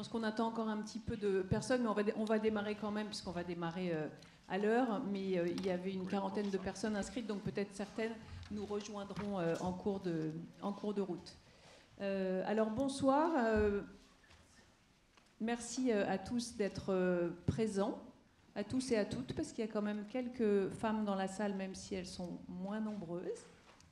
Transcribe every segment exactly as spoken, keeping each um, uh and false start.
pense qu'on attend encore un petit peu de personnes, mais on va, on va démarrer quand même, puisqu'on va démarrer euh, à l'heure. Mais euh, il y avait une quarantaine de personnes inscrites, donc peut-être certaines nous rejoindront euh, en, cours de, en cours de route. Euh, alors bonsoir. Euh, merci à tous d'être euh, présents, à tous et à toutes, parce qu'il y a quand même quelques femmes dans la salle, même si elles sont moins nombreuses.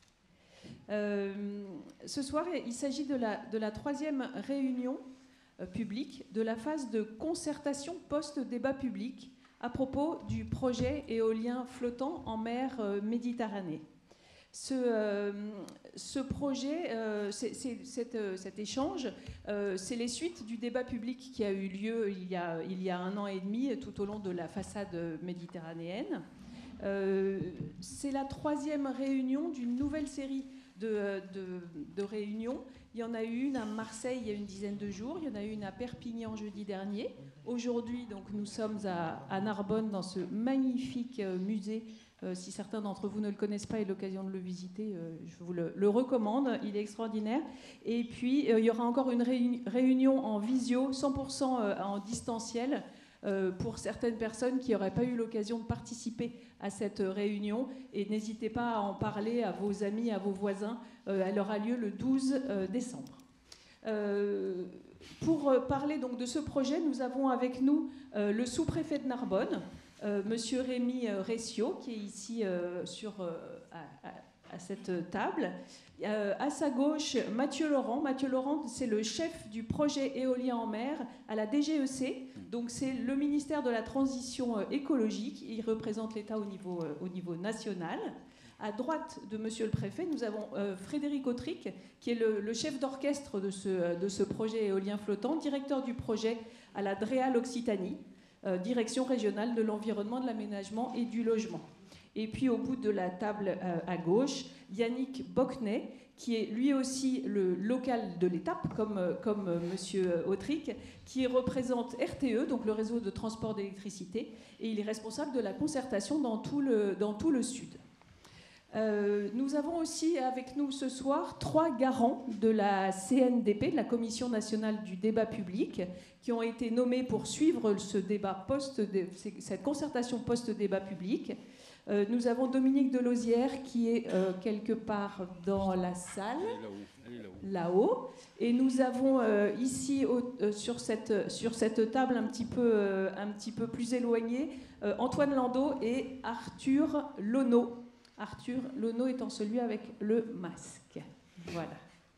Euh, ce soir, il s'agit de la, de la troisième réunion euh, publique de la phase de concertation post-débat public à propos du projet éolien flottant en mer euh, Méditerranée. Ce, euh, ce projet, euh, c'est, c'est, cet, euh, cet échange, euh, c'est les suites du débat public qui a eu lieu il y a, il y a un an et demi tout au long de la façade méditerranéenne. Euh, c'est la troisième réunion d'une nouvelle série de, de, de réunions. Il y en a eu une à Marseille il y a une dizaine de jours, il y en a eu une à Perpignan jeudi dernier. Aujourd'hui, donc, nous sommes à, à Narbonne dans ce magnifique musée. Euh, si certains d'entre vous ne le connaissent pas et l'occasion de le visiter, euh, je vous le, le recommande, il est extraordinaire. Et puis, euh, il y aura encore une réuni- réunion en visio, cent pour cent euh, en distanciel, euh, pour certaines personnes qui n'auraient pas eu l'occasion de participer à cette réunion. Et n'hésitez pas à en parler à vos amis, à vos voisins. Euh, elle aura lieu le douze décembre. Euh, pour parler donc de ce projet, nous avons avec nous euh, le sous-préfet de Narbonne, Euh, Monsieur Rémi Ressiot, qui est ici euh, sur, euh, à, à, à cette table. Euh, à sa gauche, Mathieu Laurent. Mathieu Laurent, c'est le chef du projet éolien en mer à la D G E C. Donc c'est le ministère de la Transition écologique. Il représente l'État au niveau, euh, au niveau national. À droite de Monsieur le Préfet, nous avons euh, Frédéric Autric, qui est le, le chef d'orchestre de ce, de ce projet éolien flottant, directeur du projet à la DREAL Occitanie. Euh, direction régionale de l'environnement, de l'aménagement et du logement. Et puis au bout de la table euh, à gauche, Yannick Bocnet, qui est lui aussi le local de l'étape, comme, euh, comme euh, Monsieur Autric, qui représente R T E, donc le réseau de transport d'électricité, et il est responsable de la concertation dans tout le, dans tout le sud. Euh, nous avons aussi avec nous ce soir trois garants de la C N D P, de la Commission nationale du débat public, qui ont été nommés pour suivre ce débat post, cette concertation post-débat public. Euh, nous avons Dominique Delosière qui est euh, quelque part dans la salle, Elle est là-haut. Elle est là-haut. là-haut. Et nous avons euh, ici au, euh, sur, cette, sur cette table un petit peu, euh, un petit peu plus éloignée, euh, Antoine Landau et Arthur Lono. Arthur Lono étant celui avec le masque. Voilà.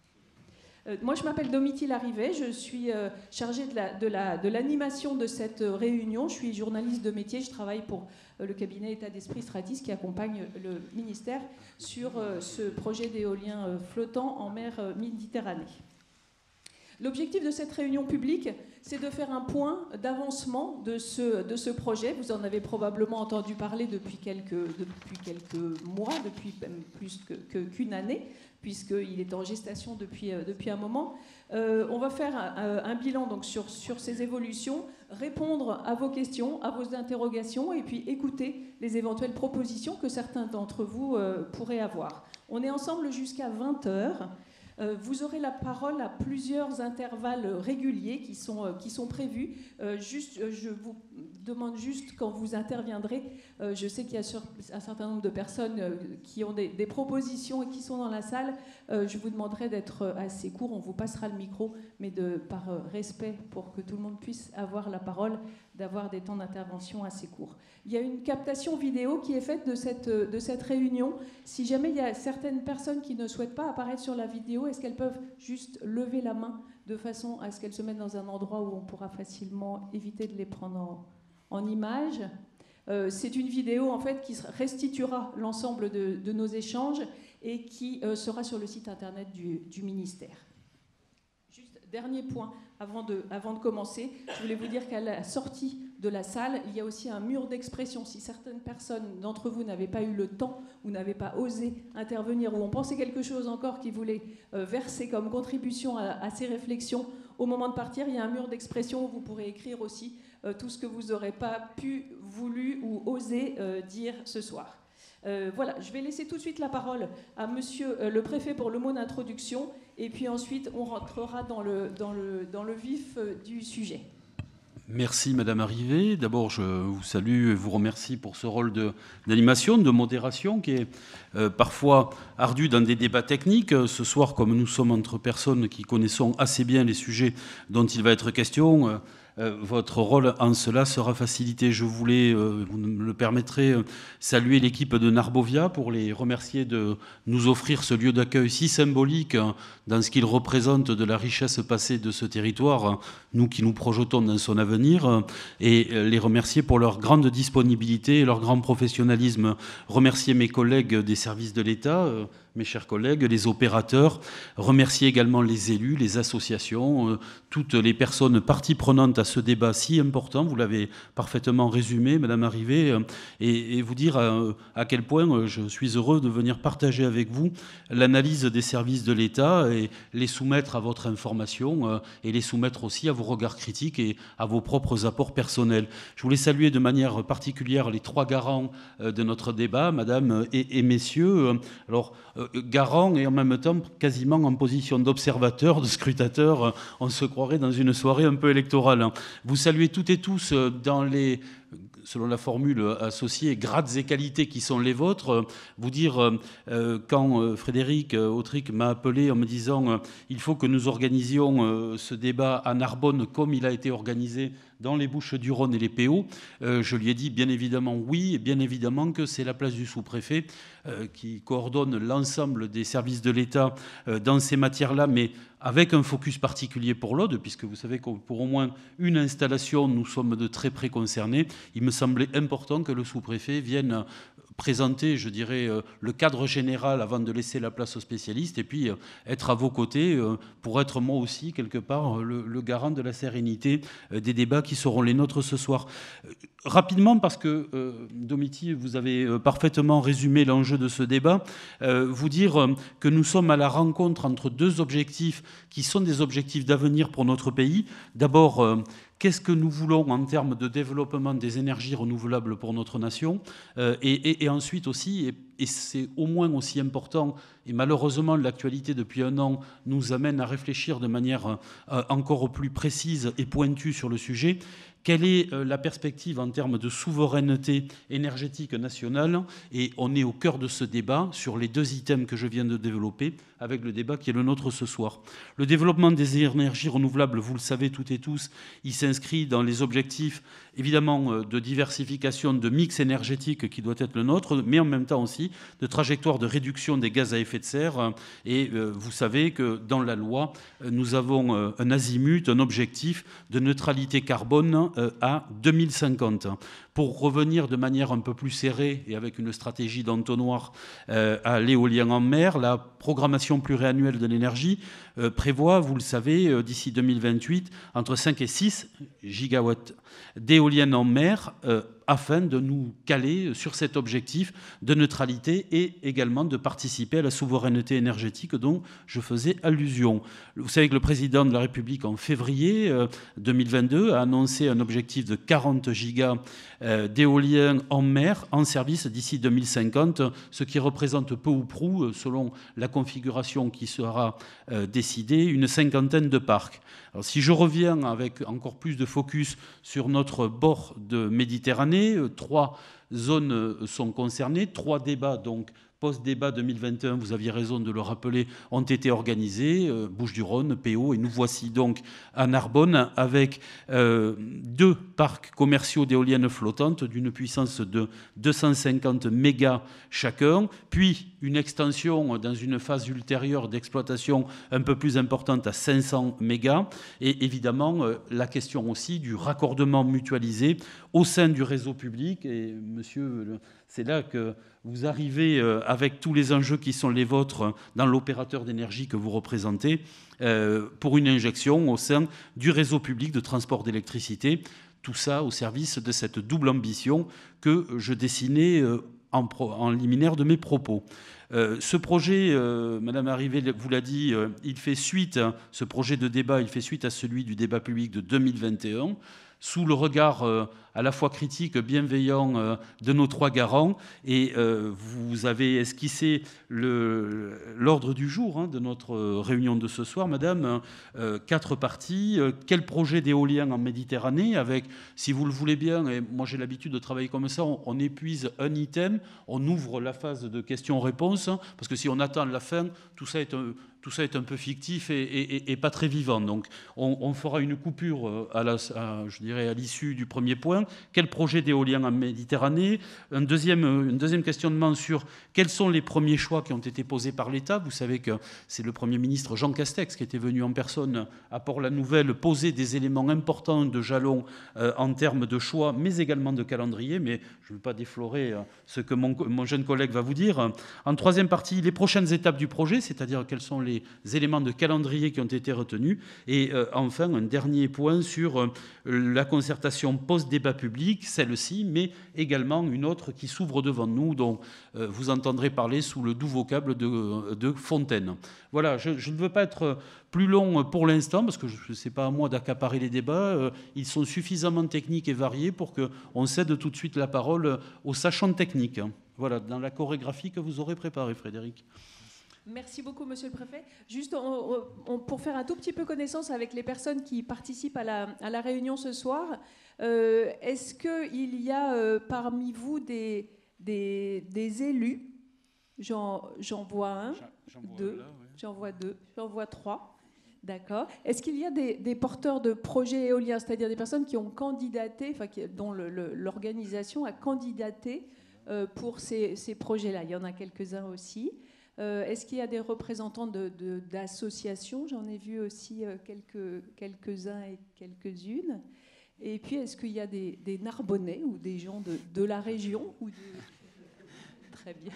Euh, moi, je m'appelle Domitille Larrivet, je suis euh, chargée de, la, de, la, de l'animation de cette euh, réunion. Je suis journaliste de métier, je travaille pour euh, le cabinet État d'Esprit Stratis qui accompagne le ministère sur euh, ce projet d'éolien euh, flottant en mer euh, Méditerranée. L'objectif de cette réunion publique, c'est de faire un point d'avancement de ce, de ce projet. Vous en avez probablement entendu parler depuis quelques, depuis quelques mois, depuis même plus que, que, qu'une année, puisqu'il est en gestation depuis, depuis un moment. Euh, on va faire un, un bilan donc, sur, sur ces évolutions, répondre à vos questions, à vos interrogations, et puis écouter les éventuelles propositions que certains d'entre vous euh, pourraient avoir. On est ensemble jusqu'à vingt heures. Euh, vous aurez la parole à plusieurs intervalles réguliers qui sont, euh, qui sont prévus. Euh, juste, euh, je vous demande juste quand vous interviendrez, euh, je sais qu'il y a sur, un certain nombre de personnes euh, qui ont des, des propositions et qui sont dans la salle. Euh, je vous demanderai d'être assez court, on vous passera le micro, mais de, par euh, respect pour que tout le monde puisse avoir la parole, d'avoir des temps d'intervention assez courts. Il y a une captation vidéo qui est faite de cette, de cette réunion. Si jamais il y a certaines personnes qui ne souhaitent pas apparaître sur la vidéo, est-ce qu'elles peuvent juste lever la main de façon à ce qu'elles se mettent dans un endroit où on pourra facilement éviter de les prendre en, en image. Euh, c'est une vidéo en fait qui restituera l'ensemble de, de nos échanges et qui euh, sera sur le site internet du, du ministère. Juste dernier point avant de, avant de commencer, je voulais vous dire qu'à la sortie de la salle, il y a aussi un mur d'expression. Si certaines personnes d'entre vous n'avaient pas eu le temps ou n'avaient pas osé intervenir ou ont pensé quelque chose encore qu'ils voulaient euh, verser comme contribution à, à ces réflexions, au moment de partir, il y a un mur d'expression où vous pourrez écrire aussi euh, tout ce que vous n'aurez pas pu, voulu ou osé euh, dire ce soir. Euh, voilà, je vais laisser tout de suite la parole à monsieur euh, le préfet pour le mot d'introduction, et puis ensuite on rentrera dans le, dans le, dans le vif euh, du sujet. Merci Madame Arrivé. D'abord, je vous salue et vous remercie pour ce rôle d'animation, de, de modération qui est euh, parfois ardu dans des débats techniques. Ce soir, comme nous sommes entre personnes qui connaissons assez bien les sujets dont il va être question, euh, Euh, votre rôle en cela sera facilité. Je voulais, euh, vous me le permettrez, euh, saluer l'équipe de Narbovia pour les remercier de nous offrir ce lieu d'accueil si symbolique hein, dans ce qu'il représente de la richesse passée de ce territoire, hein, nous qui nous projetons dans son avenir, euh, et les remercier pour leur grande disponibilité et leur grand professionnalisme. Remercier mes collègues des services de l'État, euh, mes chers collègues, les opérateurs, remercier également les élus, les associations, euh, toutes les personnes parties prenantes à ce débat si important, vous l'avez parfaitement résumé, Madame Arrivé, euh, et, et vous dire euh, à quel point euh, je suis heureux de venir partager avec vous l'analyse des services de l'État et les soumettre à votre information euh, et les soumettre aussi à vos regards critiques et à vos propres apports personnels. Je voulais saluer de manière particulière les trois garants euh, de notre débat, Madame et, et Messieurs. Alors, euh, garant et en même temps quasiment en position d'observateur, de scrutateur. On se croirait dans une soirée un peu électorale. Vous saluez toutes et tous dans les, selon la formule associée, grades et qualités qui sont les vôtres. Vous dire, euh, quand Frédéric Autric m'a appelé en me disant euh, il faut que nous organisions euh, ce débat à Narbonne comme il a été organisé dans les Bouches-du-Rhône et les P O, euh, je lui ai dit bien évidemment oui, et bien évidemment que c'est la place du sous-préfet euh, qui coordonne l'ensemble des services de l'État euh, dans ces matières-là, mais avec un focus particulier pour l'Aude, puisque vous savez que pour au moins une installation, nous sommes de très près concernés. Il me semblait important que le sous-préfet vienne présenter, je dirais, le cadre général avant de laisser la place aux spécialistes et puis être à vos côtés pour être moi aussi, quelque part, le, le garant de la sérénité des débats qui seront les nôtres ce soir. Rapidement, parce que, euh, Domiti, vous avez parfaitement résumé l'enjeu de ce débat, euh, vous dire que nous sommes à la rencontre entre deux objectifs qui sont des objectifs d'avenir pour notre pays. D'abord, euh, qu'est-ce que nous voulons en termes de développement des énergies renouvelables pour notre nation, euh, et, et, et ensuite aussi, et, et c'est au moins aussi important, et malheureusement l'actualité depuis un an nous amène à réfléchir de manière euh, encore plus précise et pointue sur le sujet, quelle est la perspective en termes de souveraineté énergétique nationale? Et on est au cœur de ce débat sur les deux items que je viens de développer avec le débat qui est le nôtre ce soir. Le développement des énergies renouvelables, vous le savez toutes et tous, il s'inscrit dans les objectifs évidemment de diversification, de mix énergétique qui doit être le nôtre, mais en même temps aussi de trajectoire de réduction des gaz à effet de serre. Et vous savez que dans la loi, nous avons un azimut, un objectif de neutralité carbone à deux mille cinquante. Pour revenir de manière un peu plus serrée et avec une stratégie d'entonnoir euh, à l'éolien en mer, la programmation pluriannuelle de l'énergie euh, prévoit, vous le savez, euh, d'ici deux mille vingt-huit, entre cinq et six gigawatts d'éoliennes en mer euh, afin de nous caler sur cet objectif de neutralité et également de participer à la souveraineté énergétique dont je faisais allusion. Vous savez que le président de la République, en février euh, deux mille vingt-deux, a annoncé un objectif de quarante gigas euh, d'éoliennes en mer en service d'ici deux mille cinquante, ce qui représente peu ou prou, selon la configuration qui sera euh, décidée, une cinquantaine de parcs. Alors, si je reviens avec encore plus de focus sur notre bord de Méditerranée, trois zones sont concernées, trois débats donc post-débat deux mille vingt et un, vous aviez raison de le rappeler, ont été organisés, euh, Bouches-du-Rhône, P O, et nous voici donc à Narbonne avec euh, deux parcs commerciaux d'éoliennes flottantes d'une puissance de deux cent cinquante mégas chacun, puis une extension dans une phase ultérieure d'exploitation un peu plus importante à cinq cents mégas, et évidemment euh, la question aussi du raccordement mutualisé au sein du réseau public, et monsieur, c'est là que vous arrivez avec tous les enjeux qui sont les vôtres dans l'opérateur d'énergie que vous représentez pour une injection au sein du réseau public de transport d'électricité. Tout ça au service de cette double ambition que je dessinais en, pro, en liminaire de mes propos. Euh, ce projet, euh, Madame Arrivé vous l'a dit, euh, il fait suite, hein, ce projet de débat, il fait suite à celui du débat public de deux mille vingt et un, sous le regard euh, à la fois critique, bienveillant euh, de nos trois garants. Et euh, vous avez esquissé l'ordre du jour hein, de notre réunion de ce soir, madame. Euh, quatre parties. Euh, quel projet d'éolien en Méditerranée avec, si vous le voulez bien, et moi j'ai l'habitude de travailler comme ça, on, on épuise un item, on ouvre la phase de questions-réponses, hein, parce que si on attend la fin, tout ça est un... Tout ça est un peu fictif et, et, et pas très vivant. Donc, on, on fera une coupure à la, à, je dirais, à l'issue du premier point. Quel projet d'éolien en Méditerranée? Un deuxième, un deuxième questionnement sur quels sont les premiers choix qui ont été posés par l'État. Vous savez que c'est le Premier ministre Jean Castex qui était venu en personne à Port-la-Nouvelle poser des éléments importants de jalon euh, en termes de choix, mais également de calendrier. Mais je ne veux pas déflorer euh, ce que mon, mon jeune collègue va vous dire. En troisième partie, les prochaines étapes du projet, c'est-à-dire quels sont les les éléments de calendrier qui ont été retenus. Et euh, enfin, un dernier point sur euh, la concertation post-débat public, celle-ci, mais également une autre qui s'ouvre devant nous, dont euh, vous entendrez parler sous le doux vocable de, de Fontaine. Voilà, je, je ne veux pas être plus long pour l'instant, parce que ce n'est pas à moi d'accaparer les débats. Euh, ils sont suffisamment techniques et variés pour qu'on cède tout de suite la parole aux sachants techniques. Voilà, dans la chorégraphie que vous aurez préparée, Frédéric. Merci beaucoup, Monsieur le Préfet. Juste on, on, pour faire un tout petit peu connaissance avec les personnes qui participent à la, à la réunion ce soir, euh, est-ce qu'il y a euh, parmi vous des, des, des élus? J'en vois un, deux, j'en vois deux, j'en vois trois. D'accord. Est-ce qu'il y a des, des porteurs de projets éoliens, c'est-à-dire des personnes qui ont candidaté, enfin, qui, dont l'organisation a candidaté euh, pour ces, ces projets-là? Il y en a quelques-uns aussi. Euh, Est-ce qu'il y a des représentants d'associations? J'en ai vu aussi euh, quelques, quelques-uns et quelques-unes. Et puis, est-ce qu'il y a des, des Narbonnais ou des gens de, de la région ou de... Très bien.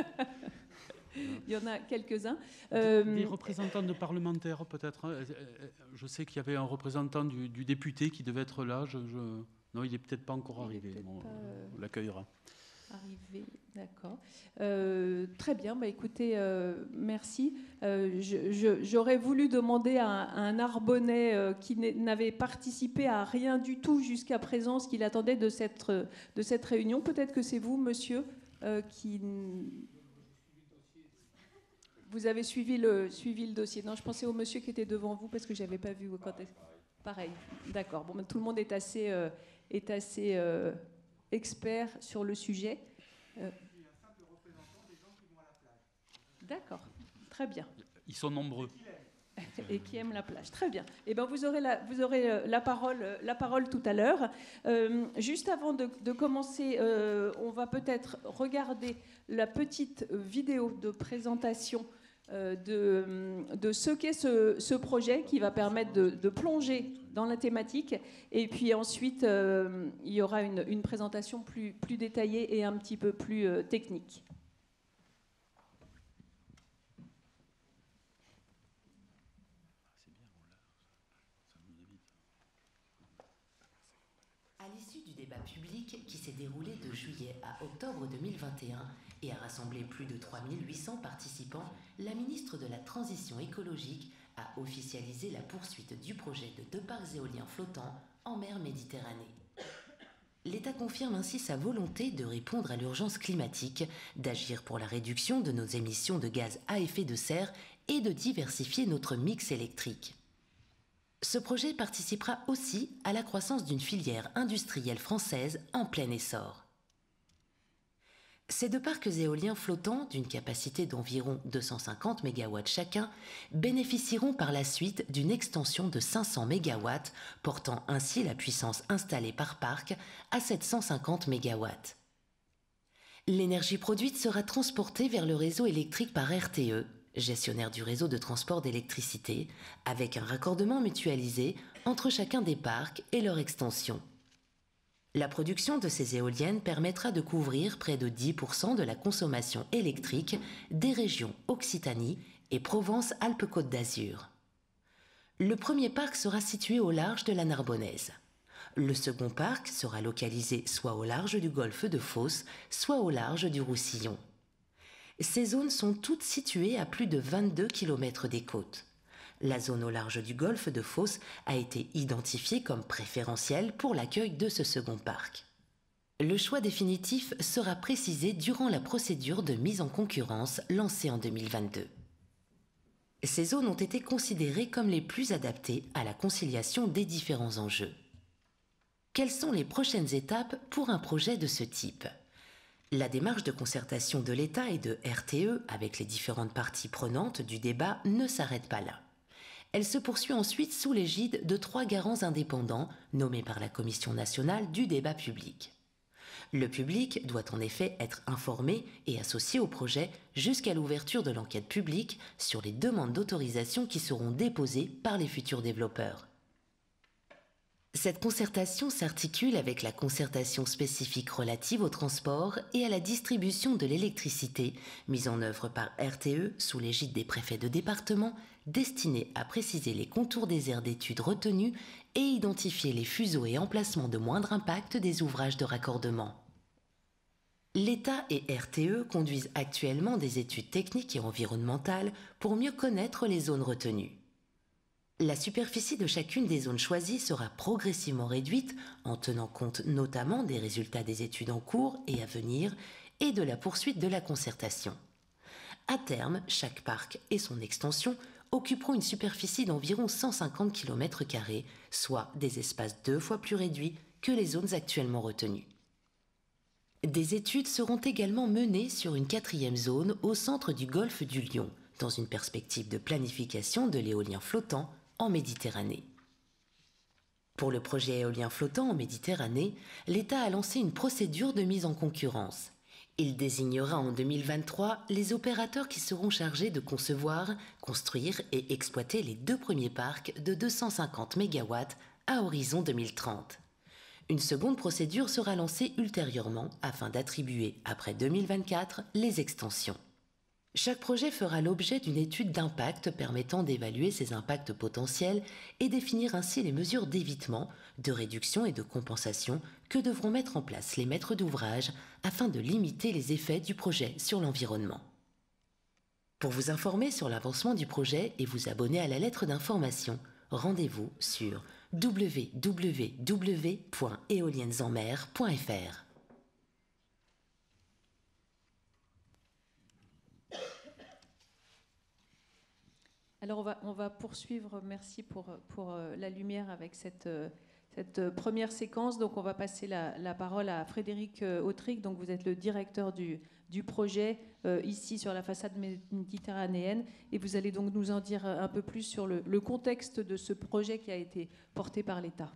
Il y en a quelques-uns. Euh... Des, des représentants de parlementaires, peut-être. Je sais qu'il y avait un représentant du, du député qui devait être là. Je, je... Non, il n'est peut-être pas encore il arrivé. Bon, pas... On l'accueillera. Arrivé, d'accord. Euh, très bien, bah, écoutez, euh, merci. Euh, J'aurais voulu demander à un, à un Narbonnais euh, qui n'avait participé à rien du tout jusqu'à présent, ce qu'il attendait de cette, de cette réunion. Peut-être que c'est vous, monsieur, euh, qui... Vous avez suivi le, suivi le dossier. Non, je pensais au monsieur qui était devant vous parce que je n'avais pas vu quand... Pareil, d'accord. Bon, tout le monde est assez... Euh, est assez euh, expert sur le sujet. Euh... D'accord, très bien. Ils sont nombreux. Et qui aiment la plage. Très bien. Eh bien, vous aurez la, vous aurez la, parole, la parole tout à l'heure. Euh, juste avant de, de commencer, euh, on va peut-être regarder la petite vidéo de présentation euh, de, de ce qu'est ce, ce projet qui va permettre de, de plonger dans la thématique. Et puis ensuite, euh, il y aura une, une présentation plus, plus détaillée et un petit peu plus euh, technique. À l'issue du débat public qui s'est déroulé de juillet à octobre deux mille vingt et un et a rassemblé plus de trois mille huit cents participants, la ministre de la Transition écologique a officialisé la poursuite du projet de deux parcs éoliens flottants en mer Méditerranée. L'État confirme ainsi sa volonté de répondre à l'urgence climatique, d'agir pour la réduction de nos émissions de gaz à effet de serre et de diversifier notre mix électrique. Ce projet participera aussi à la croissance d'une filière industrielle française en plein essor. Ces deux parcs éoliens flottants, d'une capacité d'environ deux cent cinquante mégawatts chacun, bénéficieront par la suite d'une extension de cinq cents mégawatts, portant ainsi la puissance installée par parc à sept cent cinquante mégawatts. L'énergie produite sera transportée vers le réseau électrique par R T E, gestionnaire du réseau de transport d'électricité, avec un raccordement mutualisé entre chacun des parcs et leur extension. La production de ces éoliennes permettra de couvrir près de dix pour cent de la consommation électrique des régions Occitanie et Provence-Alpes-Côte d'Azur. Le premier parc sera situé au large de la Narbonnaise. Le second parc sera localisé soit au large du golfe de Fos, soit au large du Roussillon. Ces zones sont toutes situées à plus de vingt-deux kilomètres des côtes. La zone au large du golfe de Fos a été identifiée comme préférentielle pour l'accueil de ce second parc. Le choix définitif sera précisé durant la procédure de mise en concurrence lancée en deux mille vingt-deux. Ces zones ont été considérées comme les plus adaptées à la conciliation des différents enjeux. Quelles sont les prochaines étapes pour un projet de ce type ? La démarche de concertation de l'État et de R T E avec les différentes parties prenantes du débat ne s'arrête pas là. Elle se poursuit ensuite sous l'égide de trois garants indépendants nommés par la Commission nationale du débat public. Le public doit en effet être informé et associé au projet jusqu'à l'ouverture de l'enquête publique sur les demandes d'autorisation qui seront déposées par les futurs développeurs. Cette concertation s'articule avec la concertation spécifique relative au transport et à la distribution de l'électricité, mise en œuvre par R T E sous l'égide des préfets de département, destinée à préciser les contours des aires d'études retenues et identifier les fuseaux et emplacements de moindre impact des ouvrages de raccordement. L'État et R T E conduisent actuellement des études techniques et environnementales pour mieux connaître les zones retenues. La superficie de chacune des zones choisies sera progressivement réduite en tenant compte notamment des résultats des études en cours et à venir et de la poursuite de la concertation. À terme, chaque parc et son extension occuperont une superficie d'environ cent cinquante kilomètres carrés, soit des espaces deux fois plus réduits que les zones actuellement retenues. Des études seront également menées sur une quatrième zone au centre du golfe du Lion, dans une perspective de planification de l'éolien flottant en Méditerranée. Pour le projet éolien flottant en Méditerranée, l'État a lancé une procédure de mise en concurrence. Il désignera en deux mille vingt-trois les opérateurs qui seront chargés de concevoir, construire et exploiter les deux premiers parcs de deux cent cinquante mégawatts à horizon deux mille trente. Une seconde procédure sera lancée ultérieurement afin d'attribuer, après deux mille vingt-quatre, les extensions. Chaque projet fera l'objet d'une étude d'impact permettant d'évaluer ses impacts potentiels et définir ainsi les mesures d'évitement, de réduction et de compensation que devront mettre en place les maîtres d'ouvrage afin de limiter les effets du projet sur l'environnement. Pour vous informer sur l'avancement du projet et vous abonner à la lettre d'information, rendez-vous sur w w w point éoliennes en mer point f r. Alors on va, on va poursuivre, merci pour, pour la lumière avec cette, cette première séquence. Donc on va passer la, la parole à Frédéric Autric. Donc vous êtes le directeur du, du projet euh, ici sur la façade méditerranéenne et vous allez donc nous en dire un peu plus sur le, le contexte de ce projet qui a été porté par l'État.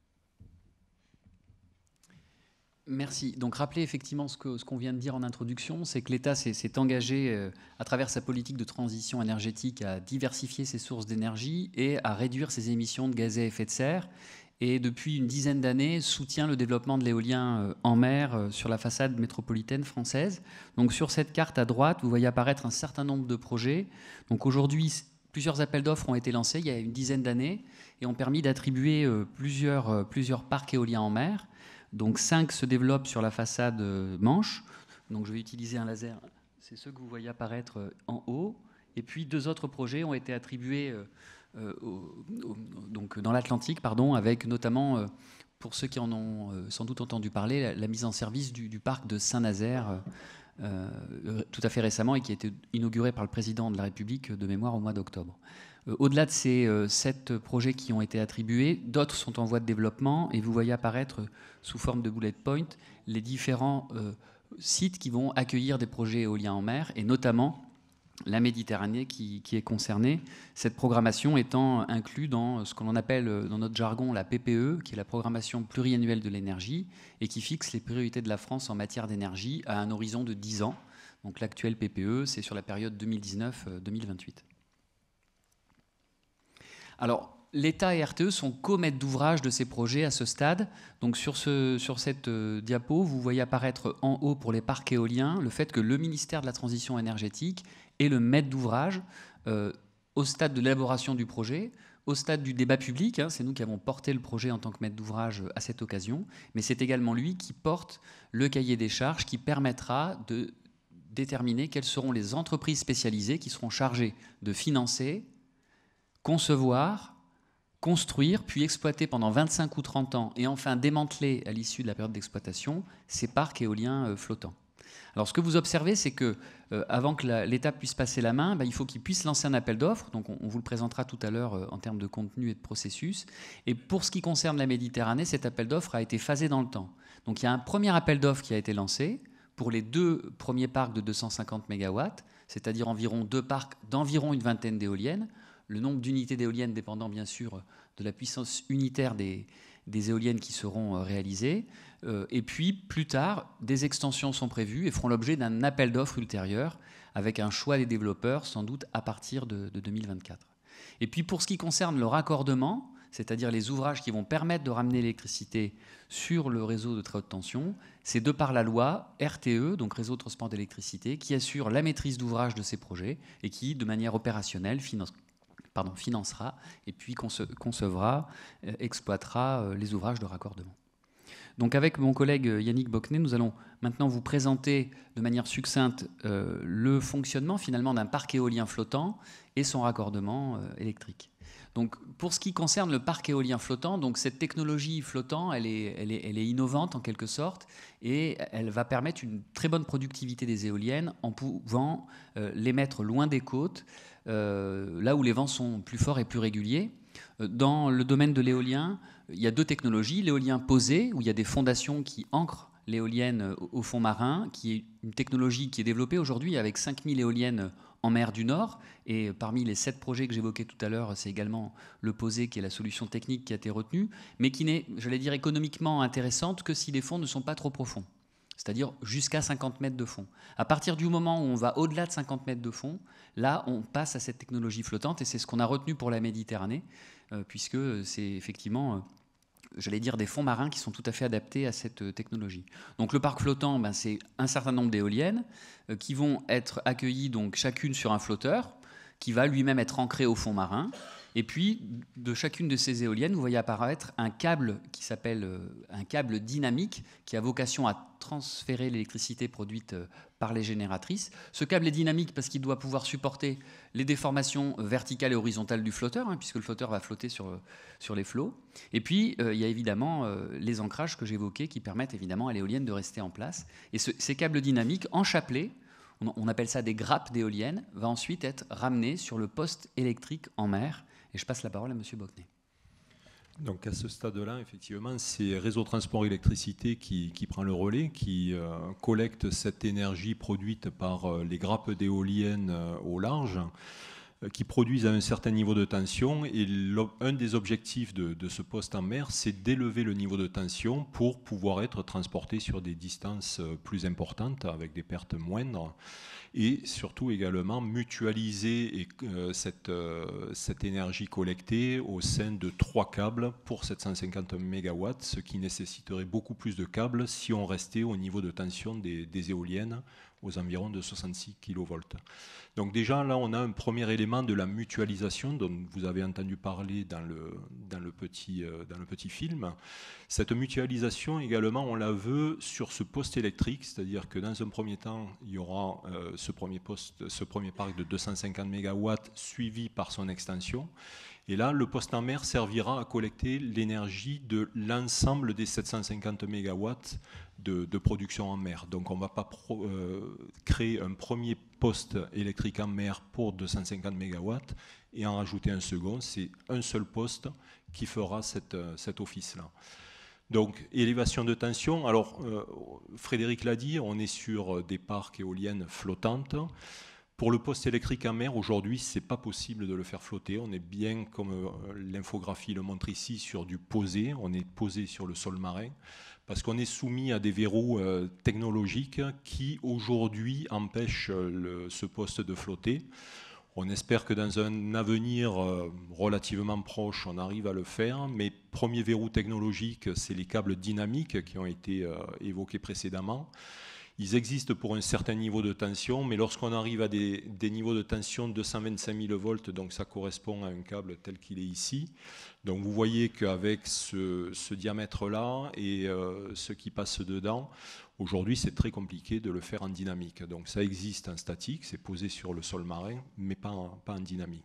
Merci. Donc rappeler effectivement ce que, ce qu'on vient de dire en introduction, c'est que l'État s'est, s'est engagé euh, à travers sa politique de transition énergétique à diversifier ses sources d'énergie et à réduire ses émissions de gaz à effet de serre. Et depuis une dizaine d'années, soutient le développement de l'éolien euh, en mer euh, sur la façade métropolitaine française. Donc sur cette carte à droite, vous voyez apparaître un certain nombre de projets. Donc aujourd'hui, plusieurs appels d'offres ont été lancés il y a une dizaine d'années et ont permis d'attribuer euh, plusieurs, euh, plusieurs parcs éoliens en mer. Donc cinq se développent sur la façade Manche. Donc je vais utiliser un laser, c'est ceux que vous voyez apparaître en haut. Et puis deux autres projets ont été attribués euh, au, au, donc dans l'Atlantique, pardon, avec notamment, euh, pour ceux qui en ont euh, sans doute entendu parler, la, la mise en service du, du parc de Saint-Nazaire euh, tout à fait récemment et qui a été inauguré par le président de la République de mémoire au mois d'octobre. Au-delà de ces euh, sept projets qui ont été attribués, d'autres sont en voie de développement et vous voyez apparaître sous forme de bullet point les différents euh, sites qui vont accueillir des projets éoliens en mer et notamment la Méditerranée qui, qui est concernée. Cette programmation étant inclue dans ce que l'on appelle dans notre jargon la P P E, qui est la programmation pluriannuelle de l'énergie et qui fixe les priorités de la France en matière d'énergie à un horizon de dix ans. Donc l'actuel P P E, c'est sur la période deux mille dix-neuf deux mille vingt-huit. Alors, l'État et R T E sont co-maîtres d'ouvrage de ces projets à ce stade. Donc, sur, ce, sur cette euh, diapo, vous voyez apparaître en haut pour les parcs éoliens le fait que le ministère de la Transition énergétique est le maître d'ouvrage euh, au stade de l'élaboration du projet, au stade du débat public. Hein, c'est nous qui avons porté le projet en tant que maître d'ouvrage à cette occasion. Mais c'est également lui qui porte le cahier des charges qui permettra de déterminer quelles seront les entreprises spécialisées qui seront chargées de financer, concevoir, construire, puis exploiter pendant vingt-cinq ou trente ans, et enfin démanteler à l'issue de la période d'exploitation ces parcs éoliens euh, flottants. Alors ce que vous observez, c'est que euh, avant que l'État puisse passer la main, bah, il faut qu'il puisse lancer un appel d'offres. Donc on, on vous le présentera tout à l'heure euh, en termes de contenu et de processus. Et pour ce qui concerne la Méditerranée, cet appel d'offres a été phasé dans le temps. Donc il y a un premier appel d'offres qui a été lancé pour les deux premiers parcs de deux cent cinquante mégawatts, c'est-à-dire environ deux parcs d'environ une vingtaine d'éoliennes. Le nombre d'unités d'éoliennes dépendant bien sûr de la puissance unitaire des, des éoliennes qui seront réalisées. Euh, et puis, plus tard, des extensions sont prévues et feront l'objet d'un appel d'offres ultérieur avec un choix des développeurs, sans doute à partir de, de deux mille vingt-quatre. Et puis, pour ce qui concerne le raccordement, c'est-à-dire les ouvrages qui vont permettre de ramener l'électricité sur le réseau de très haute tension, c'est de par la loi R T E, donc Réseau de transport d'électricité, qui assure la maîtrise d'ouvrage de ces projets et qui, de manière opérationnelle, finance Pardon, financera et puis conce concevra, euh, exploitera euh, les ouvrages de raccordement. Donc avec mon collègue Yannick Bocquenet, nous allons maintenant vous présenter de manière succincte euh, le fonctionnement finalement d'un parc éolien flottant et son raccordement euh, électrique. Donc pour ce qui concerne le parc éolien flottant, donc cette technologie flottant, elle est, elle est, elle est innovante en quelque sorte et elle va permettre une très bonne productivité des éoliennes en pouvant euh, les mettre loin des côtes, Euh, là où les vents sont plus forts et plus réguliers. Dans le domaine de l'éolien, il y a deux technologies. L'éolien posé, où il y a des fondations qui ancrent l'éolienne au fond marin, qui est une technologie qui est développée aujourd'hui avec cinq mille éoliennes en mer du Nord. Et parmi les sept projets que j'évoquais tout à l'heure, c'est également le posé qui est la solution technique qui a été retenue, mais qui n'est, j'allais dire, économiquement intéressante que si les fonds ne sont pas trop profonds. C'est-à-dire jusqu'à cinquante mètres de fond. À partir du moment où on va au-delà de cinquante mètres de fond, là, on passe à cette technologie flottante, et c'est ce qu'on a retenu pour la Méditerranée, euh, puisque c'est effectivement, euh, j'allais dire, des fonds marins qui sont tout à fait adaptés à cette euh, technologie. Donc le parc flottant, ben, c'est un certain nombre d'éoliennes euh, qui vont être accueillies donc, chacune sur un flotteur, qui va lui-même être ancré au fond marin. Et puis, de chacune de ces éoliennes, vous voyez apparaître un câble qui s'appelle euh, un câble dynamique, qui a vocation à transférer l'électricité produite euh, par les génératrices. Ce câble est dynamique parce qu'il doit pouvoir supporter les déformations verticales et horizontales du flotteur, hein, puisque le flotteur va flotter sur, euh, sur les flots. Et puis, euh, il y a évidemment euh, les ancrages que j'évoquais qui permettent évidemment à l'éolienne de rester en place. Et ce, ces câbles dynamiques, enchappelés, on, on appelle ça des grappes d'éoliennes, va ensuite être ramenés sur le poste électrique en mer. Et je passe la parole à M. Bocquenet. Donc à ce stade-là, effectivement, c'est Réseau Transport Électricité qui, qui prend le relais, qui euh, collecte cette énergie produite par euh, les grappes d'éoliennes euh, au large, euh, qui produisent à un certain niveau de tension. Et un des objectifs de, de ce poste en mer, c'est d'élever le niveau de tension pour pouvoir être transporté sur des distances plus importantes, avec des pertes moindres. Et surtout également mutualiser euh, cette, euh, cette énergie collectée au sein de trois câbles pour sept cent cinquante mégawatts, ce qui nécessiterait beaucoup plus de câbles si on restait au niveau de tension des, des éoliennes aux environs de soixante-six kilovolts. Donc déjà là on a un premier élément de la mutualisation dont vous avez entendu parler dans le, dans le, petit, euh, dans le petit film. Cette mutualisation également on la veut sur ce poste électrique, c'est-à-dire que dans un premier temps il y aura euh, ce, premier poste, ce premier parc de deux cent cinquante mégawatts suivi par son extension. Et là, le poste en mer servira à collecter l'énergie de l'ensemble des sept cent cinquante mégawatts de, de production en mer. Donc on ne va pas pro, euh, créer un premier poste électrique en mer pour deux cent cinquante mégawatts et en rajouter un second. C'est un seul poste qui fera cette, cet office-là. Donc, élévation de tension. Alors, euh, Frédéric l'a dit, on est sur des parcs éoliennes flottantes. Pour le poste électrique en mer, aujourd'hui, ce n'est pas possible de le faire flotter. On est bien, comme l'infographie le montre ici, sur du posé. On est posé sur le sol marin parce qu'on est soumis à des verrous euh, technologiques qui, aujourd'hui, empêchent le, ce poste de flotter. On espère que dans un avenir euh, relativement proche, on arrive à le faire. Mais premier verrou technologique, c'est les câbles dynamiques qui ont été euh, évoqués précédemment. Ils existent pour un certain niveau de tension, mais lorsqu'on arrive à des, des niveaux de tension de deux cent vingt-cinq mille volts, donc ça correspond à un câble tel qu'il est ici. Donc vous voyez qu'avec ce, ce diamètre-là et euh, ce qui passe dedans, aujourd'hui c'est très compliqué de le faire en dynamique. Donc ça existe en statique, c'est posé sur le sol marin, mais pas en, pas en dynamique.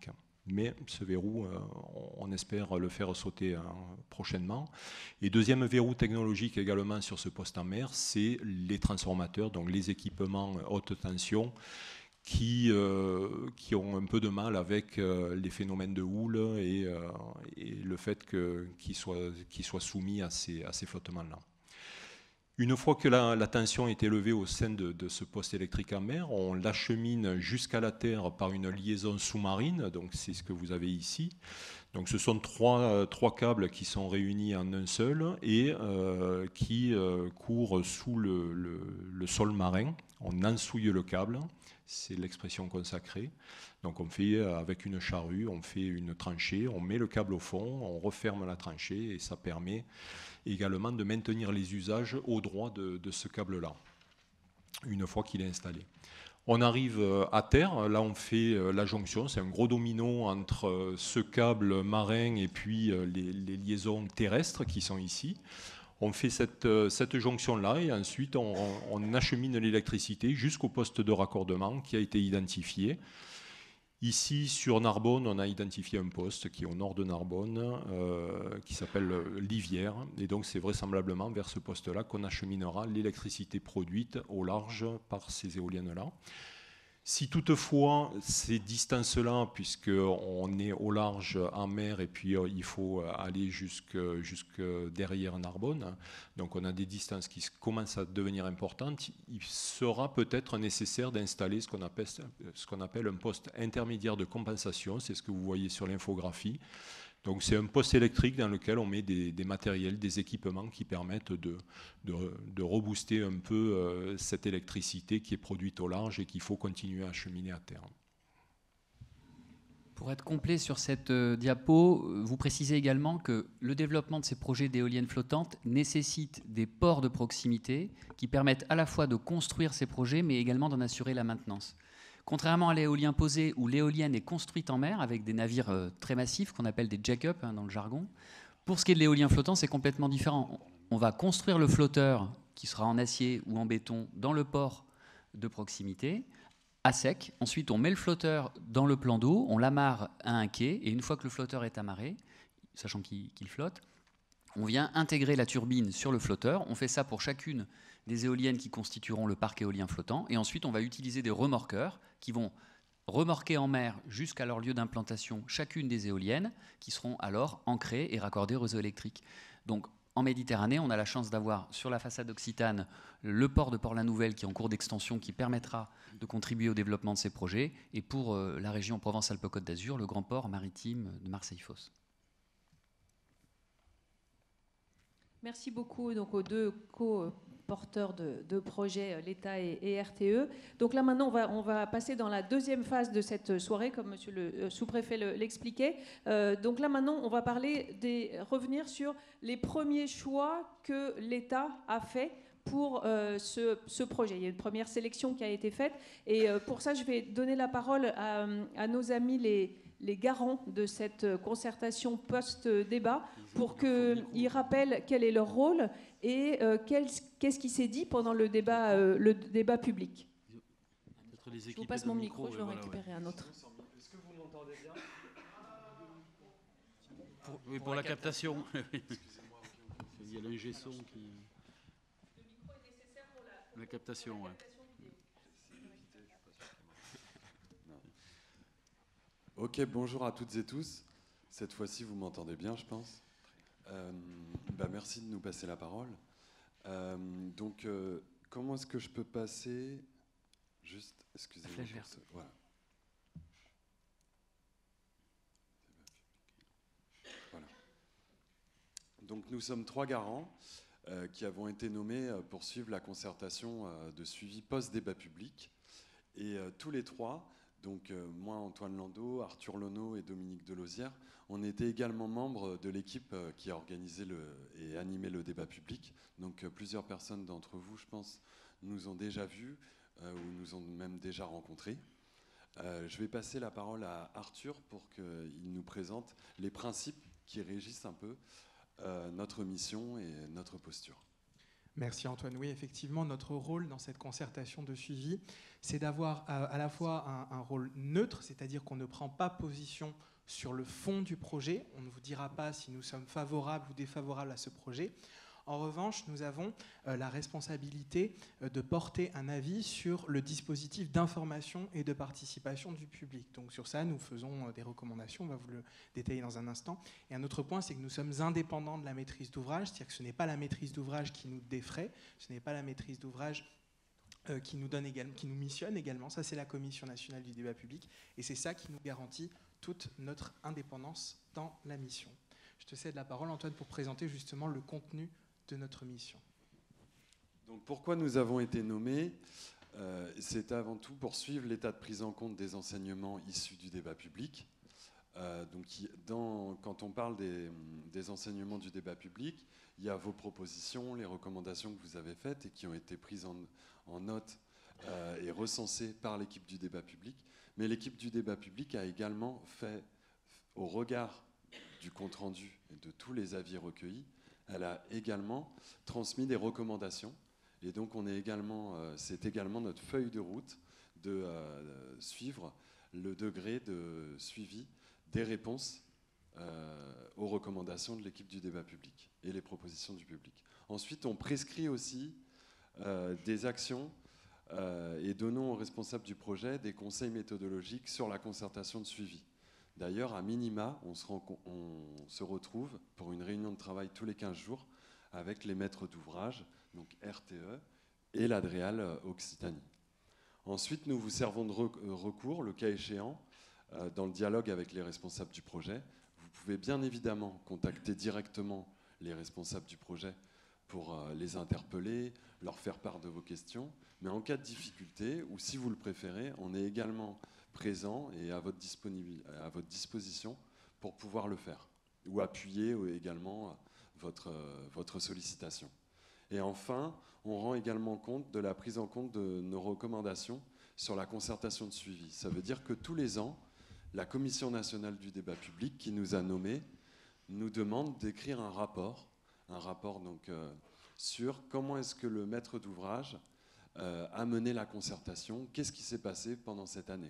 Mais ce verrou, euh, on espère le faire sauter hein, prochainement. Et deuxième verrou technologique également sur ce poste en mer, c'est les transformateurs, donc les équipements haute tension, Qui, euh, qui ont un peu de mal avec euh, les phénomènes de houle et, euh, et le fait que, qu'ils soient, qu'ils soient soumis à ces, à ces flottements-là. Une fois que la, la tension est élevée au sein de, de ce poste électrique en mer, on l'achemine jusqu'à la Terre par une liaison sous-marine, donc c'est ce que vous avez ici. Donc ce sont trois, trois câbles qui sont réunis en un seul et euh, qui euh, courent sous le, le, le sol marin. On ensouille le câble. C'est l'expression consacrée. Donc on fait avec une charrue, on fait une tranchée, on met le câble au fond, on referme la tranchée et ça permet également de maintenir les usages au droit de, de ce câble-là, une fois qu'il est installé. On arrive à terre, là on fait la jonction, c'est un gros domino entre ce câble marin et puis les, les liaisons terrestres qui sont ici. On fait cette, cette jonction-là et ensuite on, on achemine l'électricité jusqu'au poste de raccordement qui a été identifié. Ici, sur Narbonne, on a identifié un poste qui est au nord de Narbonne, euh, qui s'appelle Livière. Et donc, c'est vraisemblablement vers ce poste-là qu'on acheminera l'électricité produite au large par ces éoliennes-là. Si toutefois ces distances-là, puisqu'on est au large en mer et puis il faut aller jusque, jusque derrière Narbonne, donc on a des distances qui commencent à devenir importantes, il sera peut-être nécessaire d'installer ce qu'on appelle, ce qu'on appelle un poste intermédiaire de compensation, c'est ce que vous voyez sur l'infographie. Donc c'est un poste électrique dans lequel on met des, des matériels, des équipements qui permettent de, de, de rebooster un peu euh, cette électricité qui est produite au large et qu'il faut continuer à acheminer à terre. Pour être complet sur cette euh, diapo, vous précisez également que le développement de ces projets d'éoliennes flottantes nécessite des ports de proximité qui permettent à la fois de construire ces projets mais également d'en assurer la maintenance. Contrairement à l'éolien posé, où l'éolienne est construite en mer avec des navires euh, très massifs qu'on appelle des jack-up hein, dans le jargon, pour ce qui est de l'éolien flottant, c'est complètement différent. On va construire le flotteur qui sera en acier ou en béton dans le port de proximité, à sec. Ensuite, on met le flotteur dans le plan d'eau, on l'amarre à un quai, et une fois que le flotteur est amarré, sachant qu'il, qu'il flotte, on vient intégrer la turbine sur le flotteur. On fait ça pour chacune des éoliennes qui constitueront le parc éolien flottant. Et ensuite, on va utiliser des remorqueurs qui vont remorquer en mer jusqu'à leur lieu d'implantation chacune des éoliennes qui seront alors ancrées et raccordées au réseau électrique. Donc, en Méditerranée, on a la chance d'avoir sur la façade occitane le port de Port-la-Nouvelle qui est en cours d'extension, qui permettra de contribuer au développement de ces projets. Et pour euh, la région Provence-Alpes-Côte d'Azur, le grand port maritime de Marseille-Fos. Merci beaucoup donc, aux deux co-porteurs de, de projets, l'État et, et R T E. Donc là maintenant, on va, on va passer dans la deuxième phase de cette soirée, comme Monsieur le sous-préfet le, l'expliquait. Euh, donc là maintenant, on va parler des, revenir sur les premiers choix que l'État a fait pour euh, ce, ce projet. Il y a une première sélection qui a été faite. Et euh, pour ça, je vais donner la parole à, à nos amis les... les garants de cette concertation post-débat pour qu'ils rappellent quel est leur rôle et euh, quel, qu'est-ce qui s'est dit pendant le débat, euh, le débat public. Je vous passe mon micro, je vais en voilà, récupérer ouais. un autre. Est-ce que vous m'entendez bien pour, Oui, pour, pour la, la captation. Excusez-moi. Il y a l'ingé son qui... Le micro est nécessaire pour la, pour la captation, oui. Ok, bonjour à toutes et tous. Cette fois-ci, vous m'entendez bien, je pense. Euh, bah merci de nous passer la parole. Euh, donc, euh, comment est-ce que je peux passer juste, excusez-moi. Ce, voilà. Voilà. Donc, nous sommes trois garants euh, qui avons été nommés pour suivre la concertation euh, de suivi post-débat public. Et euh, tous les trois. Donc euh, moi, Antoine Landau, Arthur Lonneau et Dominique Delosière, on était également membres de l'équipe euh, qui a organisé le, et animé le débat public. Donc euh, plusieurs personnes d'entre vous, je pense, nous ont déjà vus euh, ou nous ont même déjà rencontrés. Euh, je vais passer la parole à Arthur pour qu'il nous présente les principes qui régissent un peu euh, notre mission et notre posture. Merci Antoine. Oui, effectivement, notre rôle dans cette concertation de suivi, c'est d'avoir à la fois un, un rôle neutre, c'est-à-dire qu'on ne prend pas position sur le fond du projet. On ne vous dira pas si nous sommes favorables ou défavorables à ce projet. En revanche, nous avons euh, la responsabilité euh, de porter un avis sur le dispositif d'information et de participation du public. Donc sur ça, nous faisons euh, des recommandations, on va vous le détailler dans un instant. Et un autre point, c'est que nous sommes indépendants de la maîtrise d'ouvrage, c'est-à-dire que ce n'est pas la maîtrise d'ouvrage qui nous défraie, ce n'est pas la maîtrise d'ouvrage euh, qui nous donne également, qui nous missionne également. Ça, c'est la Commission nationale du débat public, et c'est ça qui nous garantit toute notre indépendance dans la mission. Je te cède la parole, Antoine, pour présenter justement le contenu de notre mission. Donc pourquoi nous avons été nommés euh, c'est avant tout pour suivre l'état de prise en compte des enseignements issus du débat public. Euh, donc dans, quand on parle des, des enseignements du débat public, il y a vos propositions, les recommandations que vous avez faites et qui ont été prises en, en note euh, et recensées par l'équipe du débat public. Mais l'équipe du débat public a également fait, au regard du compte-rendu et de tous les avis recueillis, elle a également transmis des recommandations. Et donc, on est également, euh, c'est également notre feuille de route de euh, suivre le degré de suivi des réponses euh, aux recommandations de l'équipe du débat public et les propositions du public. Ensuite, on prescrit aussi euh, des actions euh, et donnons aux responsables du projet des conseils méthodologiques sur la concertation de suivi. D'ailleurs, à minima, on se, rend, on se retrouve pour une réunion de travail tous les quinze jours avec les maîtres d'ouvrage, donc R T E, et l'Adréal Occitanie. Ensuite, nous vous servons de recours, le cas échéant, dans le dialogue avec les responsables du projet. Vous pouvez bien évidemment contacter directement les responsables du projet pour les interpeller, leur faire part de vos questions, mais en cas de difficulté, ou si vous le préférez, on est également présent et à votre, à votre disposition pour pouvoir le faire, ou appuyer également votre, votre sollicitation. Et enfin, on rend également compte de la prise en compte de nos recommandations sur la concertation de suivi. Ça veut dire que tous les ans, la Commission nationale du débat public, qui nous a nommés, nous demande d'écrire un rapport, un rapport donc, euh, sur comment est-ce que le maître d'ouvrage euh, a mené la concertation, qu'est-ce qui s'est passé pendant cette année.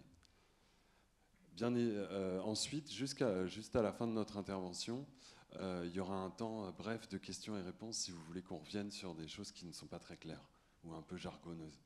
Bien, euh, ensuite, jusqu'à juste à la fin de notre intervention, euh, il y aura un temps euh, bref de questions et réponses si vous voulez qu'on revienne sur des choses qui ne sont pas très claires ou un peu jargonneuses.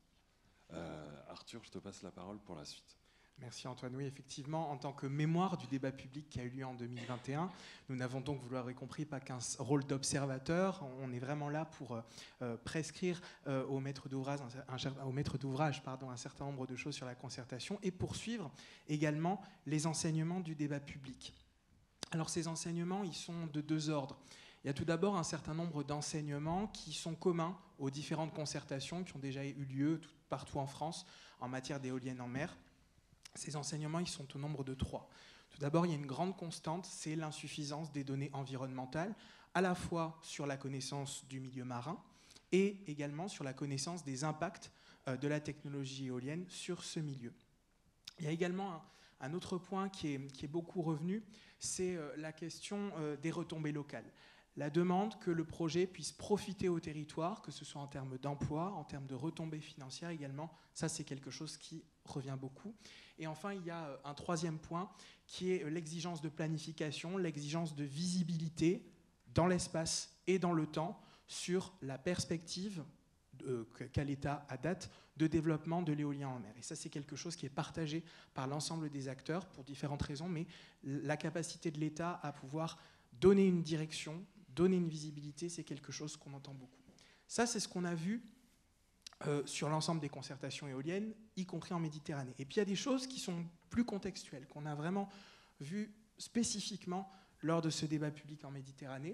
Euh, Arthur, je te passe la parole pour la suite. Merci Antoine. Oui, effectivement, en tant que mémoire du débat public qui a eu lieu en deux mille vingt et un, nous n'avons donc, vous l'aurez compris, pas qu'un rôle d'observateur. On est vraiment là pour euh, prescrire euh, aux maîtres d'ouvrage un, au maître d'ouvrage, pardon, un certain nombre de choses sur la concertation et poursuivre également les enseignements du débat public. Alors ces enseignements, ils sont de deux ordres. Il y a tout d'abord un certain nombre d'enseignements qui sont communs aux différentes concertations qui ont déjà eu lieu tout, partout en France en matière d'éoliennes en mer. Ces enseignements, ils sont au nombre de trois. Tout d'abord, il y a une grande constante, c'est l'insuffisance des données environnementales, à la fois sur la connaissance du milieu marin et également sur la connaissance des impacts de la technologie éolienne sur ce milieu. Il y a également un, un autre point qui est, qui est beaucoup revenu, c'est la question des retombées locales. La demande que le projet puisse profiter au territoire, que ce soit en termes d'emploi, en termes de retombées financières également, ça c'est quelque chose qui revient beaucoup. Et enfin, il y a un troisième point qui est l'exigence de planification, l'exigence de visibilité dans l'espace et dans le temps sur la perspective euh, qu'a l'État à date de développement de l'éolien en mer. Et ça, c'est quelque chose qui est partagé par l'ensemble des acteurs pour différentes raisons, mais la capacité de l'État à pouvoir donner une direction, donner une visibilité, c'est quelque chose qu'on entend beaucoup. Ça, c'est ce qu'on a vu euh, sur l'ensemble des concertations éoliennes, y compris en Méditerranée. Et puis, il y a des choses qui sont plus contextuelles, qu'on a vraiment vues spécifiquement lors de ce débat public en Méditerranée.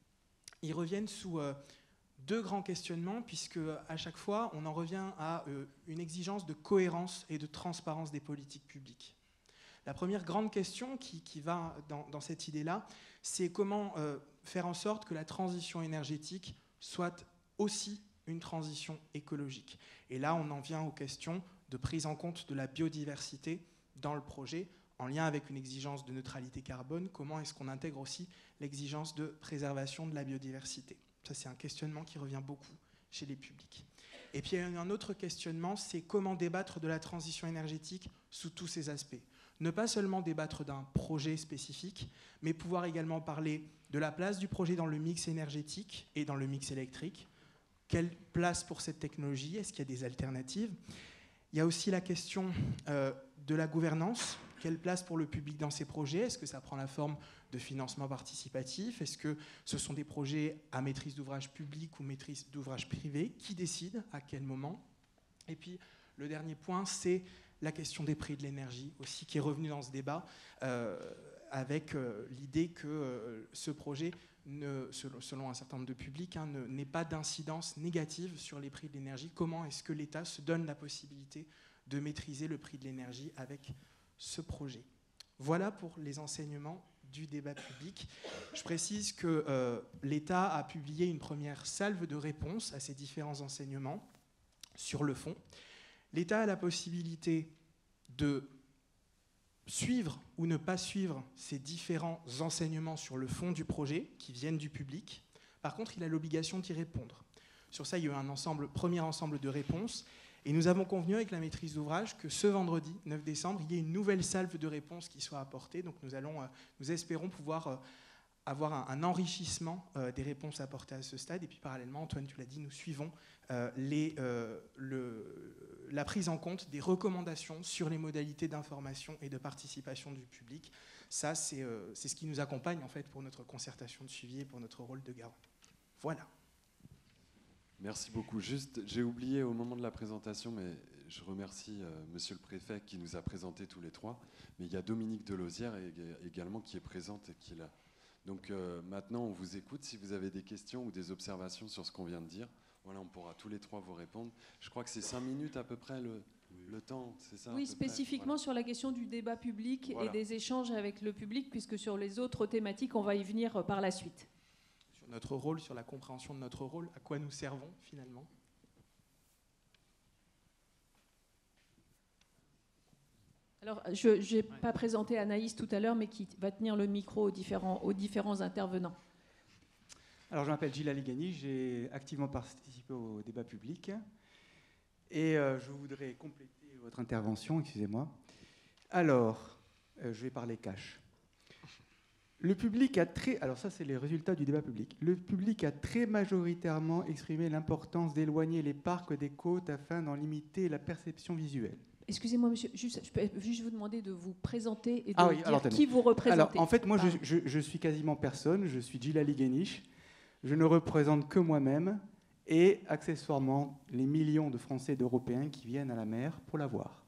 Ils reviennent sous euh, deux grands questionnements, puisque à chaque fois, on en revient à euh, une exigence de cohérence et de transparence des politiques publiques. La première grande question qui, qui va dans, dans cette idée-là, c'est comment euh, faire en sorte que la transition énergétique soit aussi une transition écologique. Et là, on en vient aux questions de prise en compte de la biodiversité dans le projet, en lien avec une exigence de neutralité carbone. Comment est-ce qu'on intègre aussi l'exigence de préservation de la biodiversité? Ça, c'est un questionnement qui revient beaucoup chez les publics. Et puis il y a un autre questionnement, c'est comment débattre de la transition énergétique sous tous ses aspects. Ne pas seulement débattre d'un projet spécifique, mais pouvoir également parler de la place du projet dans le mix énergétique et dans le mix électrique. Quelle place pour cette technologie? Est-ce qu'il y a des alternatives? Il y a aussi la question euh, de la gouvernance. Quelle place pour le public dans ces projets? Est-ce que ça prend la forme de financement participatif? Est-ce que ce sont des projets à maîtrise d'ouvrage public ou maîtrise d'ouvrage privé? Qui décide à quel moment? Et puis, le dernier point, c'est la question des prix de l'énergie aussi, qui est revenue dans ce débat, euh, avec euh, l'idée que euh, ce projet, ne, selon un certain nombre de publics, hein, n'ait pas d'incidence négative sur les prix de l'énergie. Comment est-ce que l'État se donne la possibilité de maîtriser le prix de l'énergie avec ce projet? Voilà pour les enseignements du débat public. Je précise que euh, l'État a publié une première salve de réponses à ces différents enseignements sur le fond. L'État a la possibilité de suivre ou ne pas suivre ces différents enseignements sur le fond du projet qui viennent du public. Par contre, il a l'obligation d'y répondre. Sur ça, il y a eu un ensemble, premier ensemble de réponses. Et nous avons convenu avec la maîtrise d'ouvrage que ce vendredi neuf décembre, il y ait une nouvelle salve de réponses qui soit apportée. Donc nous, allons, nous espérons pouvoir avoir un, un enrichissement euh, des réponses apportées à ce stade. Et puis parallèlement, Antoine, tu l'as dit, nous suivons euh, les, euh, le, la prise en compte des recommandations sur les modalités d'information et de participation du public. Ça, c'est euh, c'est ce qui nous accompagne en fait pour notre concertation de suivi et pour notre rôle de garant. Voilà. Merci beaucoup. Juste, j'ai oublié au moment de la présentation, mais je remercie euh, Monsieur le Préfet qui nous a présenté tous les trois. Mais il y a Dominique Delosière également qui est présente et qui est là. Donc euh, maintenant, on vous écoute. Si vous avez des questions ou des observations sur ce qu'on vient de dire, voilà, on pourra tous les trois vous répondre. Je crois que c'est cinq minutes à peu près le, le temps, c'est ça? Oui, spécifiquement voilà. Sur la question du débat public voilà. Et des échanges avec le public, puisque sur les autres thématiques, on va y venir par la suite. Notre rôle, sur la compréhension de notre rôle, à quoi nous servons finalement. Alors, je n'ai ouais. pas présenté Anaïs tout à l'heure, mais qui va tenir le micro aux différents, aux différents intervenants. Alors, je m'appelle Gilles Aligani, j'ai activement participé au débat public. Et euh, je voudrais compléter votre intervention, excusez-moi. Alors, euh, je vais parler cash. Le public a très, alors ça c'est les résultats du débat public. Le public a très majoritairement exprimé l'importance d'éloigner les parcs des côtes afin d'en limiter la perception visuelle. Excusez-moi, monsieur, juste, je peux juste vous demander de vous présenter et de ah oui, dire alors, qui vous représentez. Alors en fait, moi je, je, je suis quasiment personne. Je suis Gilali Guéniche. Je ne représente que moi-même et accessoirement les millions de Français et d'Européens qui viennent à la mer pour la voir.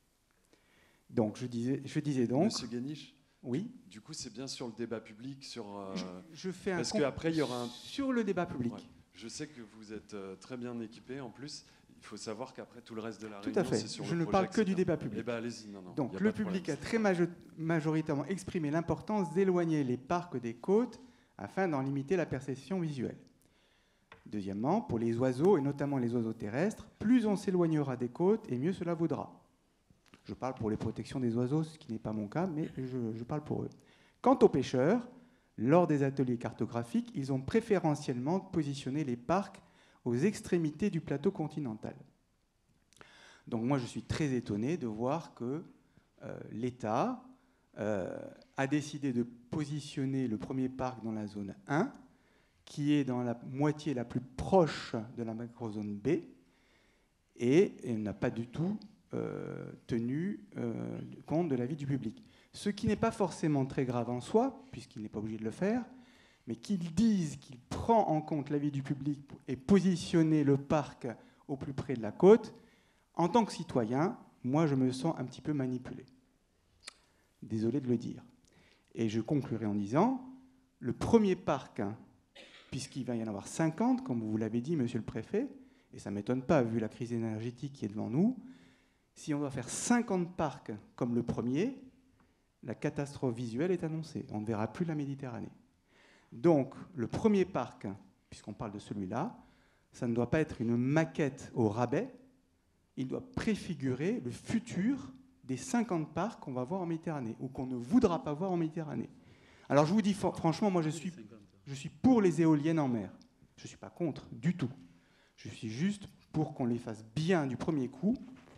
Donc je disais, je disais donc. Monsieur Guéniche. Oui. Du coup, c'est bien sur le débat public, sur. Euh, je, je fais un parce qu'après il y aura un sur le débat public. Ouais. Je sais que vous êtes euh, très bien équipé. En plus, il faut savoir qu'après tout le reste de la tout réunion, à fait. c'est sur je le ne projet, parle et que cetera. du débat public. Eh ben, allez-y. Non, non. Donc le public a très majo- majoritairement exprimé l'importance d'éloigner les parcs des côtes afin d'en limiter la perception visuelle. Deuxièmement, pour les oiseaux et notamment les oiseaux terrestres, plus on s'éloignera des côtes et mieux cela vaudra. Je parle pour les protections des oiseaux, ce qui n'est pas mon cas, mais je, je parle pour eux. Quant aux pêcheurs, lors des ateliers cartographiques, ils ont préférentiellement positionné les parcs aux extrémités du plateau continental. Donc moi, je suis très étonné de voir que euh, l'État euh, a décidé de positionner le premier parc dans la zone un, qui est dans la moitié la plus proche de la macrozone B, et, et n'a pas du tout euh, tenu euh, compte de l'avis du public. Ce qui n'est pas forcément très grave en soi, puisqu'il n'est pas obligé de le faire, mais qu'ils disent qu'il prend en compte l'avis du public et positionner le parc au plus près de la côte, en tant que citoyen, moi je me sens un petit peu manipulé. Désolé de le dire. Et je conclurai en disant, le premier parc, puisqu'il va y en avoir cinquante, comme vous l'avez dit, monsieur le préfet, et ça ne m'étonne pas vu la crise énergétique qui est devant nous, si on doit faire cinquante parcs comme le premier, la catastrophe visuelle est annoncée. On ne verra plus la Méditerranée. Donc, le premier parc, puisqu'on parle de celui-là, ça ne doit pas être une maquette au rabais. Il doit préfigurer le futur des cinquante parcs qu'on va voir en Méditerranée ou qu'on ne voudra pas voir en Méditerranée. Alors, je vous dis franchement, moi, je suis, je suis pour les éoliennes en mer. Je ne suis pas contre du tout. Je suis juste pour qu'on les fasse bien du premier coup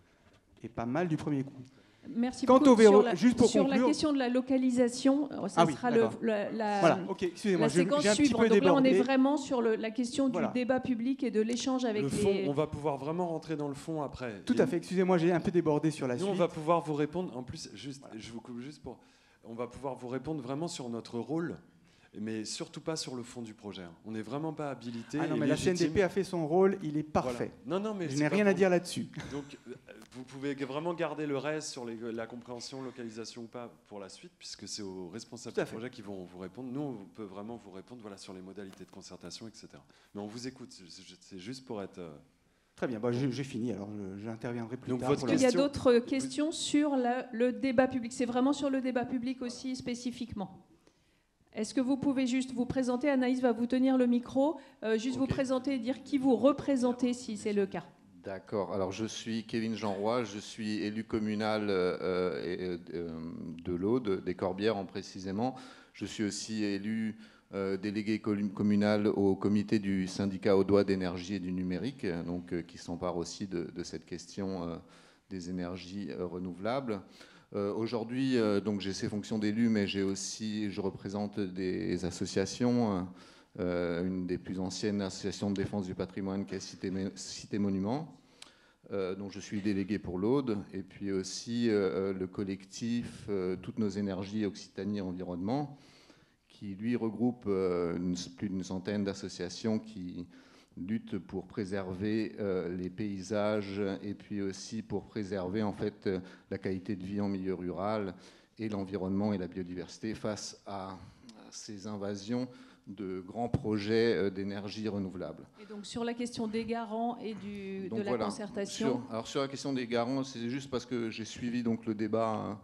et pas mal du premier coup. Merci Quant beaucoup. au verrou- sur la, juste pour sur conclure- la question de la localisation, ça Ah oui, sera le, d'accord. la, la- Voilà, ok, excusez-moi, la je- séquence j'ai un petit suivante. peu Donc là, on est débordé. vraiment sur le- la question Voilà. du débat public et de l'échange avec Le fond, les... on va pouvoir vraiment rentrer dans le fond après. Tout Et à fait, excusez-moi, j'ai un peu débordé sur la Nous, suite. on va pouvoir vous répondre. En plus, juste, je vous coupe juste pour. On va pouvoir vous répondre vraiment sur notre rôle, mais surtout pas sur le fond du projet. On n'est vraiment pas habilité. Ah non, et mais la légitime. C N D P a fait son rôle, il est Voilà. parfait. Non, non, mais Je c'est n'ai pas rien à pour- dire là-dessus. Donc, euh, vous pouvez vraiment garder le reste sur les- la compréhension, localisation ou pas pour la suite, puisque c'est aux responsables Tout à du fait. projet qui vont vous répondre. Nous, on peut vraiment vous répondre voilà, sur les modalités de concertation, et cetera. Mais on vous écoute. C'est- C'est juste pour être. euh, Très bien, bah, j'ai j'ai fini, alors je- j'interviendrai plus Donc, tard. votre pour Il la- y a question- d'autres questions sur la- le débat public. C'est vraiment sur le débat public aussi spécifiquement. Est-ce que vous pouvez juste vous présenter? Anaïs va vous tenir le micro. Euh, juste vous Ok. présenter et dire qui vous représentez si c'est le cas. D'accord. Alors, je suis Kevin Jeanroy, je suis élu communal euh, et, euh, de l'Aude, des Corbières en précisément. Je suis aussi élu euh, délégué com- communal au comité du syndicat audois d'énergie et du numérique, donc, euh, qui s'empare aussi de, de cette question euh, des énergies euh, renouvelables. Euh, Aujourd'hui, euh, donc j'ai ces fonctions d'élu, mais j'ai aussi, je représente des associations. Euh, une des plus anciennes associations de défense du patrimoine qui est Cité, Cité Monument, euh, dont je suis délégué pour l'Aude, et puis aussi euh, le collectif euh, Toutes nos énergies Occitanie Environnement, qui lui regroupe euh, une, plus d'une centaine d'associations qui luttent pour préserver euh, les paysages et puis aussi pour préserver en fait euh, la qualité de vie en milieu rural et l'environnement et la biodiversité face à, à ces invasions de grands projets euh, d'énergie renouvelable. Et donc sur la question des garants et du, Donc de la voilà, concertation. Sur, alors sur la question des garants, c'est juste parce que j'ai suivi donc le débat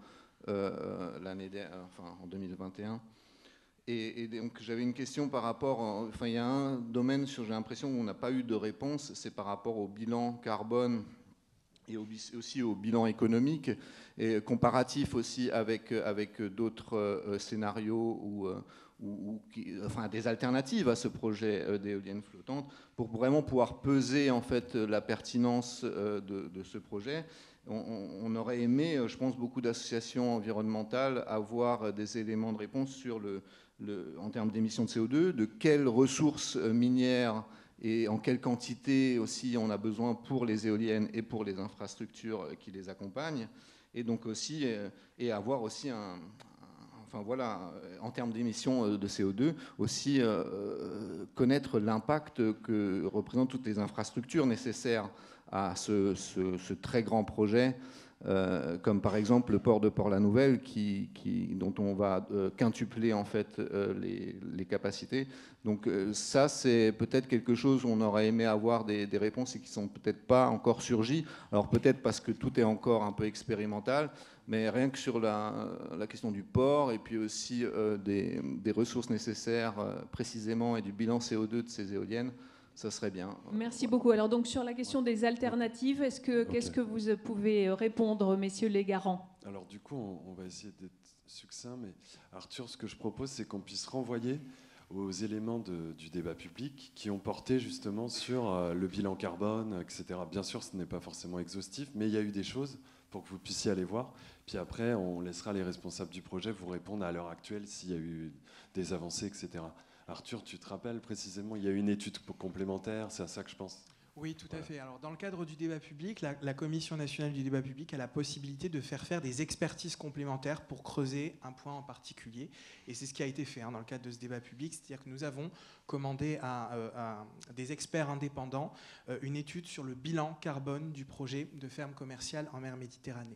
euh, l'année dernière, enfin en deux mille vingt et un. Et, et donc j'avais une question par rapport, enfin il y a un domaine sur, j'ai l'impression où on n'a pas eu de réponse, c'est par rapport au bilan carbone et au, aussi au bilan économique et comparatif aussi avec avec d'autres euh, scénarios ou euh, ou, ou qui, enfin des alternatives à ce projet euh, d'éoliennes flottantes pour vraiment pouvoir peser en fait la pertinence euh, de, de ce projet. On, on aurait aimé, je pense, beaucoup d'associations environnementales avoir des éléments de réponse sur le Le, en termes d'émissions de C O deux, de quelles ressources minières et en quelle quantité aussi on a besoin pour les éoliennes et pour les infrastructures qui les accompagnent, et donc aussi et avoir aussi un, enfin voilà, en termes d'émissions de C O deux, aussi euh, connaître l'impact que représentent toutes les infrastructures nécessaires à ce, ce, ce très grand projet. Euh, comme par exemple le port de Port-la-Nouvelle, qui, qui, dont on va euh, quintupler en fait euh, les, les capacités. Donc euh, ça, c'est peut-être quelque chose où on aurait aimé avoir des, des réponses et qui sont peut-être pas encore surgies. Alors peut-être parce que tout est encore un peu expérimental, mais rien que sur la, la question du port et puis aussi euh, des, des ressources nécessaires euh, précisément et du bilan C O deux de ces éoliennes, ça serait bien. Merci beaucoup. Alors donc sur la question des alternatives, est-ce que, Okay. qu'est-ce que vous pouvez répondre, messieurs les garants? Alors du coup, on, on va essayer d'être succinct, mais Arthur, ce que je propose, c'est qu'on puisse renvoyer aux éléments de, du débat public qui ont porté justement sur euh, le bilan carbone, et cetera. Bien sûr, ce n'est pas forcément exhaustif, mais il y a eu des choses pour que vous puissiez aller voir. Puis après, on laissera les responsables du projet vous répondre à l'heure actuelle s'il y a eu des avancées, et cetera. Arthur, tu te rappelles précisément, il y a eu une étude complémentaire, c'est à ça que je pense. Oui, tout Voilà. à fait. Alors, dans le cadre du débat public, la, la Commission nationale du débat public a la possibilité de faire faire des expertises complémentaires pour creuser un point en particulier. Et c'est ce qui a été fait hein, dans le cadre de ce débat public. C'est-à-dire que nous avons commandé à, euh, à des experts indépendants euh, une étude sur le bilan carbone du projet de ferme commerciale en mer Méditerranée.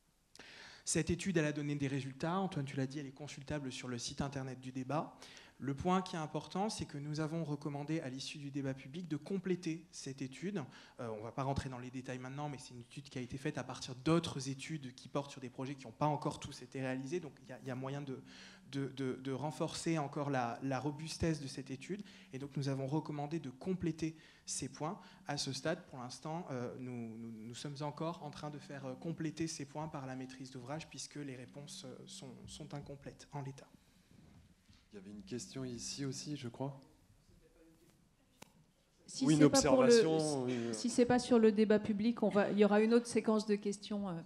Cette étude, elle a donné des résultats. Antoine, tu l'as dit, elle est consultable sur le site internet du débat. Le point qui est important, c'est que nous avons recommandé à l'issue du débat public de compléter cette étude. Euh, on ne va pas rentrer dans les détails maintenant, mais c'est une étude qui a été faite à partir d'autres études qui portent sur des projets qui n'ont pas encore tous été réalisés. Donc il y, y a moyen de, de, de, de renforcer encore la, la robustesse de cette étude. Et donc nous avons recommandé de compléter ces points. À ce stade, pour l'instant, euh, nous, nous, nous sommes encore en train de faire compléter ces points par la maîtrise d'ouvrage, puisque les réponses sont, sont incomplètes en l'état. Il y avait une question ici aussi, je crois. si oui, une c'est pas pour le, observation. si, une... si c'est pas sur le débat public, on va, il y aura une autre séquence de questions. Euh.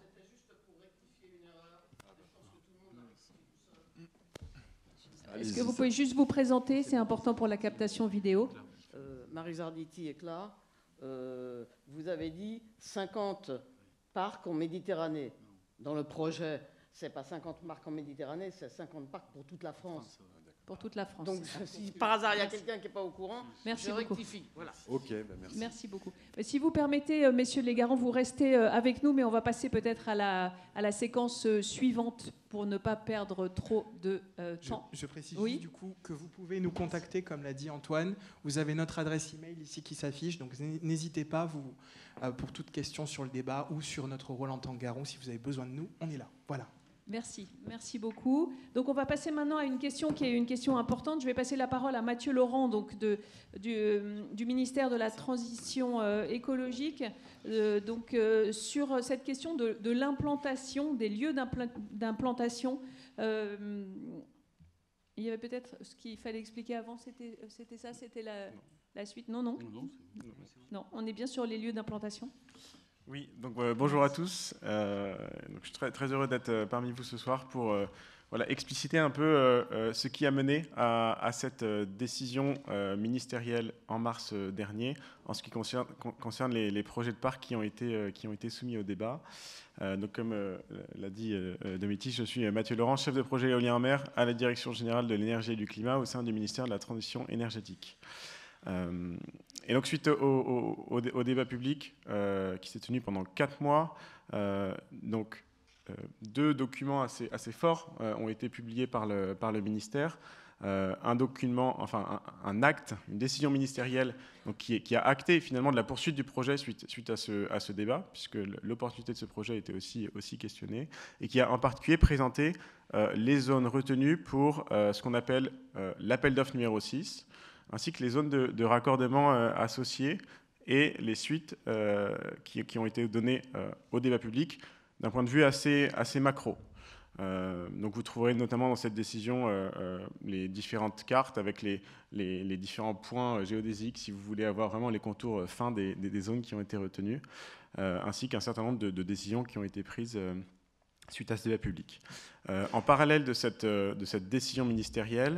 Est-ce que vous pouvez juste vous présenter? C'est important pour la captation vidéo. Euh, Marie Zarditi est là. Euh, vous avez dit cinquante parcs en Méditerranée. Dans le projet, c'est pas cinquante parcs en Méditerranée, c'est cinquante parcs pour toute la France. Pour toute la France. Donc, si par hasard il y a quelqu'un qui n'est pas au courant, merci je beaucoup. rectifie. Voilà. Ok, ben merci. Merci beaucoup. Si vous permettez, messieurs les garants, vous restez avec nous, mais on va passer peut-être à la, à la séquence suivante pour ne pas perdre trop de euh, temps. Je, je précise oui du coup que vous pouvez nous contacter, comme l'a dit Antoine. Vous avez notre adresse email ici qui s'affiche, donc n'hésitez pas vous, euh, pour toute question sur le débat ou sur notre rôle en tant que garant. Si vous avez besoin de nous, on est là. Voilà. Merci, merci beaucoup. Donc on va passer maintenant à une question qui est une question importante. Je vais passer la parole à Mathieu Laurent, donc de, du, du ministère de la Transition euh, écologique, euh, donc euh, sur cette question de, de l'implantation, des lieux d'implantation. Euh, il y avait peut-être ce qu'il fallait expliquer avant, c'était, c'était ça, c'était la, la suite. Non, non, non, non, on est bien sur les lieux d'implantation. Oui, donc euh, bonjour à tous. Euh, donc, je suis très, très heureux d'être euh, parmi vous ce soir pour euh, voilà, expliciter un peu euh, euh, ce qui a mené à, à cette euh, décision euh, ministérielle en mars euh, dernier en ce qui concerne, con, concerne les, les projets de parc qui ont été, euh, qui ont été soumis au débat. Euh, donc, comme euh, l'a dit euh, Domitis, je suis Mathieu Laurent, chef de projet éolien en mer à la Direction générale de l'énergie et du climat au sein du ministère de la Transition énergétique. Euh, et donc suite au, au, au, au débat public euh, qui s'est tenu pendant quatre mois, euh, donc euh, deux documents assez, assez forts euh, ont été publiés par le, par le ministère. Euh, un document, enfin un, un acte, une décision ministérielle donc, qui, est, qui a acté finalement de la poursuite du projet suite, suite à, ce, à ce débat, puisque l'opportunité de ce projet était aussi, aussi questionnée, et qui a en particulier présenté euh, les zones retenues pour euh, ce qu'on appelle euh, l'appel d'offres numéro six, ainsi que les zones de, de raccordement euh, associées et les suites euh, qui, qui ont été données euh, au débat public d'un point de vue assez, assez macro. Euh, donc vous trouverez notamment dans cette décision euh, euh, les différentes cartes avec les, les, les différents points géodésiques si vous voulez avoir vraiment les contours fins des, des, des zones qui ont été retenues, euh, ainsi qu'un certain nombre de, de décisions qui ont été prises euh, suite à ce débat public. Euh, en parallèle de cette, de cette décision ministérielle,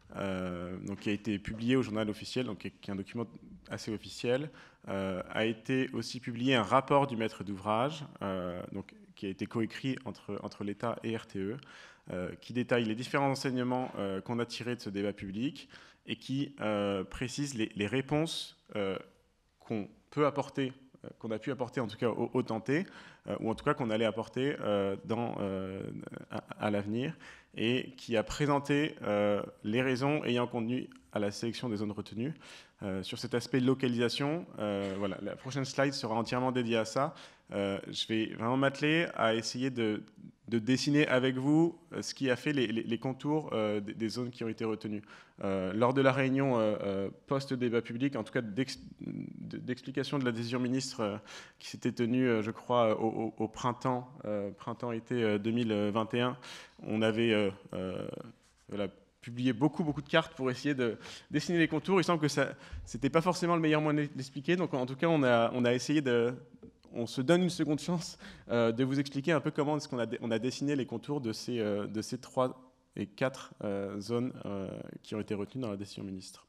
Euh, donc, qui a été publié au journal officiel, donc, qui est un document assez officiel, euh, a été aussi publié un rapport du maître d'ouvrage, euh, donc, qui a été coécrit entre, entre l'État et R T E, euh, qui détaille les différents enseignements euh, qu'on a tirés de ce débat public et qui euh, précise les, les réponses euh, qu'on peut apporter, euh, qu'on a pu apporter en tout cas au, au tenté, euh, ou en tout cas qu'on allait apporter euh, dans, euh, à, à l'avenir, et qui a présenté euh, les raisons ayant conduit à la sélection des zones retenues. Euh, sur cet aspect de localisation, euh, voilà, la prochaine slide sera entièrement dédiée à ça. Euh, je vais vraiment m'atteler à essayer de, de dessiner avec vous ce qui a fait les, les, les contours euh, des, des zones qui ont été retenues. Euh, lors de la réunion euh, euh, post-débat public, en tout cas d'explication de la décision ministre euh, qui s'était tenue, euh, je crois, au, au, au printemps, euh, printemps-été euh, deux mille vingt et un, on avait euh, euh, voilà, publié beaucoup, beaucoup de cartes pour essayer de dessiner les contours. Il semble que ce n'était pas forcément le meilleur moyen d'expliquer. Donc, en tout cas, on a, on a essayé de... On se donne une seconde chance euh, de vous expliquer un peu comment est-ce qu'on a, on a dessiné les contours de ces, euh, de ces trois et quatre euh, zones euh, qui ont été retenues dans la décision ministre.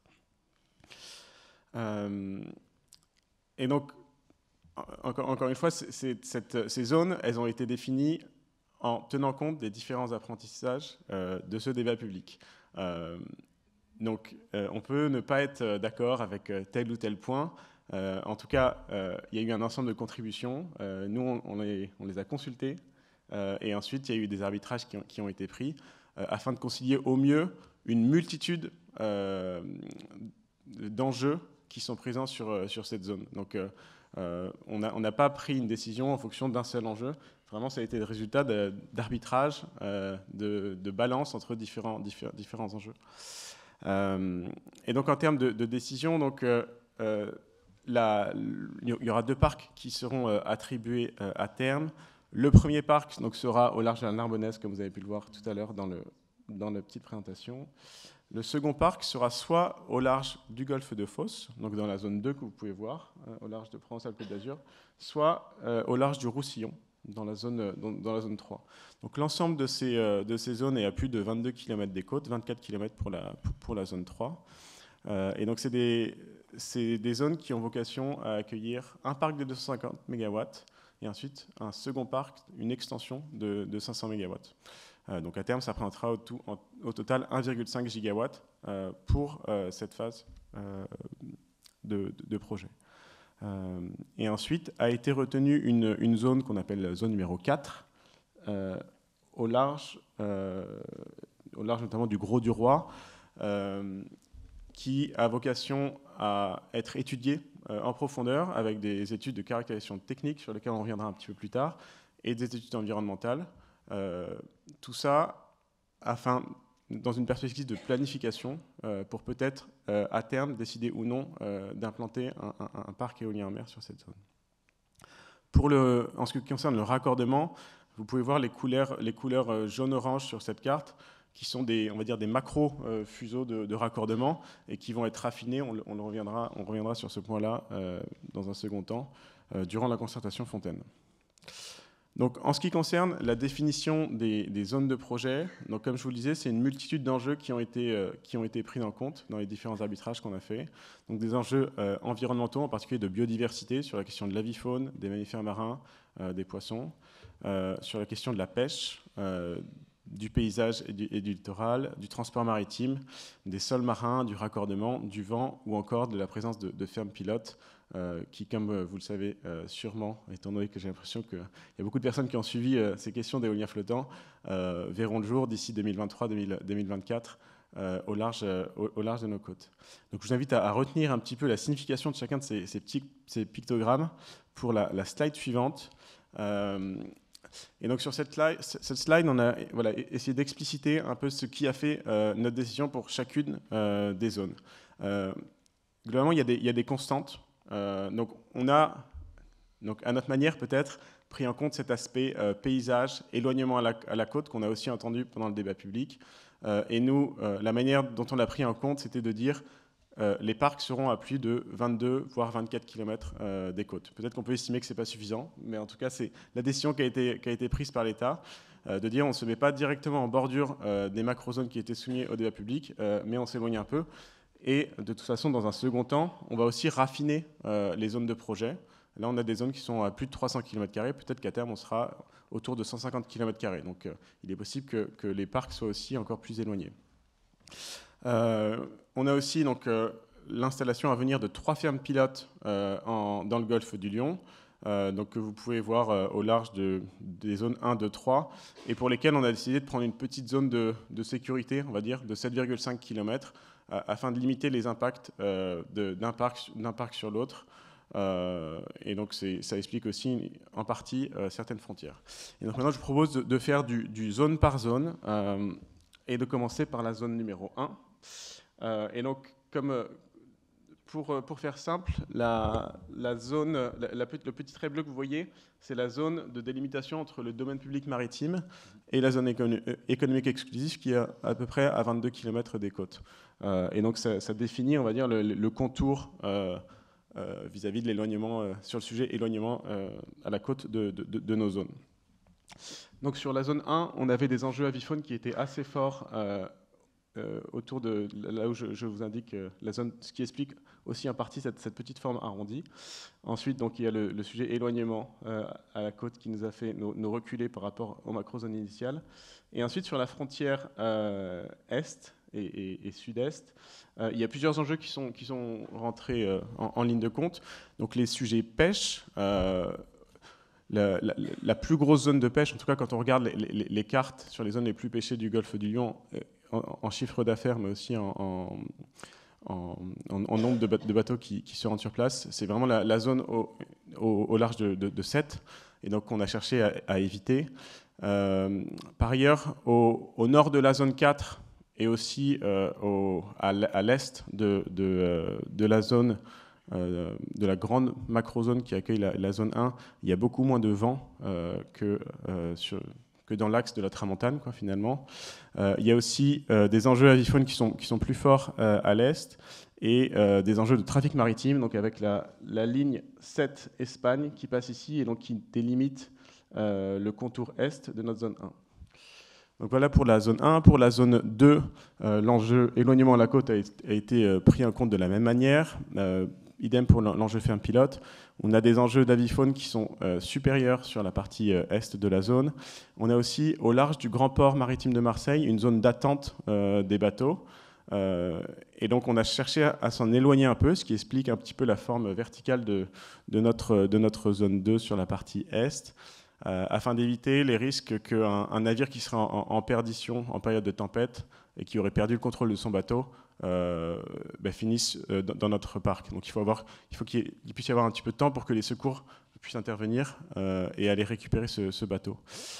Euh, et donc, encore, encore une fois, c'est, cette, ces zones, elles ont été définies en tenant compte des différents apprentissages euh, de ce débat public. Euh, donc, euh, on peut ne pas être d'accord avec tel ou tel point. Euh, en tout cas, euh, il y a eu un ensemble de contributions. Euh, nous, on, on, les, on les a consultées. Euh, et ensuite, il y a eu des arbitrages qui ont, qui ont été pris euh, afin de concilier au mieux une multitude euh, d'enjeux qui sont présents sur, sur cette zone. Donc, euh, euh, on n'a on n'a pas pris une décision en fonction d'un seul enjeu. Vraiment, ça a été le résultat d'arbitrage, euh, de, de balance entre différents, diffé différents enjeux. Euh, et donc, en termes de, de décision, donc, euh, euh, la, il y aura deux parcs qui seront euh, attribués euh, à terme. Le premier parc donc, sera au large de la Narbonnaise, comme vous avez pu le voir tout à l'heure dans le, dans la petite présentation. Le second parc sera soit au large du golfe de Fos, donc dans la zone deux que vous pouvez voir, euh, au large de Provence-Alpes-Côte d'Azur, soit euh, au large du Roussillon, dans la zone, dans, dans la zone trois. Donc l'ensemble de ces, euh, de ces zones est à plus de vingt-deux kilomètres des côtes, vingt-quatre kilomètres pour la, pour la zone trois. Euh, et donc c'est des, c'est des zones qui ont vocation à accueillir un parc de deux cent cinquante mégawatts et ensuite un second parc, une extension de, de cinq cents mégawatts. Euh, donc à terme, ça représentera au, tout, en, au total un virgule cinq gigawatts euh, pour euh, cette phase euh, de, de, de projet. Euh, et ensuite a été retenue une, une zone qu'on appelle la zone numéro quatre, euh, au, large, euh, au large notamment du Gros du Roi, euh, qui a vocation à être étudiée euh, en profondeur avec des études de caractérisation technique sur lesquelles on reviendra un petit peu plus tard, et des études environnementales. Euh, tout ça afin, dans une perspective de planification, euh, pour peut-être euh, à terme décider ou non euh, d'implanter un, un, un parc éolien en mer sur cette zone. Pour le, en ce qui concerne le raccordement, vous pouvez voir les couleurs, les couleurs jaune-orange sur cette carte, qui sont des, on va dire, des macro-fuseaux de, de raccordement et qui vont être raffinés. On, on, reviendra, on reviendra sur ce point-là euh, dans un second temps, euh, durant la concertation Fontaine. Donc, en ce qui concerne la définition des, des zones de projet, donc, comme je vous le disais, c'est une multitude d'enjeux qui ont été, euh, qui ont été pris en compte dans les différents arbitrages qu'on a fait. Donc, des enjeux euh, environnementaux, en particulier de biodiversité, sur la question de l'avifaune, des mammifères marins, euh, des poissons, euh, sur la question de la pêche, euh, du paysage et du, et du littoral, du transport maritime, des sols marins, du raccordement, du vent ou encore de la présence de, de fermes pilotes euh, qui, comme vous le savez euh, sûrement, étant donné que j'ai l'impression qu'il y a beaucoup de personnes qui ont suivi euh, ces questions d'éolien flottant, euh, verront le jour d'ici deux mille vingt-trois deux mille vingt-quatre euh, au, large, euh, au, au large de nos côtes. Donc je vous invite à, à retenir un petit peu la signification de chacun de ces, ces petits ces pictogrammes pour la, la slide suivante. Euh, Et donc sur cette slide, cette slide on a voilà, essayé d'expliciter un peu ce qui a fait euh, notre décision pour chacune euh, des zones. Euh, globalement, il y a des, il y a des constantes. Euh, donc on a, donc à notre manière peut-être, pris en compte cet aspect euh, paysage, éloignement à la, à la côte qu'on a aussi entendu pendant le débat public. Euh, et nous, euh, la manière dont on l'a pris en compte, c'était de dire Euh, les parcs seront à plus de vingt-deux, voire vingt-quatre kilomètres euh, des côtes. Peut-être qu'on peut estimer que ce n'est pas suffisant, mais en tout cas, c'est la décision qui a été, qui a été prise par l'État, euh, de dire on ne se met pas directement en bordure euh, des macrozones qui étaient soumises au débat public, euh, mais on s'éloigne un peu. Et de toute façon, dans un second temps, on va aussi raffiner euh, les zones de projet. Là, on a des zones qui sont à plus de trois cents kilomètres carrés. Peut-être qu'à terme, on sera autour de cent cinquante kilomètres carrés. Donc, euh, il est possible que, que les parcs soient aussi encore plus éloignés. Euh, on a aussi donc, euh, l'installation à venir de trois fermes pilotes euh, en, dans le golfe du Lion, euh, donc, que vous pouvez voir euh, au large de, des zones un, deux, trois, et pour lesquelles on a décidé de prendre une petite zone de, de sécurité, on va dire, de sept virgule cinq kilomètres, euh, afin de limiter les impacts euh, de, d'un, parc, d'un parc sur l'autre. Euh, et donc c'est, ça explique aussi en partie euh, certaines frontières. Et donc maintenant je vous propose de, de faire du, du zone par zone euh, et de commencer par la zone numéro un. Euh, et donc, comme, pour, pour faire simple, la, la zone, la, la, le petit trait bleu que vous voyez, c'est la zone de délimitation entre le domaine public maritime et la zone économique exclusive qui est à peu près à vingt-deux kilomètres des côtes. Euh, et donc, ça, ça définit, on va dire, le, le contour euh, euh, vis-à-vis de l'éloignement, euh, sur le sujet éloignement euh, à la côte de, de, de, de nos zones. Donc, sur la zone un, on avait des enjeux aviphones qui étaient assez forts euh, Euh, autour de là où je, je vous indique euh, la zone, ce qui explique aussi en partie cette, cette petite forme arrondie. Ensuite, donc, il y a le, le sujet éloignement euh, à la côte qui nous a fait nous, nous reculer par rapport aux macro-zones initiales. Et ensuite, sur la frontière euh, est et, et, et sud-est, euh, il y a plusieurs enjeux qui sont, qui sont rentrés euh, en, en ligne de compte. Donc, les sujets pêche. Euh, La, la, la plus grosse zone de pêche, en tout cas quand on regarde les, les, les cartes sur les zones les plus pêchées du golfe du Lion, en, en chiffre d'affaires, mais aussi en, en, en, en nombre de, ba- de bateaux qui, qui se rendent sur place, c'est vraiment la, la zone au, au, au large de, de, de Sète, et donc on a cherché à, à éviter. Euh, par ailleurs, au, au nord de la zone quatre, et aussi euh, au, à l'est de, de, de la zone Euh, de la grande macrozone qui accueille la, la zone un, il y a beaucoup moins de vent euh, que, euh, sur, que dans l'axe de la Tramontane, quoi, finalement. Euh, il y a aussi euh, des enjeux aviphones qui sont, qui sont plus forts euh, à l'est, et euh, des enjeux de trafic maritime, donc avec la, la ligne sept Espagne qui passe ici, et donc qui délimite euh, le contour est de notre zone un. Donc voilà pour la zone un. Pour la zone deux, euh, l'enjeu éloignement à la côte a, a été euh, pris en compte de la même manière. Euh, idem pour l'enjeu ferme pilote. On a des enjeux d'avifaune qui sont euh, supérieurs sur la partie euh, est de la zone. On a aussi au large du grand port maritime de Marseille une zone d'attente euh, des bateaux. Euh, et donc on a cherché à, à s'en éloigner un peu, ce qui explique un petit peu la forme verticale de, de, notre, de notre zone deux sur la partie est. Euh, afin d'éviter les risques qu'un un navire qui serait en, en perdition en période de tempête et qui aurait perdu le contrôle de son bateau euh, ben finisse euh, dans, dans notre parc. Donc il faut, avoir, il faut qu'il, il puisse y avoir un petit peu de temps pour que les secours puissent intervenir euh, et aller récupérer ce, ce bateau.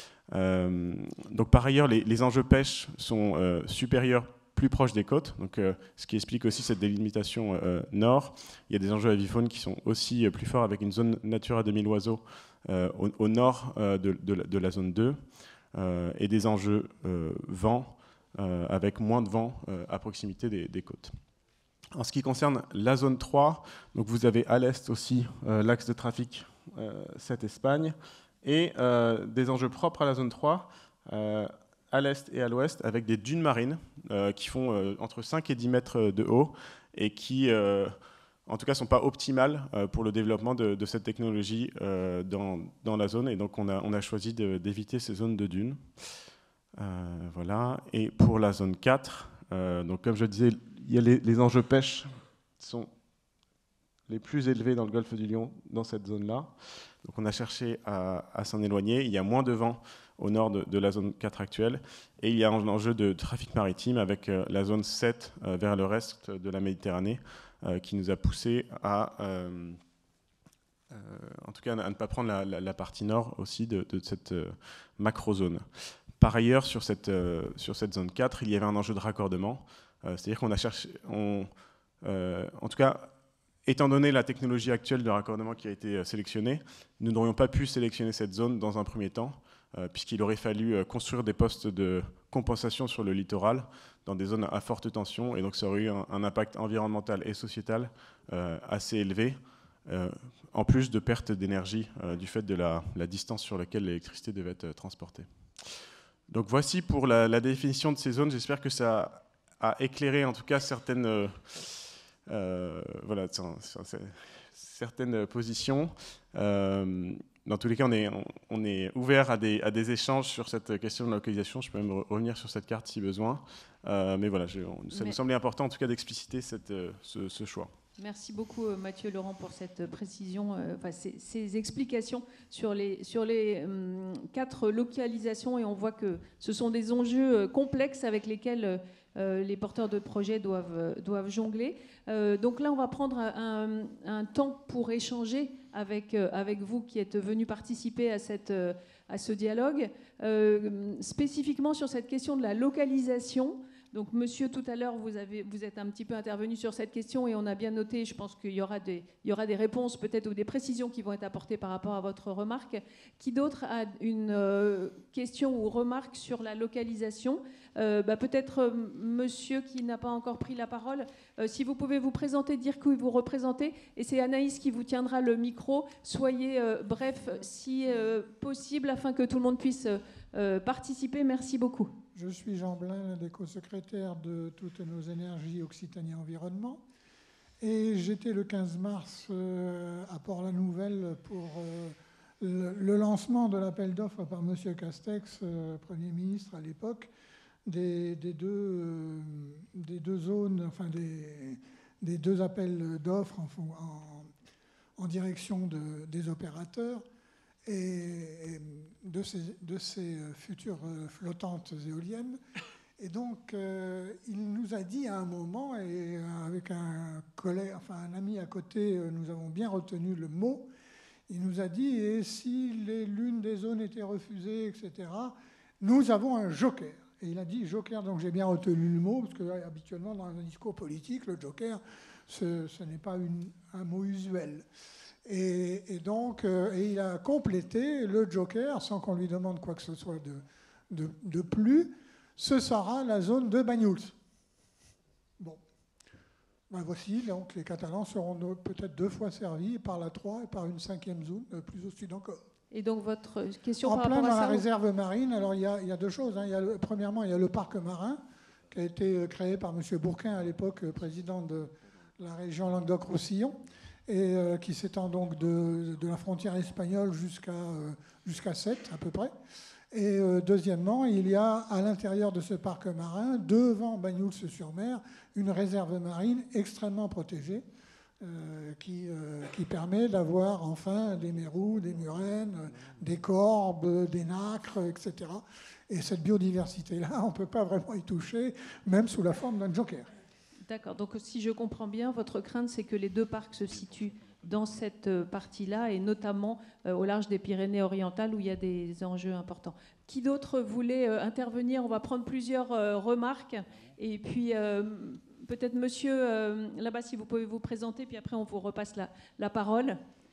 Euh, donc par ailleurs, les, les enjeux pêche sont euh, supérieurs plus proches des côtes, donc, euh, ce qui explique aussi cette délimitation euh, nord. Il y a des enjeux aviphones qui sont aussi euh, plus forts avec une zone Natura deux mille oiseaux Euh, au, au nord euh, de, de, de la zone deux euh, et des enjeux euh, vent euh, avec moins de vent euh, à proximité des, des côtes. En ce qui concerne la zone trois, donc vous avez à l'est aussi euh, l'axe de trafic euh, sept Espagne et euh, des enjeux propres à la zone trois euh, à l'est et à l'ouest avec des dunes marines euh, qui font euh, entre cinq et dix mètres de haut et qui euh, en tout cas, ne sont pas optimales euh, pour le développement de, de cette technologie euh, dans, dans la zone. Et donc, on a, on a choisi de, d'éviter ces zones de dunes. Euh, voilà. Et pour la zone quatre, euh, donc, comme je disais, il y a les, les enjeux pêche sont les plus élevés dans le golfe du Lion, dans cette zone-là. Donc, on a cherché à, à s'en éloigner. Il y a moins de vent au nord de, de la zone quatre actuelle. Et il y a un enjeu de trafic maritime avec euh, la zone sept euh, vers le reste de la Méditerranée, Euh, qui nous a poussé à, euh, euh, en tout cas, à ne pas prendre la, la, la partie nord aussi de, de cette euh, macro-zone. Par ailleurs, sur cette, euh, sur cette zone quatre, il y avait un enjeu de raccordement, euh, c'est-à-dire qu'on a cherché, on, euh, en tout cas, étant donné la technologie actuelle de raccordement qui a été sélectionnée, nous n'aurions pas pu sélectionner cette zone dans un premier temps, euh, puisqu'il aurait fallu euh, construire des postes de compensation sur le littoral, dans des zones à forte tension, et donc ça aurait eu un, un impact environnemental et sociétal euh, assez élevé, euh, en plus de perte d'énergie euh, du fait de la, la distance sur laquelle l'électricité devait être transportée. Donc voici pour la, la définition de ces zones. J'espère que ça a éclairé en tout cas certaines, euh, euh, voilà, certaines positions. Euh, Dans tous les cas, on est, on est ouvert à des, à des échanges sur cette question de localisation. Je peux même revenir sur cette carte si besoin. Euh, mais voilà, je, ça mais... nous semblait important en tout cas d'expliciter cette, ce, ce choix. Merci beaucoup Mathieu Laurent pour cette précision, euh, enfin, ces, ces explications sur les, sur les hum, quatre localisations. Et on voit que ce sont des enjeux complexes avec lesquels euh, les porteurs de projets doivent, doivent jongler. Euh, donc là, on va prendre un, un temps pour échanger avec, euh, avec vous qui êtes venus participer à, cette, euh, à ce dialogue. Euh, spécifiquement sur cette question de la localisation. Donc, monsieur, tout à l'heure, vous, avez, vous êtes un petit peu intervenu sur cette question et on a bien noté, je pense qu'il y aura des, il y aura des réponses peut-être ou des précisions qui vont être apportées par rapport à votre remarque. Qui d'autre a une euh, question ou remarque sur la localisation ? euh, bah, Peut-être euh, monsieur qui n'a pas encore pris la parole. Euh, si vous pouvez vous présenter, dire qui vous représentez. Et c'est Anaïs qui vous tiendra le micro. Soyez euh, bref si euh, possible afin que tout le monde puisse euh, participer. Merci beaucoup. Je suis Jean Blin, l'un des co-secrétaires de Toutes nos énergies Occitanie Environnement. Et j'étais le quinze mars euh, à Port-la-Nouvelle pour euh, le, le lancement de l'appel d'offres par M. Castex, euh, Premier ministre à l'époque, des, des, deux, euh, des deux zones, enfin des, des deux appels d'offres en, en, en direction de, des opérateurs. Et de ces, de ces futures flottantes éoliennes. Et donc, euh, il nous a dit à un moment, et avec un collègue, enfin un ami à côté, nous avons bien retenu le mot, il nous a dit, et si les, l'une des zones était refusée, et cetera, nous avons un joker. Et il a dit joker, donc j'ai bien retenu le mot, parce que habituellement, dans un discours politique, le joker, ce, ce n'est pas une, un mot usuel. Et, et donc, euh, et il a complété le joker, sans qu'on lui demande quoi que ce soit de, de, de plus, ce sera la zone de Banyuls. Bon. Ben voici, donc les Catalans seront peut-être deux fois servis par la trois et par une cinquième zone, plus au sud encore. Et donc votre question en par plein rapport dans à ça, la réserve marine, alors il y a, il y a deux choses. Hein. Il y a le, premièrement, il y a le parc marin qui a été créé par M. Bourquin, à l'époque président de la région Languedoc-Roussillon, et euh, qui s'étend donc de, de la frontière espagnole jusqu'à euh, jusqu'à Sète, à peu près. Et euh, deuxièmement, il y a à l'intérieur de ce parc marin, devant Banyuls-sur-Mer, une réserve marine extrêmement protégée, Euh, qui, euh, qui permet d'avoir enfin des mérous, des murènes, euh, des corbes, des nacres, et cetera. Et cette biodiversité-là, on ne peut pas vraiment y toucher, même sous la forme d'un joker. D'accord, donc si je comprends bien, votre crainte, c'est que les deux parcs se situent dans cette partie-là, et notamment euh, au large des Pyrénées-Orientales, où il y a des enjeux importants. Qui d'autre voulait euh, intervenir? On va prendre plusieurs euh, remarques, et puis... Euh, peut-être monsieur, euh, là-bas, si vous pouvez vous présenter, puis après on vous repasse la, la parole.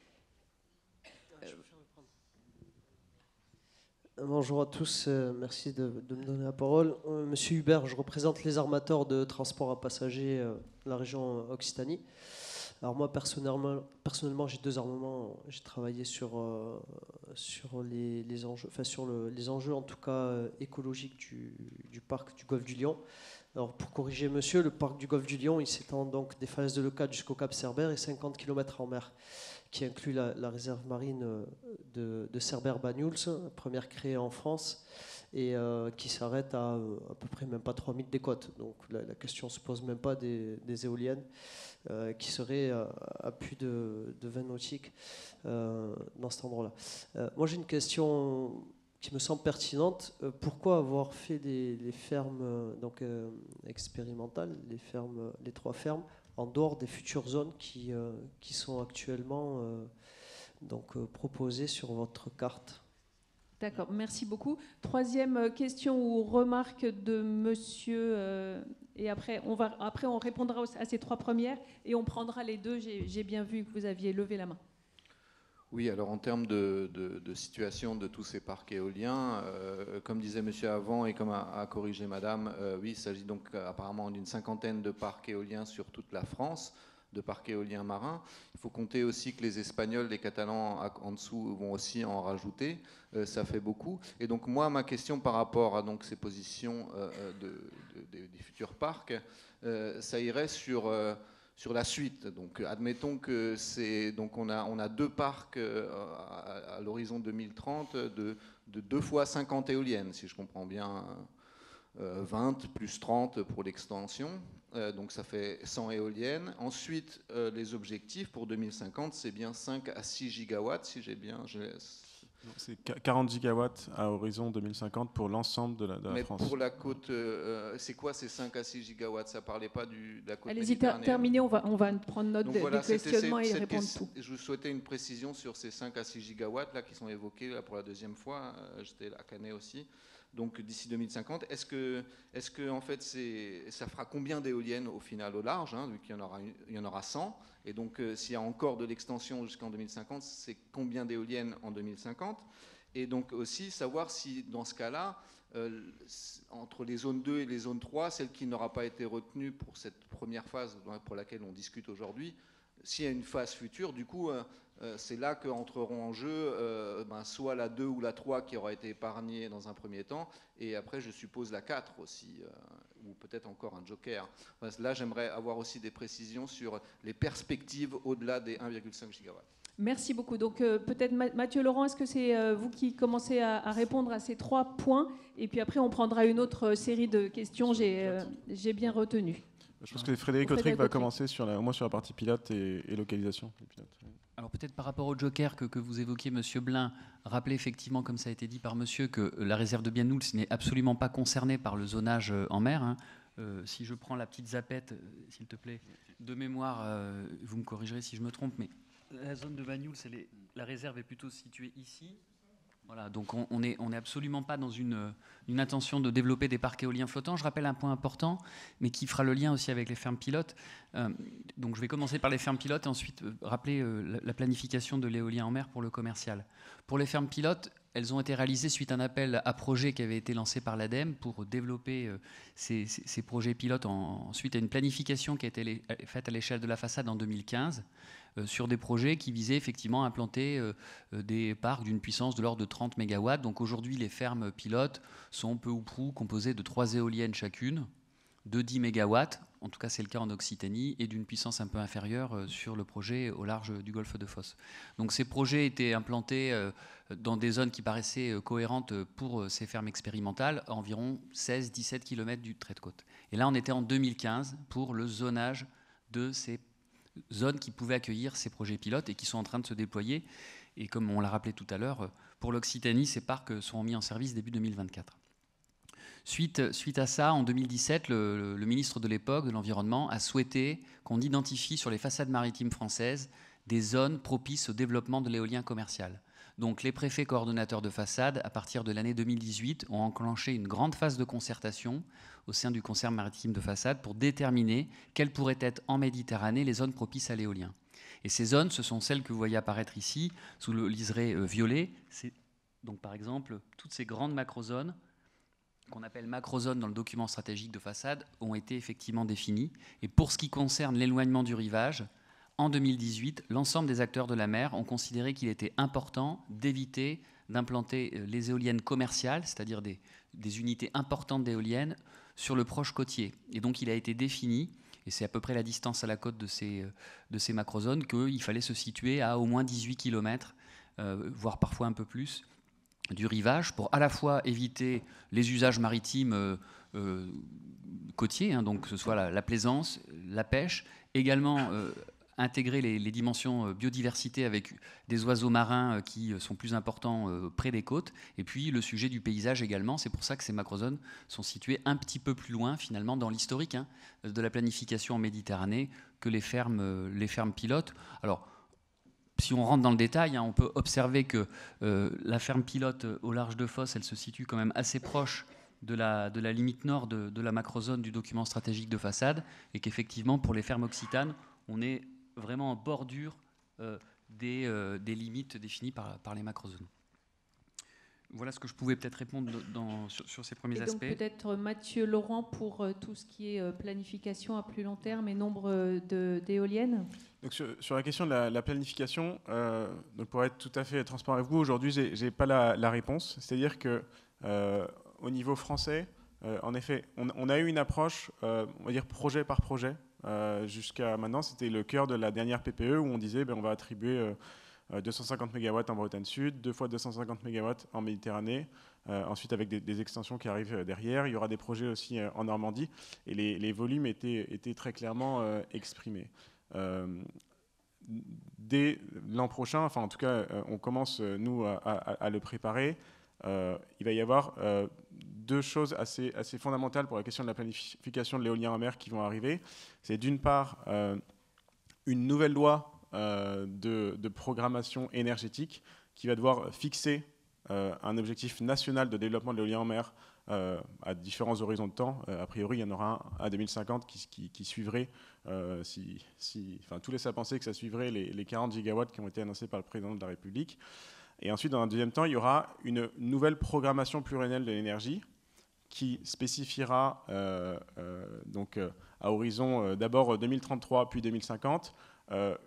Bonjour à tous, euh, merci de, de me donner la parole. Euh, monsieur Hubert, je représente les armateurs de transport à passagers euh, de la région Occitanie. Alors moi, personnellement, personnellement j'ai deux armements. J'ai travaillé sur, euh, sur, les, les enjeux, enfin, sur le, les enjeux, en tout cas, euh, écologiques du, du parc du Golfe du Lion. Alors, pour corriger monsieur, le parc du Golfe du Lion, il s'étend donc des falaises de Leucate jusqu'au Cap Cerbère et cinquante kilomètres en mer, qui inclut la, la réserve marine de, de Cerbère-Banyuls, première créée en France, et euh, qui s'arrête à à peu près même pas trois mille des côtes. Donc la, la question ne se pose même pas des, des éoliennes, euh, qui seraient à, à plus de, de vingt nautiques euh, dans cet endroit-là. Euh, moi, j'ai une question qui me semble pertinente. Euh, pourquoi avoir fait des, les fermes euh, donc, euh, expérimentales, les, fermes, les trois fermes, en dehors des futures zones qui, euh, qui sont actuellement euh, donc, euh, proposées sur votre carte? D'accord, merci beaucoup. Troisième question ou remarque de monsieur, euh, et après on, va, après on répondra à ces trois premières, et on prendra les deux. J'ai, j'ai bien vu que vous aviez levé la main. Oui, alors en termes de, de, de situation de tous ces parcs éoliens, euh, comme disait monsieur avant et comme a, a corrigé madame, euh, oui, il s'agit donc euh, apparemment d'une cinquantaine de parcs éoliens sur toute la France, de parcs éoliens marins. Il faut compter aussi que les Espagnols, les Catalans en dessous vont aussi en rajouter. Euh, ça fait beaucoup. Et donc moi, ma question par rapport à donc, ces positions euh, de, de, de, des futurs parcs, euh, ça irait sur... Euh, sur la suite. Donc, admettons que c'est donc on a on a deux parcs euh, à, à l'horizon deux mille trente de, de deux fois cinquante éoliennes, si je comprends bien, euh, vingt plus trente pour l'extension. Euh, donc ça fait cent éoliennes. Ensuite, euh, les objectifs pour deux mille cinquante, c'est bien cinq à six gigawatts, si j'ai bien. C'est quarante gigawatts à horizon deux mille cinquante pour l'ensemble de la, de la Mais France. Mais pour la côte, euh, c'est quoi ces cinq à six gigawatts? Ça ne parlait pas du, de la côte Allez-y, terminez, on va, on va prendre note des voilà, questionnements et cette, répondre cette, tout. Je vous souhaitais une précision sur ces cinq à six gigawatts là, qui sont évoqués là, pour la deuxième fois. Euh, J'étais à Canet aussi. Donc d'ici deux mille cinquante, est-ce que, est-ce que en fait, ça fera combien d'éoliennes au final au large, hein, vu qu'il y en aura, il y en aura cent, et donc euh, s'il y a encore de l'extension jusqu'en deux mille cinquante, c'est combien d'éoliennes en deux mille cinquante? Et donc aussi savoir si dans ce cas-là, euh, entre les zones deux et les zones trois, celle qui n'aura pas été retenue pour cette première phase pour laquelle on discute aujourd'hui, s'il y a une phase future, du coup, euh, euh, c'est là qu'entreront en jeu euh, ben, soit la deux ou la trois qui aura été épargnée dans un premier temps, et après, je suppose, la quatre aussi, euh, ou peut-être encore un joker. Enfin, là, j'aimerais avoir aussi des précisions sur les perspectives au-delà des un virgule cinq gigawatts. Merci beaucoup. Donc euh, peut-être Mathieu Laurent, est-ce que c'est euh, vous qui commencez à, à répondre à ces trois points, et puis après on prendra une autre série de questions. J'ai euh, j'ai bien retenu. Je pense que Frédéric Autric va commencer sur la, au moins sur la partie pilote et, et localisation. Alors peut-être par rapport au joker que, que vous évoquiez, Monsieur Blin, rappelez effectivement, comme ça a été dit par Monsieur, que la réserve de Banyuls n'est absolument pas concernée par le zonage en mer. Hein. Euh, si je prends la petite zapette, euh, s'il te plaît, de mémoire, euh, vous me corrigerez si je me trompe, mais la zone de Banyuls, est, la réserve est plutôt située ici. Voilà, donc on n'est on est absolument pas dans une, une intention de développer des parcs éoliens flottants. Je rappelle un point important, mais qui fera le lien aussi avec les fermes pilotes. Euh, donc je vais commencer par les fermes pilotes et ensuite euh, rappeler euh, la, la planification de l'éolien en mer pour le commercial. Pour les fermes pilotes, elles ont été réalisées suite à un appel à projet qui avait été lancé par l'ADEME pour développer euh, ces, ces, ces projets pilotes en, suite à une planification qui a été faite à l'échelle de la façade en deux mille quinze euh, sur des projets qui visaient effectivement à implanter euh, des parcs d'une puissance de l'ordre de trente mégawatts. Donc aujourd'hui, les fermes pilotes sont peu ou prou composées de trois éoliennes chacune, de dix mégawatts, en tout cas c'est le cas en Occitanie, et d'une puissance un peu inférieure sur le projet au large du golfe de Fos. Donc ces projets étaient implantés dans des zones qui paraissaient cohérentes pour ces fermes expérimentales, à environ seize à dix-sept kilomètres du trait de côte. Et là on était en deux mille quinze pour le zonage de ces zones qui pouvaient accueillir ces projets pilotes et qui sont en train de se déployer. Et comme on l'a rappelé tout à l'heure, pour l'Occitanie, ces parcs seront mis en service début deux mille vingt-quatre. Suite, suite à ça, en deux mille dix-sept, le, le ministre de l'époque, de l'Environnement, a souhaité qu'on identifie sur les façades maritimes françaises des zones propices au développement de l'éolien commercial. Donc les préfets coordonnateurs de façade, à partir de l'année deux mille dix-huit, ont enclenché une grande phase de concertation au sein du concert maritime de façade pour déterminer quelles pourraient être en Méditerranée les zones propices à l'éolien. Et ces zones, ce sont celles que vous voyez apparaître ici, sous le liseré violet. C'est donc par exemple toutes ces grandes macrozones qu'on appelle macrozones dans le document stratégique de façade, ont été effectivement définies. Et pour ce qui concerne l'éloignement du rivage, en deux mille dix-huit, l'ensemble des acteurs de la mer ont considéré qu'il était important d'éviter d'implanter les éoliennes commerciales, c'est-à-dire des, des unités importantes d'éoliennes, sur le proche côtier. Et donc il a été défini, et c'est à peu près la distance à la côte de ces, de ces macrozones, qu'il fallait se situer à au moins dix-huit kilomètres, euh, voire parfois un peu plus, du rivage, pour à la fois éviter les usages maritimes euh, euh, côtiers, hein, donc que ce soit la, la plaisance, la pêche, également euh, intégrer les, les dimensions biodiversité avec des oiseaux marins qui sont plus importants euh, près des côtes, et puis le sujet du paysage également. C'est pour ça que ces macrozones sont situées un petit peu plus loin finalement dans l'historique hein, de la planification en Méditerranée que les fermes, euh, les fermes pilotes. Alors, si on rentre dans le détail, hein, on peut observer que euh, la ferme pilote au large de Fos, elle se situe quand même assez proche de la, de la limite nord de, de la macrozone du document stratégique de façade, et qu'effectivement, pour les fermes occitanes, on est vraiment en bordure euh, des, euh, des limites définies par, par les macrozones. Voilà ce que je pouvais peut-être répondre dans, sur, sur ces premiers et aspects. Donc peut-être Mathieu Laurent pour euh, tout ce qui est euh, planification à plus long terme et nombre euh, de, d'éoliennes. Donc sur, sur la question de la, la planification, euh, donc pour être tout à fait transparent avec vous, aujourd'hui j'ai, j'ai pas la, la réponse. C'est-à-dire que euh, au niveau français, euh, en effet, on, on a eu une approche, euh, on va dire projet par projet. Euh, jusqu'à maintenant, c'était le cœur de la dernière P P E où on disait ben, on va attribuer euh, deux cent cinquante mégawatts en Bretagne Sud, deux fois deux cent cinquante mégawatts en Méditerranée, euh, ensuite avec des, des extensions qui arrivent derrière. Il y aura des projets aussi euh, en Normandie, et les, les volumes étaient, étaient très clairement euh, exprimés. Euh, dès l'an prochain, enfin en tout cas, euh, on commence nous à, à, à le préparer. Euh, il va y avoir euh, deux choses assez, assez fondamentales pour la question de la planification de l'éolien en mer qui vont arriver. C'est d'une part euh, une nouvelle loi euh, de, de programmation énergétique qui va devoir fixer euh, un objectif national de développement de l'éolien en mer euh, à différents horizons de temps. Euh, a priori, il y en aura un à deux mille cinquante qui, qui, qui suivrait, euh, si, si, enfin, tout laisse à penser que ça suivrait les, les quarante gigawatts qui ont été annoncés par le président de la République. Et ensuite, dans un deuxième temps, il y aura une nouvelle programmation pluriannuelle de l'énergie qui spécifiera euh, euh, donc, euh, à horizon euh, d'abord deux mille trente-trois puis deux mille cinquante euh,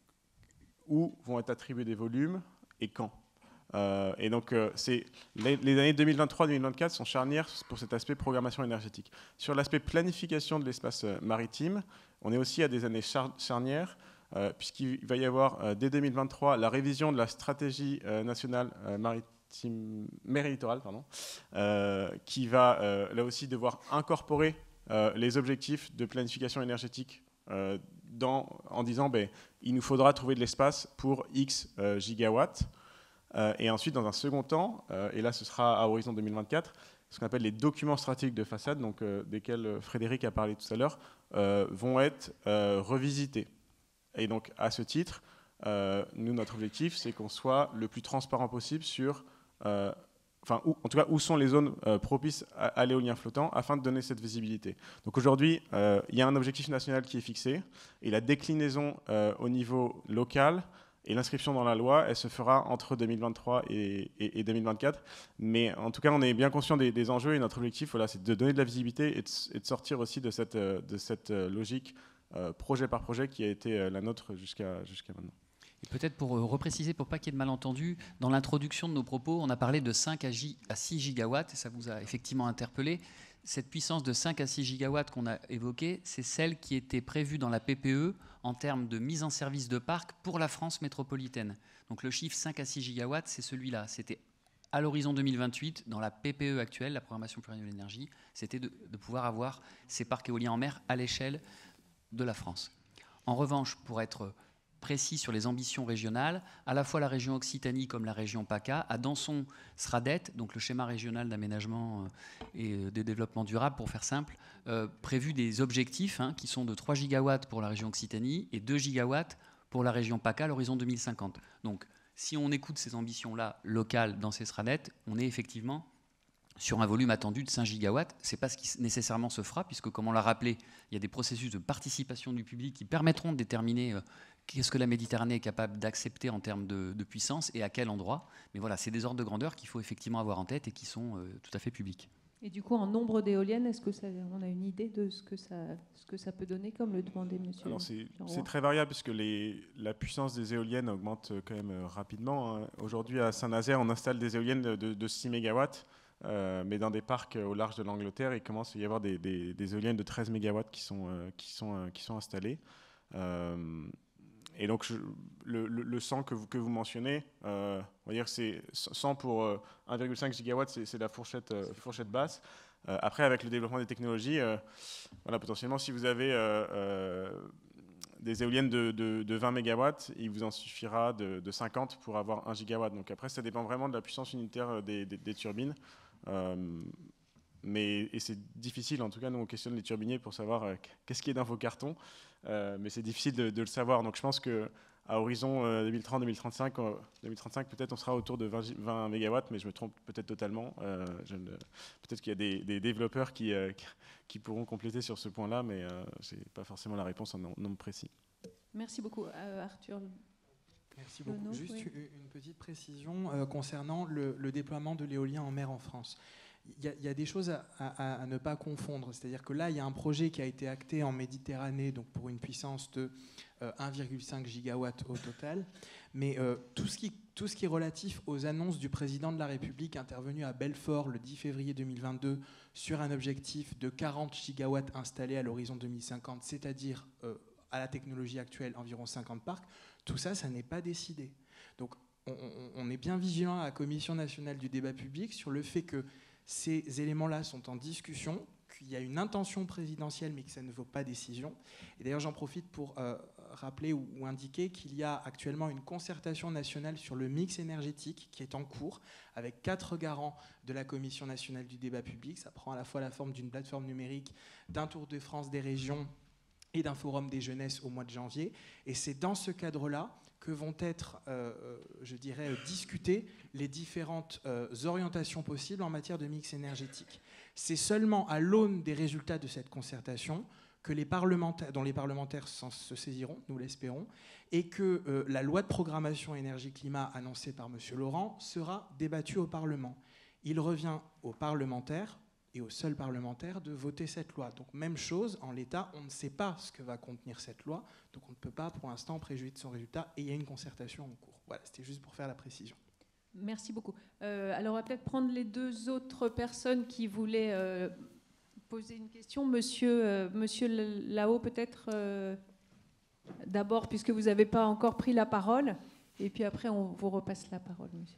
où vont être attribués des volumes et quand. Euh, et donc, euh, c'est les, les années deux mille vingt-trois deux mille vingt-quatre sont charnières pour cet aspect programmation énergétique. Sur l'aspect planification de l'espace maritime, on est aussi à des années char charnières, euh, puisqu'il va y avoir, euh, dès deux mille vingt-trois, la révision de la stratégie euh, nationale euh, maritime, mer et littoral, pardon, euh, qui va euh, là aussi devoir incorporer euh, les objectifs de planification énergétique euh, dans, en disant ben, il nous faudra trouver de l'espace pour X euh, gigawatts. Euh, et ensuite, dans un second temps, euh, et là ce sera à horizon deux mille vingt-quatre, ce qu'on appelle les documents stratégiques de façade, donc, euh, desquels Frédéric a parlé tout à l'heure, euh, vont être euh, revisités. Et donc, à ce titre, euh, nous, notre objectif, c'est qu'on soit le plus transparent possible sur, euh, enfin, où, en tout cas, où sont les zones euh, propices à, à l'éolien flottant, afin de donner cette visibilité. Donc aujourd'hui, euh, il y a un objectif national qui est fixé, et la déclinaison euh, au niveau local Et l'inscription dans la loi, elle se fera entre deux mille vingt-trois et, et, et deux mille vingt-quatre. Mais en tout cas, on est bien conscient des, des enjeux et notre objectif, voilà, c'est de donner de la visibilité et de, et de sortir aussi de cette, de cette logique euh, projet par projet qui a été la nôtre jusqu'à jusqu'à maintenant. Et peut-être pour repréciser, pour pas qu'il y ait de malentendus, dans l'introduction de nos propos, on a parlé de cinq à six gigawatts, et ça vous a effectivement interpellé. Cette puissance de cinq à six gigawatts qu'on a évoquée, c'est celle qui était prévue dans la P P E en termes de mise en service de parc pour la France métropolitaine. Donc le chiffre cinq à six gigawatts, c'est celui-là. C'était à l'horizon deux mille vingt-huit, dans la P P E actuelle, la programmation pluriannuelle de l'énergie, c'était de, de pouvoir avoir ces parcs éoliens en mer à l'échelle de la France. En revanche, pour être précis sur les ambitions régionales, à la fois la région Occitanie comme la région PACA a dans son SRADET, donc le schéma régional d'aménagement et de développement durable, pour faire simple, euh, prévu des objectifs hein, qui sont de trois gigawatts pour la région Occitanie et deux gigawatts pour la région PACA à l'horizon deux mille cinquante. Donc si on écoute ces ambitions-là locales dans ces SRADET, on est effectivement sur un volume attendu de cinq gigawatts. Ce n'est pas ce qui nécessairement se fera, puisque comme on l'a rappelé, il y a des processus de participation du public qui permettront de déterminer euh, qu'est-ce que la Méditerranée est capable d'accepter en termes de, de puissance et à quel endroit. Mais voilà, c'est des ordres de grandeur qu'il faut effectivement avoir en tête et qui sont euh, tout à fait publics. Et du coup, en nombre d'éoliennes, est-ce que ça, on a une idée de ce que ça, ce que ça peut donner, comme le demandait monsieur? Alors c'est, c'est très variable, puisque les, la puissance des éoliennes augmente quand même rapidement. Hein. Aujourd'hui, à Saint-Nazaire, on installe des éoliennes de, de, de six mégawatts, euh, mais dans des parcs au large de l'Angleterre, il commence à y avoir des, des, des éoliennes de treize mégawatts qui sont, euh, qui sont, euh, qui sont installées. Euh, Et donc, je, le, le, le cent que vous, que vous mentionnez, euh, on va dire que c'est cent pour euh, un virgule cinq gigawatts, c'est, c'est la fourchette, euh, fourchette basse. Euh, après, avec le développement des technologies, euh, voilà, potentiellement, si vous avez euh, euh, des éoliennes de, de, de vingt mégawatts, il vous en suffira de, de cinquante pour avoir un gigawatt. Donc après, ça dépend vraiment de la puissance unitaire des, des, des turbines. Euh, mais, et c'est difficile, en tout cas, nous, on questionne les turbiniers pour savoir euh, qu'est-ce qui est dans vos cartons. Euh, mais c'est difficile de, de le savoir. Donc je pense qu'à horizon euh, deux mille trente deux mille trente-cinq, euh, deux mille trente-cinc, peut-être on sera autour de vingt, vingt mégawatts, mais je me trompe peut-être totalement. Euh, je ne, peut-être qu'il y a des, des développeurs qui, euh, qui pourront compléter sur ce point-là, mais euh, je n'ai pas forcément la réponse en nombre précis. Merci beaucoup. Euh, Arthur. Merci beaucoup. Renaud, Juste oui. une petite précision euh, concernant le, le déploiement de l'éolien en mer en France. Il y, a, il y a des choses à, à, à ne pas confondre. C'est-à-dire que là, il y a un projet qui a été acté en Méditerranée, donc pour une puissance de euh, un virgule cinq gigawatts au total. Mais euh, tout, ce qui, tout ce qui est relatif aux annonces du président de la République intervenu à Belfort le dix février deux mille vingt-deux sur un objectif de quarante gigawatts installés à l'horizon deux mille cinquante, c'est-à-dire euh, à la technologie actuelle environ cinquante parcs, tout ça, ça n'est pas décidé. Donc on, on, on est bien vigilant à la Commission nationale du débat public sur le fait que ces éléments-là sont en discussion, qu'il y a une intention présidentielle mais que ça ne vaut pas décision. Et d'ailleurs, j'en profite pour euh, rappeler ou, ou indiquer qu'il y a actuellement une concertation nationale sur le mix énergétique qui est en cours avec quatre garants de la Commission nationale du débat public. Ça prend à la fois la forme d'une plateforme numérique, d'un tour de France des régions et d'un forum des jeunesses au mois de janvier. Et c'est dans ce cadre-là que vont être, euh, je dirais, discutées les différentes euh, orientations possibles en matière de mix énergétique. C'est seulement à l'aune des résultats de cette concertation que les parlementaires, dont les parlementaires se saisiront, nous l'espérons, et que euh, la loi de programmation énergie-climat annoncée par M. Laurent sera débattue au Parlement. Il revient aux parlementaires, et aux seuls parlementaires, de voter cette loi. Donc même chose, en l'état, on ne sait pas ce que va contenir cette loi, donc on ne peut pas pour l'instant préjuger de son résultat, et il y a une concertation en cours. Voilà, c'était juste pour faire la précision. Merci beaucoup. Euh, alors on va peut-être prendre les deux autres personnes qui voulaient euh, poser une question. Monsieur, euh, monsieur là-haut, peut-être euh, d'abord, puisque vous n'avez pas encore pris la parole, et puis après on vous repasse la parole, monsieur.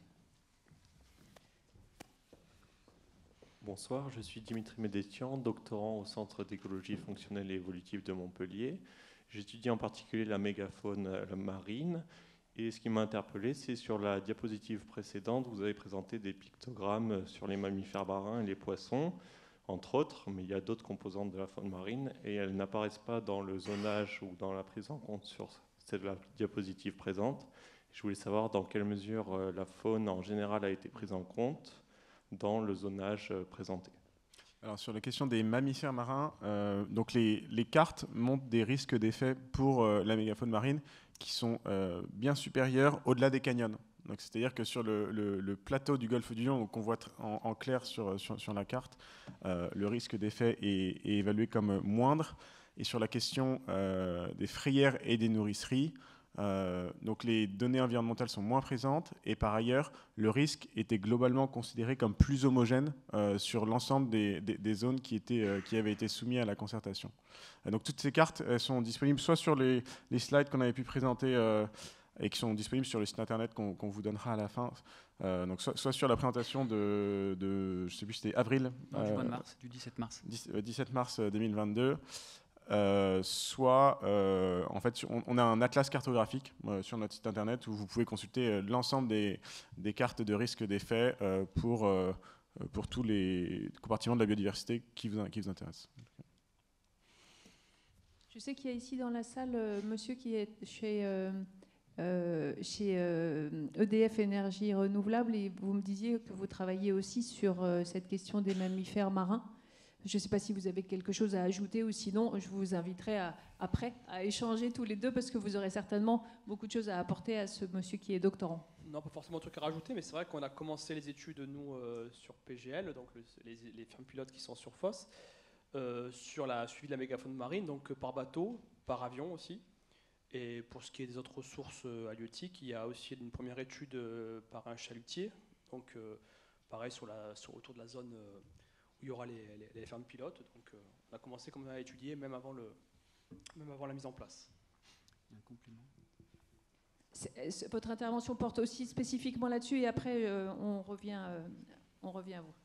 Bonsoir, je suis Dimitri Médétian, doctorant au Centre d'écologie fonctionnelle et évolutive de Montpellier. J'étudie en particulier la mégafaune marine. Et ce qui m'a interpellé, c'est sur la diapositive précédente, vous avez présenté des pictogrammes sur les mammifères marins et les poissons, entre autres, mais il y a d'autres composantes de la faune marine, et elles n'apparaissent pas dans le zonage ou dans la prise en compte sur cette diapositive présente. Je voulais savoir dans quelle mesure la faune en général a été prise en compte dans le zonage présenté. Alors sur la question des mammifères marins, euh, donc les, les cartes montrent des risques d'effet pour euh, la mégafaune marine qui sont euh, bien supérieurs au-delà des canyons. Donc c'est-à-dire que sur le, le, le plateau du golfe du Lion, qu'on voit en, en clair sur, sur, sur la carte, euh, le risque d'effet est, est évalué comme moindre. Et sur la question euh, des frayères et des nourriceries, Euh, donc les données environnementales sont moins présentes et par ailleurs le risque était globalement considéré comme plus homogène euh, sur l'ensemble des, des, des zones qui, étaient, euh, qui avaient été soumises à la concertation. Euh, donc toutes ces cartes elles sont disponibles soit sur les, les slides qu'on avait pu présenter euh, et qui sont disponibles sur le site internet qu'on qu'on vous donnera à la fin, euh, donc soit, soit sur la présentation de, de je sais plus c'était avril non, euh, du mois de mars, du dix-sept mars dix-sept mars deux mille vingt-deux. Euh, soit euh, en fait on, on a un atlas cartographique euh, sur notre site internet où vous pouvez consulter euh, l'ensemble des, des cartes de risque d'effet euh, pour, euh, pour tous les compartiments de la biodiversité qui vous, qui vous intéressent. Je sais qu'il y a ici dans la salle euh, monsieur qui est chez, euh, euh, chez euh, E D F Énergie Renouvelable et vous me disiez que vous travaillez aussi sur euh, cette question des mammifères marins. Je ne sais pas si vous avez quelque chose à ajouter ou sinon je vous inviterai à, après à échanger tous les deux parce que vous aurez certainement beaucoup de choses à apporter à ce monsieur qui est doctorant. Non, pas forcément de trucs à rajouter, mais c'est vrai qu'on a commencé les études, nous, euh, sur P G L, donc le, les, les fermes pilotes qui sont sur F O S, euh, sur la suivi de la mégafaune marine, donc euh, par bateau, par avion aussi. Et pour ce qui est des autres ressources euh, halieutiques, il y a aussi une première étude euh, par un chalutier, donc euh, pareil sur la, sur, autour de la zone... Euh, il y aura les, les, les fermes pilotes. Donc, euh, on a commencé comme à étudier même avant, le, même avant la mise en place. Un complément. C'est, c'est, votre intervention porte aussi spécifiquement là-dessus et après euh, on, revient, euh, on revient à vous.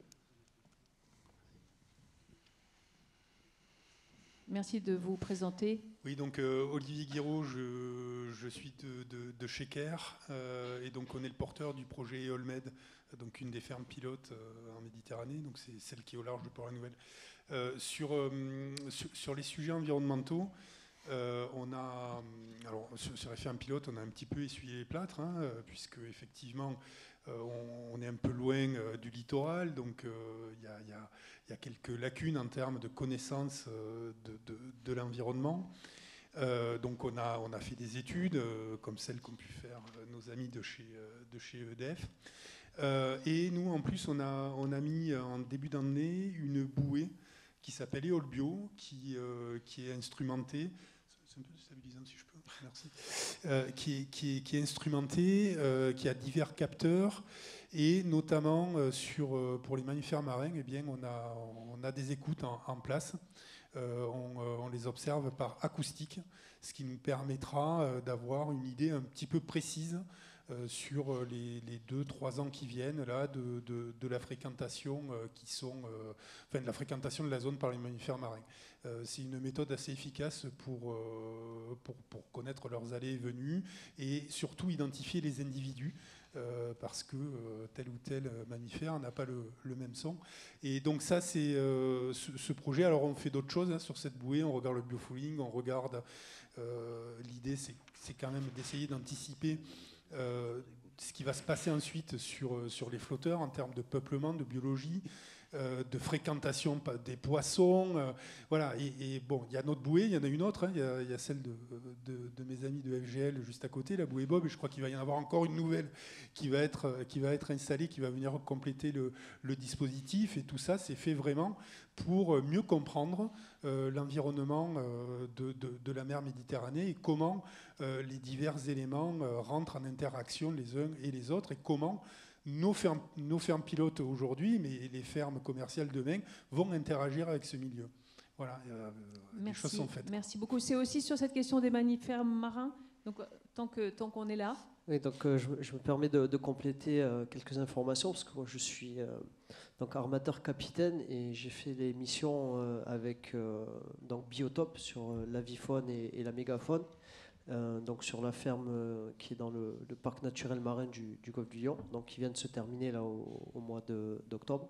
Merci de vous présenter. Oui, donc euh, Olivier Guiraud, je, je suis de, de, de chez Caire euh, et donc on est le porteur du projet Olmed, donc une des fermes pilotes euh, en Méditerranée, donc c'est celle qui est au large de Port-la-Nouvelle. Euh, sur, euh, sur, sur les sujets environnementaux, euh, on a, alors sur, sur les fermes pilotes, on a un petit peu essuyé les plâtres, hein, puisque effectivement euh, on, on est un peu loin euh, du littoral, donc il euh, y, y, y a quelques lacunes en termes de connaissance euh, de, de, de l'environnement. Euh, donc on a, on a fait des études euh, comme celles qu'ont pu faire euh, nos amis de chez, euh, de chez E D F. Euh, et nous, en plus, on a, on a mis en début d'année une bouée qui s'appelle Eolbio, qui, euh, qui est instrumentée. C'est un peu déstabilisant si je peux. Merci. Euh, qui, est, qui, est, qui est instrumentée, euh, qui a divers capteurs. Et notamment euh, sur, euh, pour les mammifères marins, eh bien, on, a, on a des écoutes en, en place. Euh, on, euh, on les observe par acoustique, ce qui nous permettra euh, d'avoir une idée un petit peu précise euh, sur les, les deux trois ans qui viennent là, de, de, de la fréquentation euh, qui sont, euh, enfin, de la fréquentation de la zone par les mammifères marins. Euh, c'est une méthode assez efficace pour, euh, pour, pour connaître leurs allées et venues et surtout identifier les individus. Euh, parce que euh, tel ou tel mammifère n'a pas le, le même son. Et donc ça, c'est euh, ce, ce projet. Alors on fait d'autres choses hein, sur cette bouée, on regarde le biofouling, on regarde... Euh, l'idée, c'est, c'est quand même d'essayer d'anticiper euh, ce qui va se passer ensuite sur, sur les flotteurs en termes de peuplement, de biologie, euh, de fréquentation des poissons. Euh, voilà. Et, et bon, il y a notre bouée, il y en a une autre, hein, il y a, il y a celle de, de, de mes amis de F G L juste à côté, la bouée Bob, et je crois qu'il va y en avoir encore une nouvelle qui va être, qui va être installée, qui va venir compléter le, le dispositif. Et tout ça, c'est fait vraiment pour mieux comprendre euh, l'environnement euh, de, de, de la mer Méditerranée et comment euh, les divers éléments euh, rentrent en interaction les uns et les autres et comment nos fermes, nos fermes pilotes aujourd'hui, mais les fermes commerciales demain, vont interagir avec ce milieu. Voilà, euh, les choses sont faites. Merci beaucoup. C'est aussi sur cette question des mammifères marins, donc, tant, que, tant qu'on est là. Oui, donc euh, je, je me permets de, de compléter euh, quelques informations, parce que moi je suis euh, donc armateur capitaine et j'ai fait des missions euh, avec euh, donc Biotope sur euh, l'avifaune et, et la mégafaune. Euh, donc sur la ferme euh, qui est dans le, le parc naturel marin du, du Golfe du Lion, donc qui vient de se terminer là au, au mois de, d'octobre.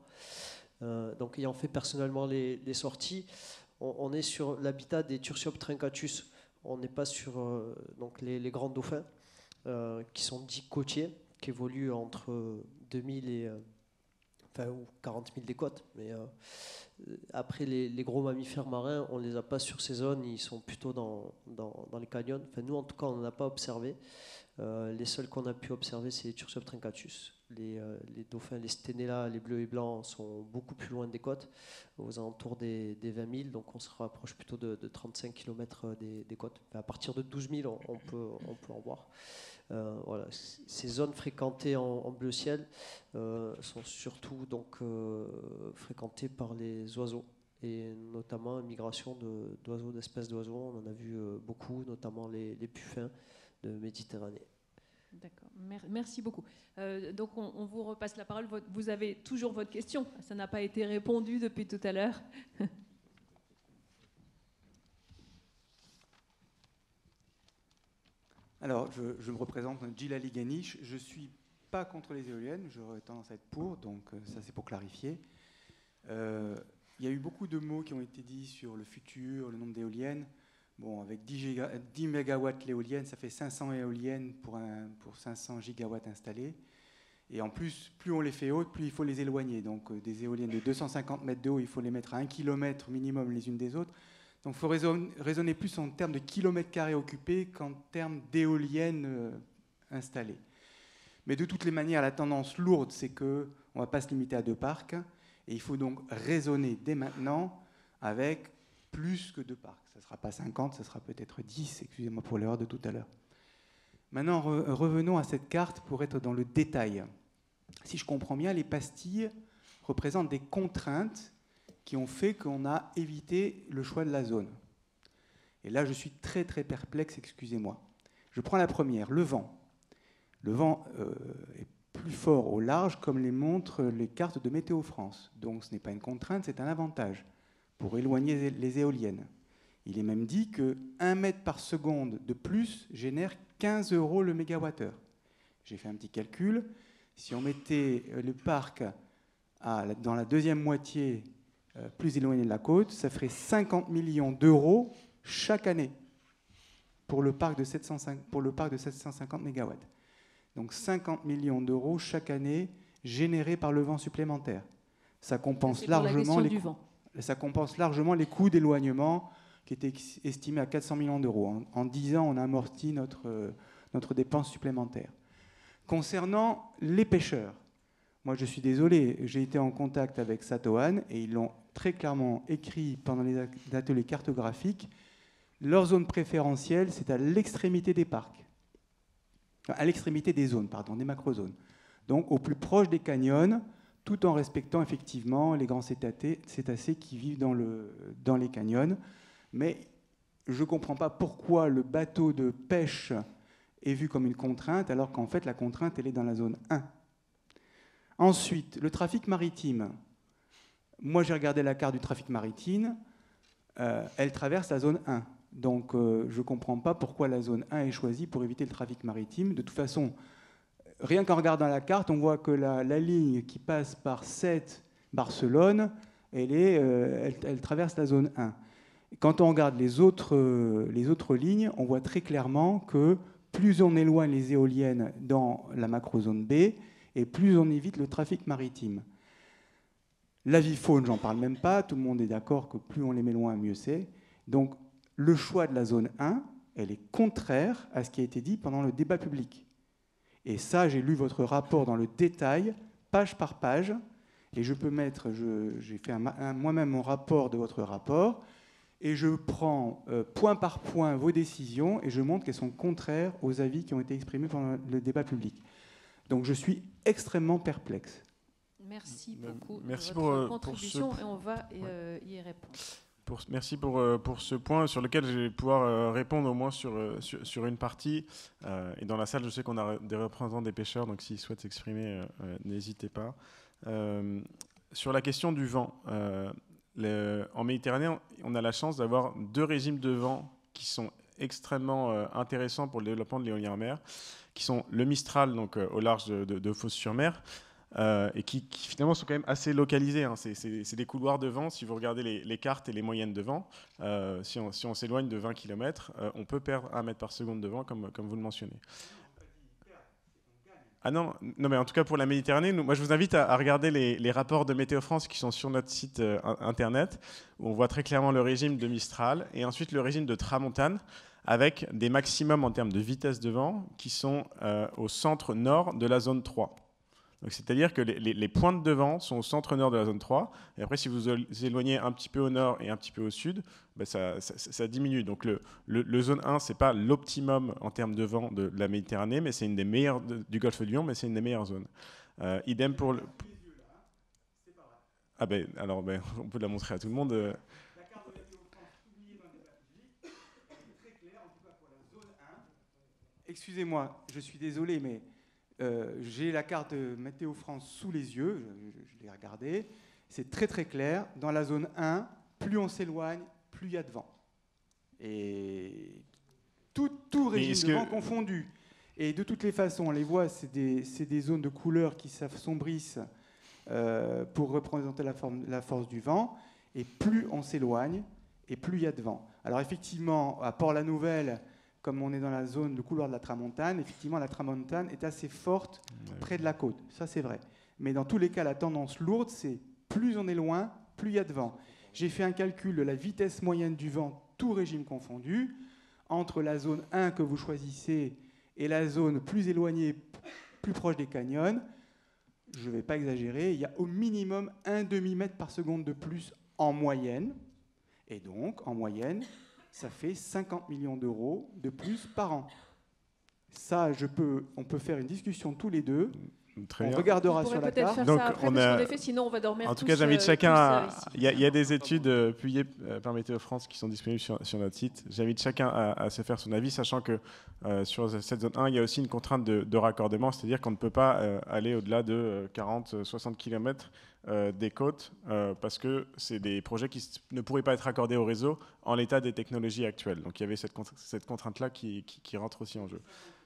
Euh, donc ayant fait personnellement les, les sorties, on, on est sur l'habitat des Tursiops trincatus. On n'est pas sur euh, donc les, les grands dauphins euh, qui sont dits côtiers, qui évoluent entre deux mille et euh, enfin ou quarante mille des côtes, mais euh, après, les, les gros mammifères marins, on ne les a pas sur ces zones, ils sont plutôt dans, dans, dans les canyons. Enfin, nous, en tout cas, on n'en a pas observé. Euh, les seuls qu'on a pu observer, c'est les Tursops trincatus. Les, euh, les dauphins, les sténélas, les bleus et blancs sont beaucoup plus loin des côtes, aux alentours des, des vingt mille, donc on se rapproche plutôt de, de trente-cinq kilomètres des, des côtes. À partir de douze mille, on, on, peut, on peut en voir. Euh, voilà. Ces zones fréquentées en, en bleu ciel euh, sont surtout donc, euh, fréquentées par les oiseaux, et notamment une migration de, d'oiseaux, d'espèces d'oiseaux. On en a vu euh, beaucoup, notamment les, les puffins de Méditerranée. D'accord, merci beaucoup. Euh, donc on, on vous repasse la parole. Vous avez toujours votre question, ça n'a pas été répondu depuis tout à l'heure. Alors, je, je me représente, Djilali Ganish. Je ne suis pas contre les éoliennes, j'aurais tendance à être pour, donc ça c'est pour clarifier. Euh, il y a eu beaucoup de mots qui ont été dits sur le futur, le nombre d'éoliennes. Bon, avec dix, giga, dix mégawatts l'éolienne, ça fait cinq cents éoliennes pour, un, pour cinq cents gigawatts installés. Et en plus, plus on les fait hautes, plus il faut les éloigner. Donc euh, des éoliennes de deux cent cinquante mètres de haut, il faut les mettre à un kilomètre minimum les unes des autres. Donc il faut raisonner, raisonner plus en termes de kilomètres carrés occupés qu'en termes d'éoliennes euh, installées. Mais de toutes les manières, la tendance lourde, c'est qu'on ne va pas se limiter à deux parcs. Et il faut donc raisonner dès maintenant avec plus que deux parcs. Ça ne sera pas cinquante, ça sera peut-être dix, excusez-moi pour l'erreur de tout à l'heure. Maintenant, re- revenons à cette carte pour être dans le détail. Si je comprends bien, les pastilles représentent des contraintes qui ont fait qu'on a évité le choix de la zone. Et là, je suis très très perplexe, excusez-moi. Je prends la première, le vent. Le vent euh, est plus fort au large, comme les montrent les cartes de Météo France. Donc ce n'est pas une contrainte, c'est un avantage pour éloigner les éoliennes. Il est même dit que un mètre par seconde de plus génère quinze euros le mégawattheure. J'ai fait un petit calcul. Si on mettait le parc à, dans la deuxième moitié euh, plus éloignée de la côte, ça ferait cinquante millions d'euros chaque année pour le parc de sept cent cinquante, pour le parc de sept cent cinquante mégawatts. Donc cinquante millions d'euros chaque année générés par le vent supplémentaire. Ça compense largement les coûts. Ça compense largement les coûts d'éloignement qui étaient estimés à quatre cents millions d'euros. En, en dix ans, on a amorti notre, euh, notre dépense supplémentaire. Concernant les pêcheurs, moi je suis désolé, j'ai été en contact avec Satoan et ils l'ont très clairement écrit pendant les ateliers cartographiques. Leur zone préférentielle, c'est à l'extrémité des parcs. À l'extrémité des zones, pardon, des macrozones. Donc au plus proche des canyons, tout en respectant effectivement les grands cétacés, cétacés qui vivent dans, le, dans les canyons. Mais je ne comprends pas pourquoi le bateau de pêche est vu comme une contrainte, alors qu'en fait la contrainte, elle est dans la zone un. Ensuite, le trafic maritime. Moi, j'ai regardé la carte du trafic maritime. Euh, elle traverse la zone un. Donc, euh, je ne comprends pas pourquoi la zone un est choisie pour éviter le trafic maritime. De toute façon, rien qu'en regardant la carte, on voit que la, la ligne qui passe par Sète, Barcelone, elle, est, euh, elle, elle traverse la zone un. Quand on regarde les autres, euh, les autres lignes, on voit très clairement que plus on éloigne les éoliennes dans la macrozone B, et plus on évite le trafic maritime. L'avifaune, j'en parle même pas, tout le monde est d'accord que plus on les met loin, mieux c'est. Donc, le choix de la zone un, elle est contraire à ce qui a été dit pendant le débat public. Et ça, j'ai lu votre rapport dans le détail, page par page, et je peux mettre, je, j'ai fait un, un, moi-même mon rapport de votre rapport, et je prends euh, point par point vos décisions, et je montre qu'elles sont contraires aux avis qui ont été exprimés pendant le débat public. Donc je suis extrêmement perplexe. Merci beaucoup merci de votre pour, contribution, pour ce... et on va euh, y répondre. Pour, merci pour, euh, pour ce point sur lequel je vais pouvoir euh, répondre au moins sur, euh, sur, sur une partie. Euh, et dans la salle, je sais qu'on a des représentants des pêcheurs, donc s'ils souhaitent s'exprimer, euh, n'hésitez pas. Euh, sur la question du vent, euh, le, en Méditerranée, on a la chance d'avoir deux régimes de vent qui sont extrêmement euh, intéressants pour le développement de l'éolien en mer, qui sont le Mistral, donc euh, au large de, de, de Fos-sur-Mer, Euh, et qui, qui finalement sont quand même assez localisés. Hein. C'est, c'est, c'est des couloirs de vent. Si vous regardez les, les cartes et les moyennes de vent, euh, si, on, si on s'éloigne de vingt kilomètres, euh, on peut perdre un mètre par seconde de vent, comme, comme vous le mentionnez. Ah non, non, mais en tout cas pour la Méditerranée, nous, moi je vous invite à, à regarder les, les rapports de Météo France qui sont sur notre site euh, internet, où on voit très clairement le régime de Mistral et ensuite le régime de Tramontane, avec des maximums en termes de vitesse de vent qui sont euh, au centre nord de la zone trois. C'est-à-dire que les, les, les pointes de vent sont au centre nord de la zone trois, et après si vous vous éloignez un petit peu au nord et un petit peu au sud, ben ça, ça, ça diminue. Donc le, le, le zone un, ce n'est pas l'optimum en termes de vent de la Méditerranée, mais c'est une des meilleures de, du golfe de Lion, mais c'est une des meilleures zones. Euh, idem pour le... Ah ben, alors ben, on peut la montrer à tout le monde. La carte de Météo France publiée dans le débat public est très claire, en tout cas pour la zone un. Excusez-moi, je suis désolé, mais euh, j'ai la carte de Météo France sous les yeux, je, je, je l'ai regardée. C'est très très clair. Dans la zone un, plus on s'éloigne, plus il y a de vent. Et tout, tout régime de vent confondu. Et de toutes les façons, on les voit, c'est des, c'est des zones de couleurs qui s'assombrissent euh, pour représenter la, forme, la force du vent. Et plus on s'éloigne, et plus il y a de vent. Alors effectivement, à Port-la-Nouvelle, comme on est dans la zone de couloir de la Tramontane, effectivement, la Tramontane est assez forte près de la côte. Ça, c'est vrai. Mais dans tous les cas, la tendance lourde, c'est plus on est loin, plus il y a de vent. J'ai fait un calcul de la vitesse moyenne du vent, tout régime confondu, entre la zone un que vous choisissez et la zone plus éloignée, plus proche des canyons. Je ne vais pas exagérer, il y a au minimum un demi-mètre par seconde de plus en moyenne. Et donc, en moyenne, ça fait cinquante millions d'euros de plus par an. Ça, je peux, on peut faire une discussion tous les deux. Très on bien. regardera sur la carte. Faire Donc, ça après, on parce a... qu'en effet, sinon on va dormir En tout tous, cas, j'invite euh, chacun tous, à... euh, ici. Il y, a, il y a des études euh, publiées euh, par Météo France qui sont disponibles sur, sur notre site. J'invite chacun à, à se faire son avis, sachant que euh, sur cette zone un, il y a aussi une contrainte de, de raccordement, c'est-à-dire qu'on ne peut pas euh, aller au-delà de euh, quarante à soixante kilomètres euh, des côtes, euh, parce que c'est des projets qui ne pourraient pas être raccordés au réseau en l'état des technologies actuelles. Donc il y avait cette, contra- cette contrainte-là qui, qui, qui rentre aussi en jeu.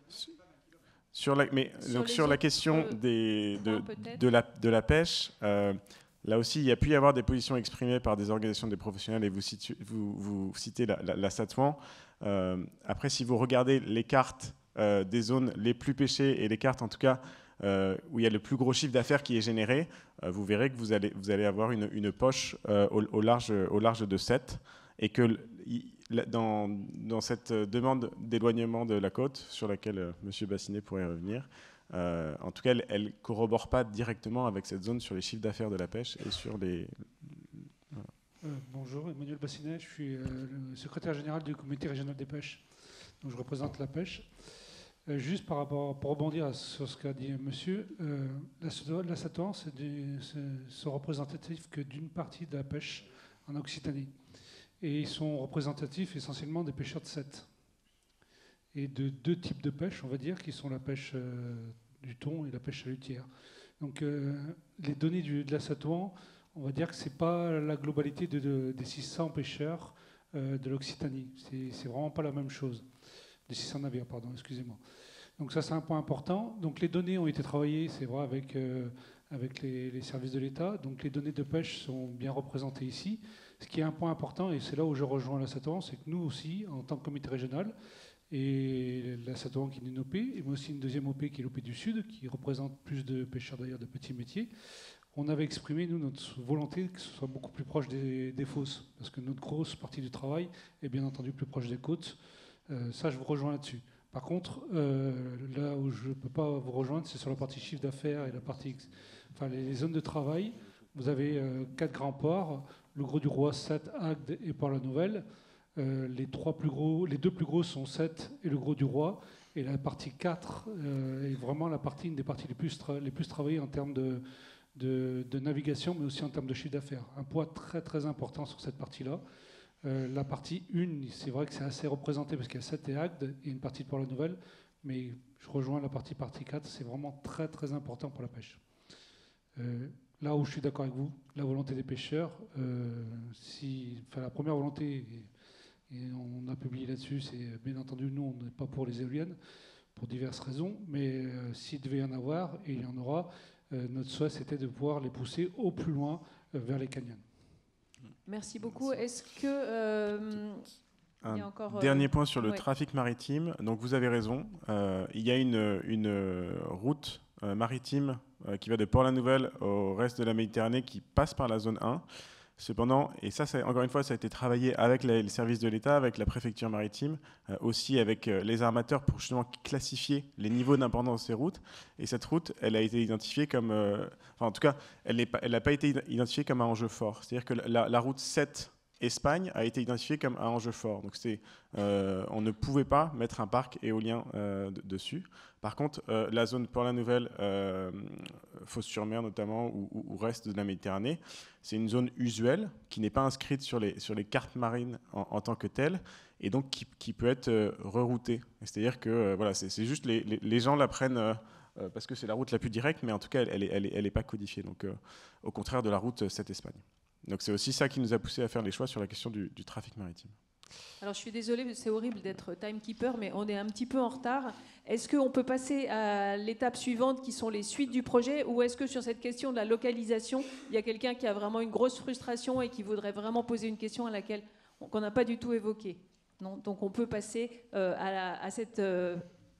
Sur la, mais, Sur donc les sur la autres, question euh, des, de, points, peut-être. de, la, de la pêche, euh, là aussi, il y a pu y avoir des positions exprimées par des organisations des professionnels, et vous, situ, vous, vous citez la, la, la Satouan. Euh, après, si vous regardez les cartes euh, des zones les plus pêchées, et les cartes en tout cas euh, où il y a le plus gros chiffre d'affaires qui est généré, euh, vous verrez que vous allez, vous allez avoir une, une poche euh, au, au, large, au large de sept, et que dans, dans cette demande d'éloignement de la côte, sur laquelle euh, M. Bassinet pourrait revenir, euh, en tout cas, elle ne corrobore pas directement avec cette zone sur les chiffres d'affaires de la pêche et sur les... Voilà. Euh, bonjour, Emmanuel Bassinet, je suis euh, le secrétaire général du comité régional des pêches, donc je représente la pêche. Euh, juste par rapport, pour rebondir sur ce qu'a dit monsieur, euh, la, la Satouan, c'est sont représentatifs que d'une partie de la pêche en Occitanie. Et ils sont représentatifs essentiellement des pêcheurs de sept. Et de deux types de pêche, on va dire, qui sont la pêche euh, du thon et la pêche chalutière. Donc euh, les données du, de la Satouan, on va dire que ce n'est pas la globalité de, de, des six cents pêcheurs euh, de l'Occitanie. C'est vraiment pas la même chose. Des six cents navires, pardon, excusez-moi. Donc ça, c'est un point important. Donc les données ont été travaillées, c'est vrai, avec, euh, avec les, les services de l'État. Donc les données de pêche sont bien représentées ici. Ce qui est un point important, et c'est là où je rejoins la Satouan, c'est que nous aussi, en tant que comité régional, et la Satouan qui est une O P, et moi aussi une deuxième O P qui est l'O P du Sud, qui représente plus de pêcheurs d'ailleurs de petits métiers, on avait exprimé, nous, notre volonté que ce soit beaucoup plus proche des, des fosses, parce que notre grosse partie du travail est bien entendu plus proche des côtes. Euh, ça, je vous rejoins là-dessus. Par contre, euh, là où je ne peux pas vous rejoindre, c'est sur la partie chiffre d'affaires et la partie, enfin, les, les zones de travail. Vous avez euh, quatre grands ports, le Gros du Roi, Sète, Agde et Port-la-Nouvelle. Euh, les, trois plus gros, les deux plus gros sont Sète et le Gros du Roi. Et la partie quatre euh, est vraiment la partie, une des parties les plus, les plus travaillées en termes de, de, de navigation, mais aussi en termes de chiffre d'affaires. Un poids très très important sur cette partie-là. Euh, la partie un, c'est vrai que c'est assez représenté parce qu'il y a Sète et Agde et une partie de Port-la-Nouvelle. Mais je rejoins la partie partie quatre, c'est vraiment très très important pour la pêche. Euh, Là où je suis d'accord avec vous, la volonté des pêcheurs, euh, si, enfin, la première volonté, et, et on a publié là-dessus, c'est bien entendu, nous, on n'est pas pour les éoliennes, pour diverses raisons, mais euh, s'il devait y en avoir, et il y en aura, euh, notre souhait, c'était de pouvoir les pousser au plus loin euh, vers les canyons. Merci beaucoup. Est-ce que... Euh, Un il y a encore, dernier euh, point sur le ouais. trafic maritime. Donc vous avez raison, euh, il y a une, une route euh, maritime euh, qui va de Port-la-Nouvelle au reste de la Méditerranée qui passe par la zone un. Cependant, et ça, ça, encore une fois, ça a été travaillé avec les, les services de l'État, avec la préfecture maritime, euh, aussi avec euh, les armateurs pour justement classifier les niveaux d'importance de ces routes. Et cette route, elle a été identifiée comme, euh, enfin, en tout cas, elle n'a pas, pas été identifiée comme un enjeu fort. C'est-à-dire que la, la route sept Espagne a été identifiée comme un enjeu fort. Donc, c'est, euh, on ne pouvait pas mettre un parc éolien euh, de, dessus. Par contre, euh, la zone Port-la-Nouvelle, euh, Fos-sur-Mer notamment, ou, ou, ou reste de la Méditerranée, c'est une zone usuelle qui n'est pas inscrite sur les, sur les cartes marines en, en tant que telle, et donc qui, qui peut être euh, reroutée. C'est-à-dire que euh, voilà, c'est, c'est juste les, les, les gens la prennent euh, euh, parce que c'est la route la plus directe, mais en tout cas, elle n'est elle est, elle est pas codifiée. Donc, euh, au contraire de la route sept Espagne. Donc c'est aussi ça qui nous a poussé à faire les choix sur la question du, du trafic maritime. Alors je suis désolée, c'est horrible d'être timekeeper, mais on est un petit peu en retard. Est-ce qu'on peut passer à l'étape suivante qui sont les suites du projet, ou est-ce que sur cette question de la localisation, il y a quelqu'un qui a vraiment une grosse frustration et qui voudrait vraiment poser une question à laquelle qu'on n'a pas du tout évoquée? Non, donc on peut passer euh, à, la, à cette euh,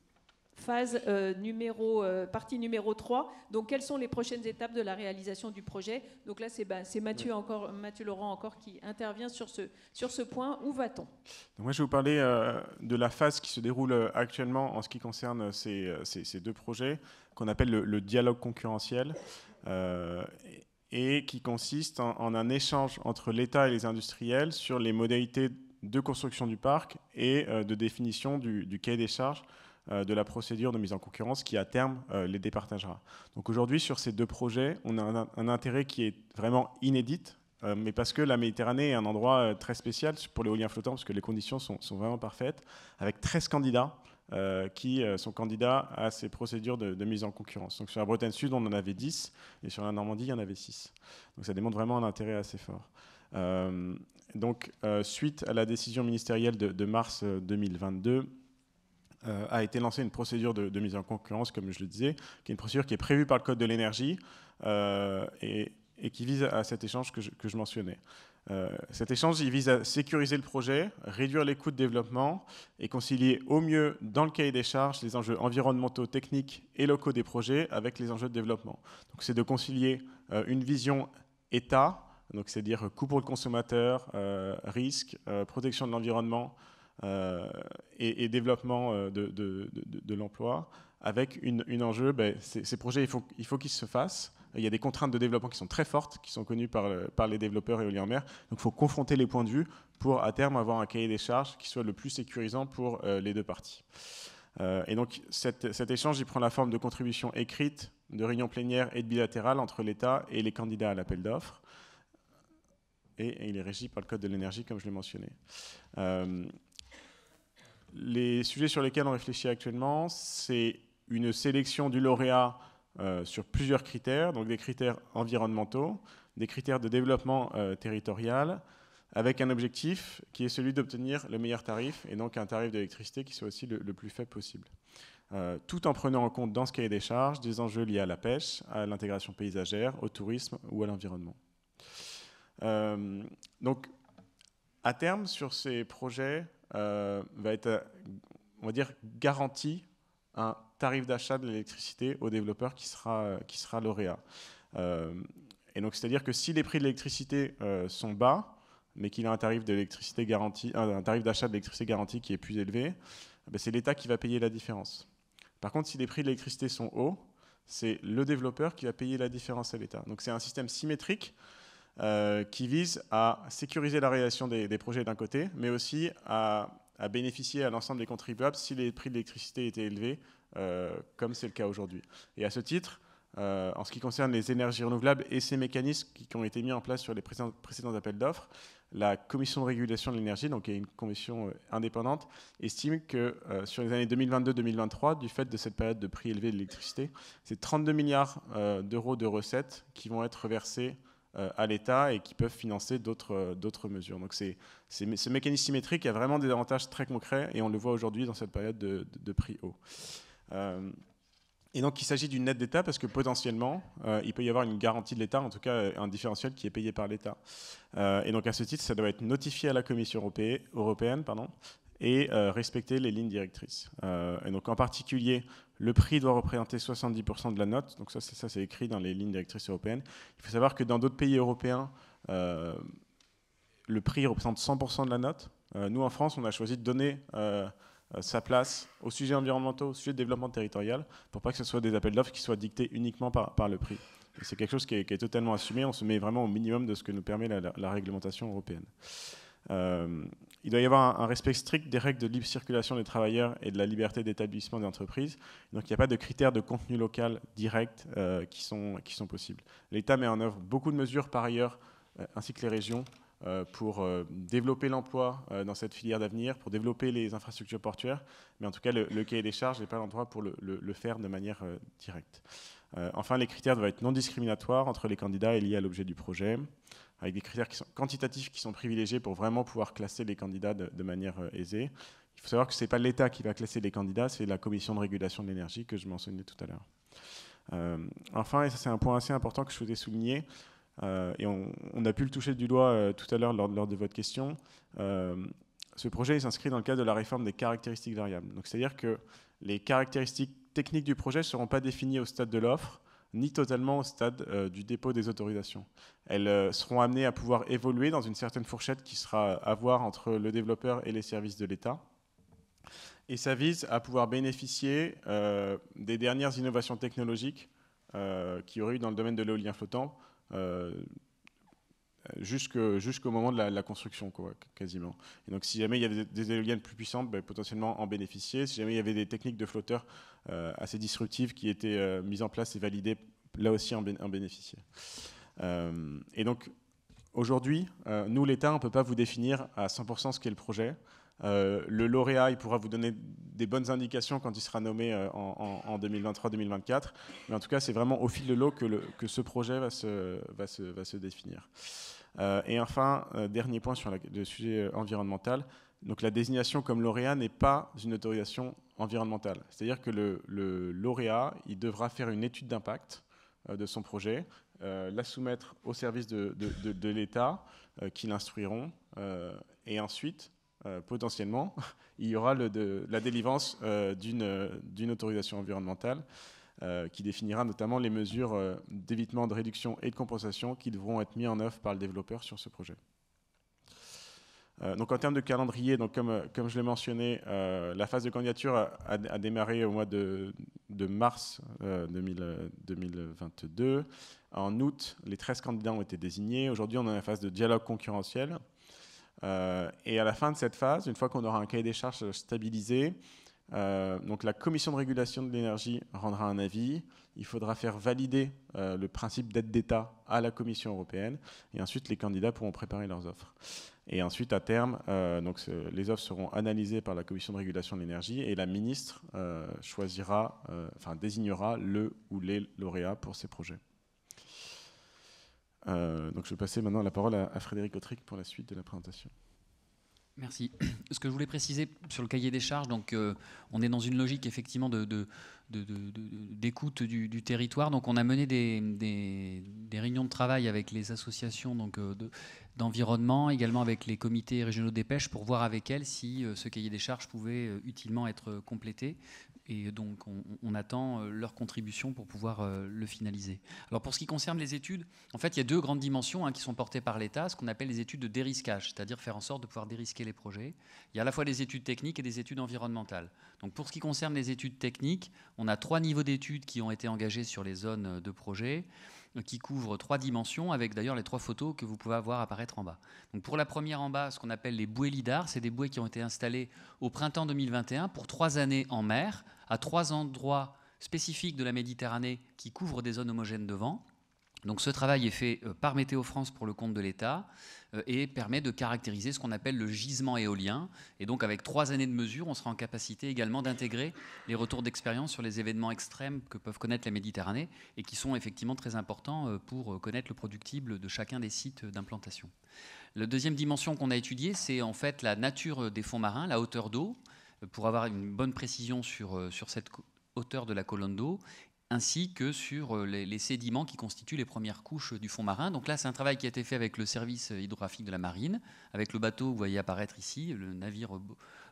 phase euh, numéro, euh, partie numéro trois. Donc, quelles sont les prochaines étapes de la réalisation du projet? Donc là, c'est, bah, c'est Mathieu, encore, Mathieu Laurent encore qui intervient sur ce, sur ce point. Où va-t-on? Donc moi, je vais vous parler euh, de la phase qui se déroule actuellement en ce qui concerne ces, ces, ces deux projets, qu'on appelle le, le dialogue concurrentiel, euh, et, et qui consiste en, en un échange entre l'État et les industriels sur les modalités de construction du parc et euh, de définition du, du cahier des charges de la procédure de mise en concurrence qui, à terme, euh, les départagera. Donc aujourd'hui, sur ces deux projets, on a un, un intérêt qui est vraiment inédit, euh, mais parce que la Méditerranée est un endroit euh, très spécial pour l'éolien flottant, parce que les conditions sont, sont vraiment parfaites, avec treize candidats euh, qui euh, sont candidats à ces procédures de, de mise en concurrence. Donc sur la Bretagne Sud, on en avait dix, et sur la Normandie, il y en avait six. Donc ça démontre vraiment un intérêt assez fort. Euh, donc, euh, suite à la décision ministérielle de, de mars deux mille vingt-deux, Euh, a été lancée une procédure de, de mise en concurrence, comme je le disais, qui est une procédure qui est prévue par le Code de l'énergie euh, et, et qui vise à cet échange que je, que je mentionnais. Euh, cet échange, il vise à sécuriser le projet, réduire les coûts de développement et concilier au mieux, dans le cahier des charges, les enjeux environnementaux, techniques et locaux des projets avec les enjeux de développement. Donc, c'est de concilier euh, une vision État, donc c'est-à-dire coût pour le consommateur, euh, risque, euh, protection de l'environnement, Euh, et, et développement euh, de, de, de, de l'emploi, avec une, une enjeu, ben, ces, ces projets, il faut, il faut qu'ils se fassent. Il y a des contraintes de développement qui sont très fortes, qui sont connues par, le, par les développeurs éoliens en mer. Donc il faut confronter les points de vue pour, à terme, avoir un cahier des charges qui soit le plus sécurisant pour euh, les deux parties. Euh, et donc cette, cet échange, il prend la forme de contributions écrites, de réunions plénières et de bilatérales entre l'État et les candidats à l'appel d'offres. Et, et il est régi par le Code de l'énergie, comme je l'ai mentionné. Euh, Les sujets sur lesquels on réfléchit actuellement, c'est une sélection du lauréat euh, sur plusieurs critères, donc des critères environnementaux, des critères de développement euh, territorial, avec un objectif qui est celui d'obtenir le meilleur tarif, et donc un tarif d'électricité qui soit aussi le, le plus faible possible. Euh, tout en prenant en compte dans ce cahier des charges des enjeux liés à la pêche, à l'intégration paysagère, au tourisme ou à l'environnement. Euh, donc, à terme, sur ces projets, Euh, va être, on va dire, garanti un tarif d'achat de l'électricité au développeur qui sera, qui sera lauréat. Euh, et donc, c'est-à-dire que si les prix de l'électricité euh, sont bas, mais qu'il a un tarif d'électricité garanti, un tarif d'achat de l'électricité garanti qui est plus élevé, ben c'est l'État qui va payer la différence. Par contre, si les prix de l'électricité sont hauts, c'est le développeur qui va payer la différence à l'État. Donc, c'est un système symétrique Euh, qui vise à sécuriser la réalisation des, des projets d'un côté, mais aussi à, à bénéficier à l'ensemble des contribuables si les prix de l'électricité étaient élevés, euh, comme c'est le cas aujourd'hui. Et à ce titre, euh, en ce qui concerne les énergies renouvelables et ces mécanismes qui, qui ont été mis en place sur les précédents, précédents appels d'offres, la Commission de régulation de l'énergie, donc qui est une commission euh, indépendante, estime que euh, sur les années deux mille vingt-deux deux mille vingt-trois, du fait de cette période de prix élevé de l'électricité, c'est trente-deux milliards euh, d'euros de recettes qui vont être versés à l'État et qui peuvent financer d'autres, d'autres mesures. Donc c'est, c'est, ce mécanisme symétrique a vraiment des avantages très concrets et on le voit aujourd'hui dans cette période de, de, de prix haut. Euh, et donc il s'agit d'une aide d'État parce que potentiellement euh, il peut y avoir une garantie de l'État, en tout cas un différentiel qui est payé par l'État. Euh, et donc à ce titre, ça doit être notifié à la Commission européenne, européenne pardon, et euh, respecter les lignes directrices. Euh, et donc en particulier le prix doit représenter soixante-dix pour cent de la note. Donc ça, c'est, ça, c'est écrit dans les lignes directrices européennes. Il faut savoir que dans d'autres pays européens, euh, le prix représente cent pour cent de la note. Euh, nous, en France, on a choisi de donner euh, sa place aux sujets environnementaux, aux sujets de développement territorial, pour pas que ce soit des appels d'offres qui soient dictés uniquement par, par le prix. Et c'est quelque chose qui est, qui est totalement assumé. On se met vraiment au minimum de ce que nous permet la, la, la réglementation européenne. Euh, il doit y avoir un, un respect strict des règles de libre circulation des travailleurs et de la liberté d'établissement des entreprises. Donc il n'y a pas de critères de contenu local direct euh, qui, sont, qui sont possibles. L'État met en œuvre beaucoup de mesures par ailleurs, euh, ainsi que les régions, euh, pour euh, développer l'emploi euh, dans cette filière d'avenir, pour développer les infrastructures portuaires. Mais en tout cas, le, le cahier des charges n'est pas l'endroit pour le, le, le faire de manière euh, directe. Euh, enfin, les critères doivent être non discriminatoires entre les candidats et liés à l'objet du projet, avec des critères qui sont quantitatifs qui sont privilégiés pour vraiment pouvoir classer les candidats de, de manière euh, aisée. Il faut savoir que ce n'est pas l'État qui va classer les candidats, c'est la Commission de régulation de l'énergie que je mentionnais tout à l'heure. Euh, enfin, et ça c'est un point assez important que je voulais souligner, euh, et on, on a pu le toucher du doigt euh, tout à l'heure lors, lors de votre question, euh, ce projet s'inscrit dans le cadre de la réforme des caractéristiques variables. Donc, c'est-à-dire que les caractéristiques techniques du projet ne seront pas définies au stade de l'offre, ni totalement au stade euh, du dépôt des autorisations. Elles euh, seront amenées à pouvoir évoluer dans une certaine fourchette qui sera à voir entre le développeur et les services de l'État. Et ça vise à pouvoir bénéficier euh, des dernières innovations technologiques euh, qui auraient eu dans le domaine de l'éolien flottant euh, jusqu'au, jusqu'au moment de la, la construction, quoi, quasiment. Et donc si jamais il y avait des, des éoliennes plus puissantes, ben, potentiellement en bénéficier. Si jamais il y avait des techniques de flotteurs euh, assez disruptives qui étaient euh, mises en place et validées, là aussi en, bé- en bénéficier. Euh, et donc aujourd'hui, euh, nous l'État, on ne peut pas vous définir à cent pour cent ce qu'est le projet. Euh, le lauréat, il pourra vous donner des bonnes indications quand il sera nommé euh, en, en, en deux mille vingt-trois deux mille vingt-quatre. Mais en tout cas, c'est vraiment au fil de l'eau que, le, que ce projet va se, va se, va se définir. Euh, et enfin, euh, dernier point sur la, le sujet environnemental. Donc, la désignation comme lauréat n'est pas une autorisation environnementale. C'est-à-dire que le, le lauréat, il devra faire une étude d'impact euh, de son projet, euh, la soumettre au service de, de, de, de l'État euh, qui l'instruiront, euh, et ensuite, Euh, potentiellement, il y aura le de, la délivrance euh, d'une, euh, d'une autorisation environnementale euh, qui définira notamment les mesures euh, d'évitement, de réduction et de compensation qui devront être mises en œuvre par le développeur sur ce projet. Euh, donc en termes de calendrier, donc comme, comme je l'ai mentionné, euh, la phase de candidature a, a, a démarré au mois de, de mars euh, deux mille vingt-deux. En août, les treize candidats ont été désignés. Aujourd'hui, on est dans la phase de dialogue concurrentiel. Euh, et à la fin de cette phase, une fois qu'on aura un cahier des charges stabilisé, euh, donc la commission de régulation de l'énergie rendra un avis. Il faudra faire valider euh, le principe d'aide d'État à la Commission européenne, et ensuite les candidats pourront préparer leurs offres. Et ensuite, à terme, euh, donc, les offres seront analysées par la commission de régulation de l'énergie, et la ministre euh, choisira, euh, enfin désignera le ou les lauréats pour ces projets. Euh, donc je vais passer maintenant la parole à, à Frédéric Autric pour la suite de la présentation. Merci. Ce que je voulais préciser sur le cahier des charges, donc euh, on est dans une logique effectivement de, de, de, de, de, d'écoute du, du territoire. Donc on a mené des, des, des réunions de travail avec les associations donc, euh, de, d'environnement, également avec les comités régionaux des pêches pour voir avec elles si euh, ce cahier des charges pouvait euh, utilement être complété. Et donc, on, on attend euh, leur contribution pour pouvoir euh, le finaliser. Alors, pour ce qui concerne les études, en fait, il y a deux grandes dimensions hein, qui sont portées par l'État, ce qu'on appelle les études de dérisquage, c'est-à-dire faire en sorte de pouvoir dérisquer les projets. Il y a à la fois des études techniques et des études environnementales. Donc, pour ce qui concerne les études techniques, on a trois niveaux d'études qui ont été engagés sur les zones de projet, qui couvrent trois dimensions, avec d'ailleurs les trois photos que vous pouvez voir apparaître en bas. Donc pour la première en bas, ce qu'on appelle les bouées lidar, c'est des bouées qui ont été installées au printemps deux mille vingt et un pour trois années en mer, à trois endroits spécifiques de la Méditerranée qui couvrent des zones homogènes de vent. Donc ce travail est fait par Météo France pour le compte de l'État et permet de caractériser ce qu'on appelle le gisement éolien. Et donc avec trois années de mesure, on sera en capacité également d'intégrer les retours d'expérience sur les événements extrêmes que peuvent connaître la Méditerranée et qui sont effectivement très importants pour connaître le productible de chacun des sites d'implantation. La deuxième dimension qu'on a étudiée, c'est en fait la nature des fonds marins, la hauteur d'eau, pour avoir une bonne précision sur, sur cette hauteur de la colonne d'eau, ainsi que sur les, les sédiments qui constituent les premières couches du fond marin. Donc là, c'est un travail qui a été fait avec le service hydrographique de la marine, avec le bateau que vous voyez apparaître ici, le navire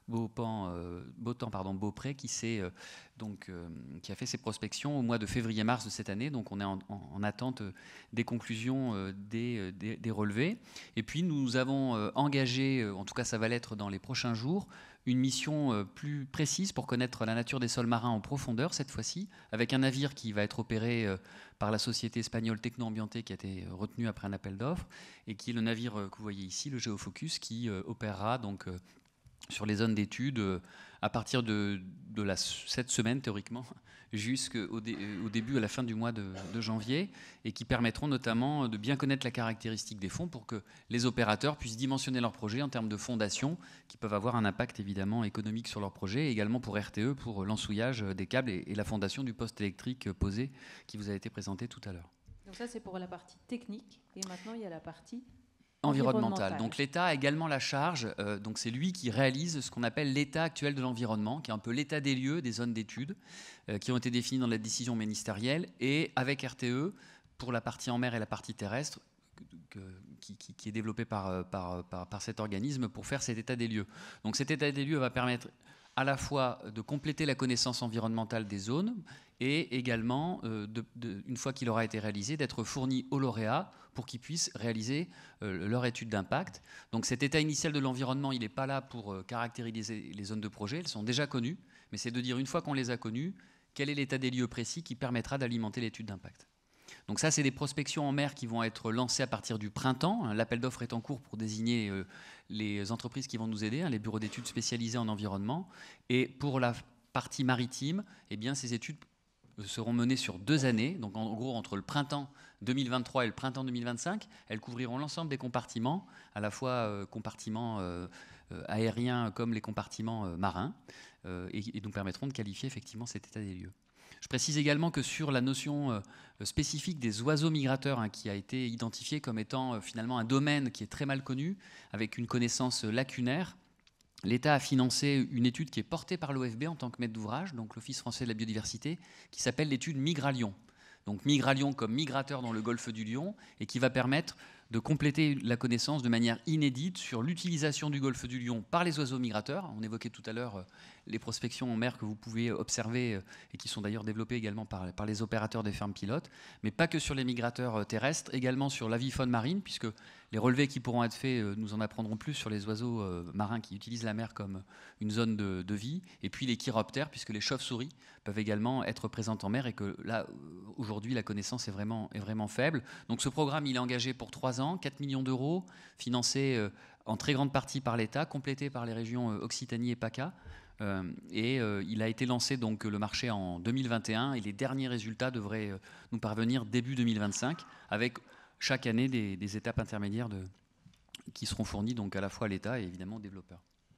Beaupan, euh, Beautemps, pardon, Beaupré, qui, s'est, euh, donc, euh, qui a fait ses prospections au mois de février-mars de cette année. Donc on est en, en, en attente des conclusions euh, des, des, des relevés. Et puis nous avons euh, engagé, euh, en tout cas ça va l'être dans les prochains jours, une mission euh, plus précise pour connaître la nature des sols marins en profondeur cette fois-ci, avec un navire qui va être opéré euh, par la société espagnole Techno-Ambienté qui a été retenu après un appel d'offres, et qui est le navire euh, que vous voyez ici, le Geofocus, qui euh, opérera donc euh, sur les zones d'études euh, à partir de, de la, cette semaine théoriquement jusqu'au dé, au début, à la fin du mois de, de janvier, et qui permettront notamment de bien connaître la caractéristique des fonds pour que les opérateurs puissent dimensionner leurs projets en termes de fondations qui peuvent avoir un impact évidemment économique sur leurs projets, et également pour R T E pour l'ensouillage des câbles et, et la fondation du poste électrique posé qui vous a été présenté tout à l'heure. Donc ça c'est pour la partie technique, et maintenant il y a la partie environnemental. Donc l'État a également la charge, euh, donc c'est lui qui réalise ce qu'on appelle l'état actuel de l'environnement, qui est un peu l'état des lieux des zones d'études euh, qui ont été définies dans la décision ministérielle, et avec R T E pour la partie en mer et la partie terrestre, que, qui, qui, qui est développée par, par, par, par cet organisme pour faire cet état des lieux. Donc cet état des lieux va permettre à la fois de compléter la connaissance environnementale des zones, et également, euh, de, de, une fois qu'il aura été réalisé, d'être fourni aux lauréats pour qu'ils puissent réaliser euh, leur étude d'impact. Donc cet état initial de l'environnement, il n'est pas là pour euh, caractériser les zones de projet, elles sont déjà connues, mais c'est de dire, une fois qu'on les a connues, quel est l'état des lieux précis qui permettra d'alimenter l'étude d'impact. Donc ça, c'est des prospections en mer qui vont être lancées à partir du printemps. L'appel d'offres est en cours pour désigner euh, les entreprises qui vont nous aider, hein, les bureaux d'études spécialisés en environnement. Et pour la partie maritime, eh bien, ces études seront menées sur deux années, donc en gros entre le printemps deux mille vingt-trois et le printemps deux mille vingt-cinq. Elles couvriront l'ensemble des compartiments, à la fois euh, compartiments euh, euh, aériens comme les compartiments euh, marins, euh, et, et nous permettront de qualifier effectivement cet état des lieux. Je précise également que sur la notion euh, spécifique des oiseaux migrateurs, hein, qui a été identifiée comme étant euh, finalement un domaine qui est très mal connu, avec une connaissance lacunaire, l'État a financé une étude qui est portée par l'O F B en tant que maître d'ouvrage, donc l'Office français de la biodiversité, qui s'appelle l'étude Migralion. Donc Migralion comme migrateur dans le golfe du Lion, et qui va permettre de compléter la connaissance de manière inédite sur l'utilisation du golfe du Lion par les oiseaux migrateurs. On évoquait tout à l'heure les prospections en mer que vous pouvez observer et qui sont d'ailleurs développées également par, par les opérateurs des fermes pilotes, mais pas que sur les migrateurs terrestres, également sur l'avifaune marine, puisque les relevés qui pourront être faits nous en apprendront plus sur les oiseaux marins qui utilisent la mer comme une zone de, de vie, et puis les chiroptères, puisque les chauves-souris peuvent également être présentes en mer, et que là, aujourd'hui, la connaissance est vraiment, est vraiment faible. Donc ce programme, il est engagé pour trois ans, quatre millions d'euros, financé euh, en très grande partie par l'État, complété par les régions euh, Occitanie et PACA. Euh, et euh, il a été lancé donc le marché en deux mille vingt et un, et les derniers résultats devraient euh, nous parvenir début deux mille vingt-cinq, avec chaque année des, des étapes intermédiaires de, qui seront fournies donc à la fois à l'État et évidemment aux développeurs.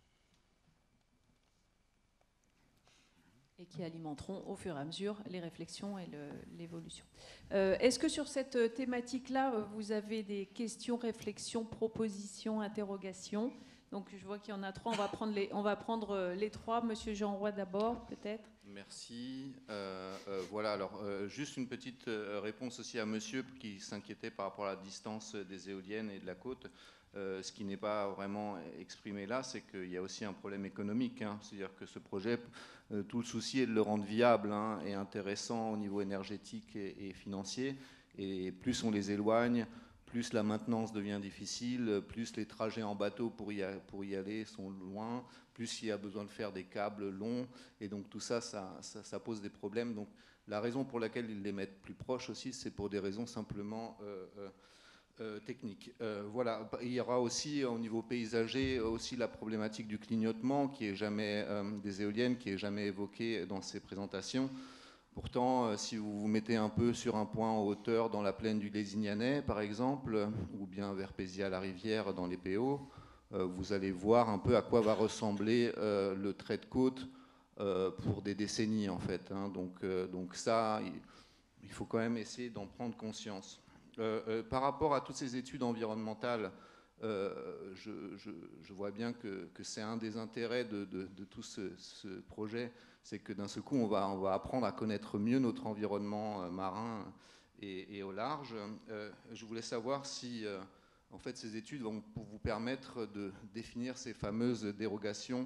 Et qui alimenteront au fur et à mesure les réflexions et l'évolution. Euh, Est-ce que sur cette thématique-là, vous avez des questions, réflexions, propositions, interrogations? Donc je vois qu'il y en a trois, on va prendre les, on va prendre les trois. Monsieur Jean Roy d'abord, peut-être. Merci. Euh, euh, voilà, alors euh, juste une petite euh, réponse aussi à monsieur qui s'inquiétait par rapport à la distance des éoliennes et de la côte. Euh, ce qui n'est pas vraiment exprimé là, c'est qu'il y a aussi un problème économique. Hein. C'est-à-dire que ce projet, euh, tout le souci est de le rendre viable, hein, et intéressant au niveau énergétique et, et financier. Et plus on les éloigne, plus la maintenance devient difficile, plus les trajets en bateau pour y, pour y aller sont loin, plus il y a besoin de faire des câbles longs. Et donc tout ça, ça, ça, ça pose des problèmes. Donc la raison pour laquelle ils les mettent plus proches aussi, c'est pour des raisons simplement... Euh, euh, Euh, technique. Euh, voilà. Il y aura aussi au niveau paysager aussi la problématique du clignotement qui est jamais euh, des éoliennes qui est jamais évoquée dans ces présentations. Pourtant, euh, si vous vous mettez un peu sur un point en hauteur dans la plaine du Lézignanais, par exemple, ou bien vers Pézières-la-Rivière dans les P O, euh, vous allez voir un peu à quoi va ressembler euh, le trait de côte euh, pour des décennies en fait. Hein. Donc, euh, donc ça, il, il faut quand même essayer d'en prendre conscience. Euh, euh, par rapport à toutes ces études environnementales, euh, je, je, je vois bien que, que c'est un des intérêts de, de, de tout ce, ce projet, c'est que d'un seul coup, on va, on va apprendre à connaître mieux notre environnement euh, marin et, et au large. Euh, je voulais savoir si, euh, en fait, ces études vont vous permettre de définir ces fameuses dérogations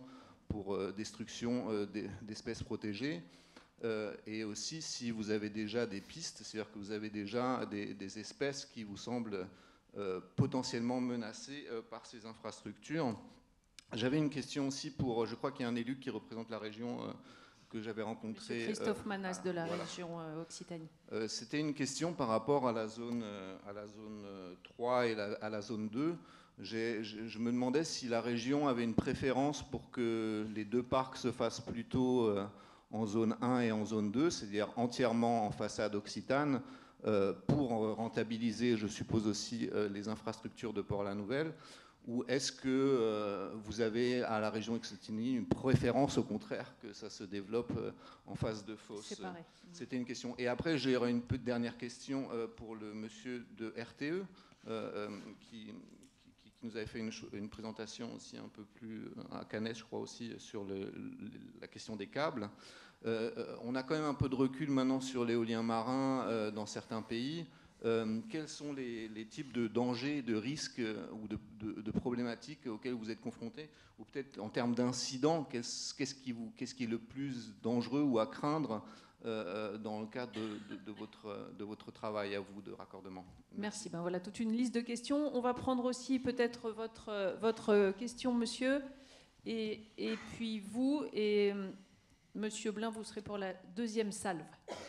pour euh, destruction euh, d'espèces protégées, euh, et aussi si vous avez déjà des pistes, c'est-à-dire que vous avez déjà des, des espèces qui vous semblent euh, potentiellement menacées euh, par ces infrastructures. J'avais une question aussi pour, je crois qu'il y a un élu qui représente la région euh, que j'avais rencontré. Monsieur Christophe euh, Manas de la voilà. région euh, Occitanie. Euh, C'était une question par rapport à la zone, euh, à la zone euh, trois et la, à la zone deux. Je, je me demandais si la région avait une préférence pour que les deux parcs se fassent plutôt euh, en zone un et en zone deux, c'est-à-dire entièrement en façade occitane, euh, pour rentabiliser, je suppose aussi, euh, les infrastructures de Port-la-Nouvelle, ou est-ce que euh, vous avez à la région Occitanie une préférence au contraire que ça se développe euh, en face de fosse? Séparé. C'était une question. Et après, j'ai une petite dernière question euh, pour le monsieur de R T E euh, euh, qui, qui, qui nous avait fait une, une présentation aussi un peu plus à Canet, je crois aussi, sur le, le, la question des câbles. Euh, on a quand même un peu de recul maintenant sur l'éolien marin euh, dans certains pays. Euh, quels sont les, les types de dangers, de risques euh, ou de, de, de problématiques auxquels vous êtes confrontés? Ou peut-être en termes d'incidents, qu'est-ce, qu'est-ce, qui vous, qu'est-ce qui est le plus dangereux ou à craindre euh, dans le cadre de, de, de, votre, de votre travail à vous de raccordement? Merci. Merci. Ben voilà toute une liste de questions. On va prendre aussi peut-être votre, votre question, monsieur, et, et puis vous, et monsieur Blin, vous serez pour la deuxième salve.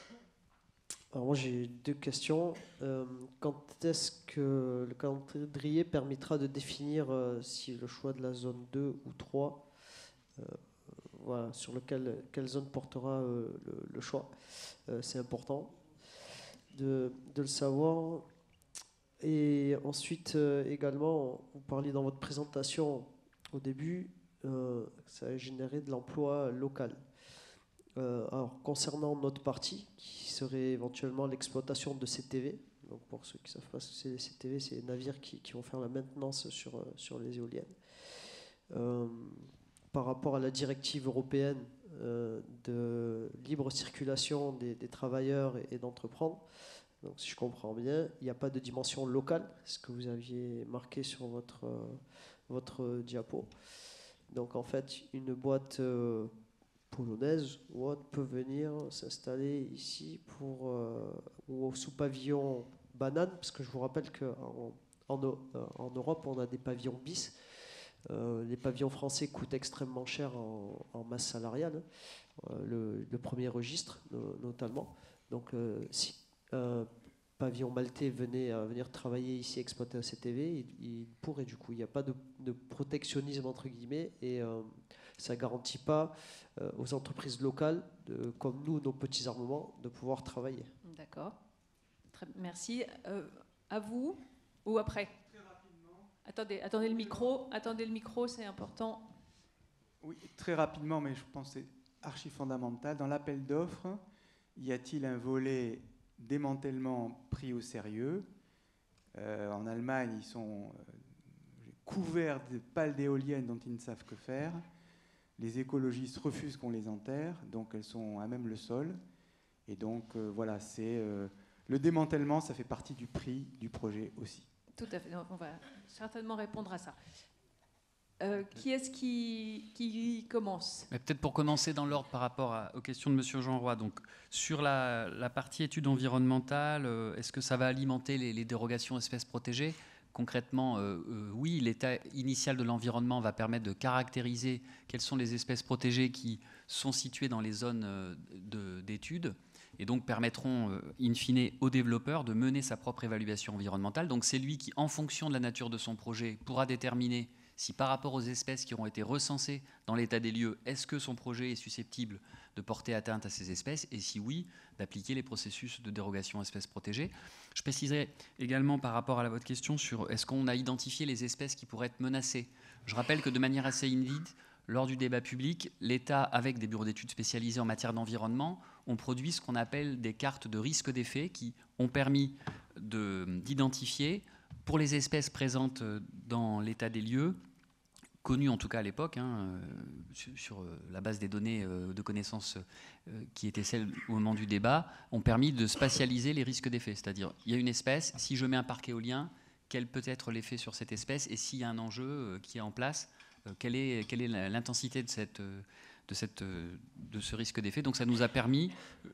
Alors moi j'ai deux questions. Euh, quand est-ce que le calendrier permettra de définir euh, si le choix de la zone deux ou trois, euh, voilà, sur lequel, quelle zone portera euh, le, le choix? euh, C'est important de, de le savoir. Et ensuite euh, également, vous parliez dans votre présentation au début, euh, ça a généré de l'emploi local. Euh, alors, concernant notre partie, qui serait éventuellement l'exploitation de C T V, donc pour ceux qui ne savent pas ce que c'est les C T V, c'est les navires qui, qui vont faire la maintenance sur, sur les éoliennes. Euh, par rapport à la directive européenne euh, de libre circulation des, des travailleurs et, et d'entreprendre, donc si je comprends bien, il n'y a pas de dimension locale, ce que vous aviez marqué sur votre, euh, votre diapo. Donc en fait, une boîte euh, polonaise ou autre peut venir s'installer ici pour, euh, ou sous pavillon banane, parce que je vous rappelle qu'en en, en Europe, on a des pavillons bis. Euh, les pavillons français coûtent extrêmement cher en, en masse salariale, euh, le, le premier registre no, notamment. Donc euh, si un pavillon maltais venait à venir travailler ici, exploiter un C T V, il, il pourrait du coup. Il n'y a pas de, de protectionnisme entre guillemets, et euh, ça ne garantit pas euh, aux entreprises locales, de, comme nous, nos petits armements, de pouvoir travailler. D'accord. Très, merci. Euh, à vous ou après? Très rapidement. Attendez, attendez le micro. Attendez le micro, c'est important. Oui, très rapidement, mais je pense que c'est archi fondamental. Dans l'appel d'offres, y a-t-il un volet démantèlement pris au sérieux? euh, En Allemagne, ils sont euh, couverts de pales d'éoliennes dont ils ne savent que faire. Les écologistes refusent qu'on les enterre, donc elles sont à même le sol. Et donc euh, voilà, c'est euh, le démantèlement, ça fait partie du prix du projet aussi. Tout à fait. On va certainement répondre à ça. Euh, qui est-ce qui, qui commence? Peut-être pour commencer dans l'ordre par rapport à, aux questions de monsieur Jean Roy. Donc, sur la, la partie études environnementales, euh, est-ce que ça va alimenter les, les dérogations espèces protégées? Concrètement, euh, euh, oui, l'état initial de l'environnement va permettre de caractériser quelles sont les espèces protégées qui sont situées dans les zones euh, de, d'études, et donc permettront, euh, in fine, au développeur de mener sa propre évaluation environnementale. Donc c'est lui qui, en fonction de la nature de son projet, pourra déterminer si par rapport aux espèces qui auront été recensées dans l'état des lieux, est-ce que son projet est susceptible de porter atteinte à ces espèces, et si oui, d'appliquer les processus de dérogation espèces protégées. Je préciserai également par rapport à votre question sur est-ce qu'on a identifié les espèces qui pourraient être menacées. Je rappelle que de manière assez inédite, lors du débat public, l'État, avec des bureaux d'études spécialisés en matière d'environnement, ont produit ce qu'on appelle des cartes de risque d'effet qui ont permis de, d'identifier, pour les espèces présentes dans l'état des lieux, connues en tout cas à l'époque, hein, sur, sur la base des données euh, de connaissances euh, qui étaient celles au moment du débat, ont permis de spatialiser les risques d'effet. C'est-à-dire, il y a une espèce, si je mets un parc éolien, quel peut être l'effet sur cette espèce, et s'il y a un enjeu euh, qui est en place, euh, quelle est, quelle est l'intensité de, cette, de, cette, de ce risque d'effet. Donc ça nous a permis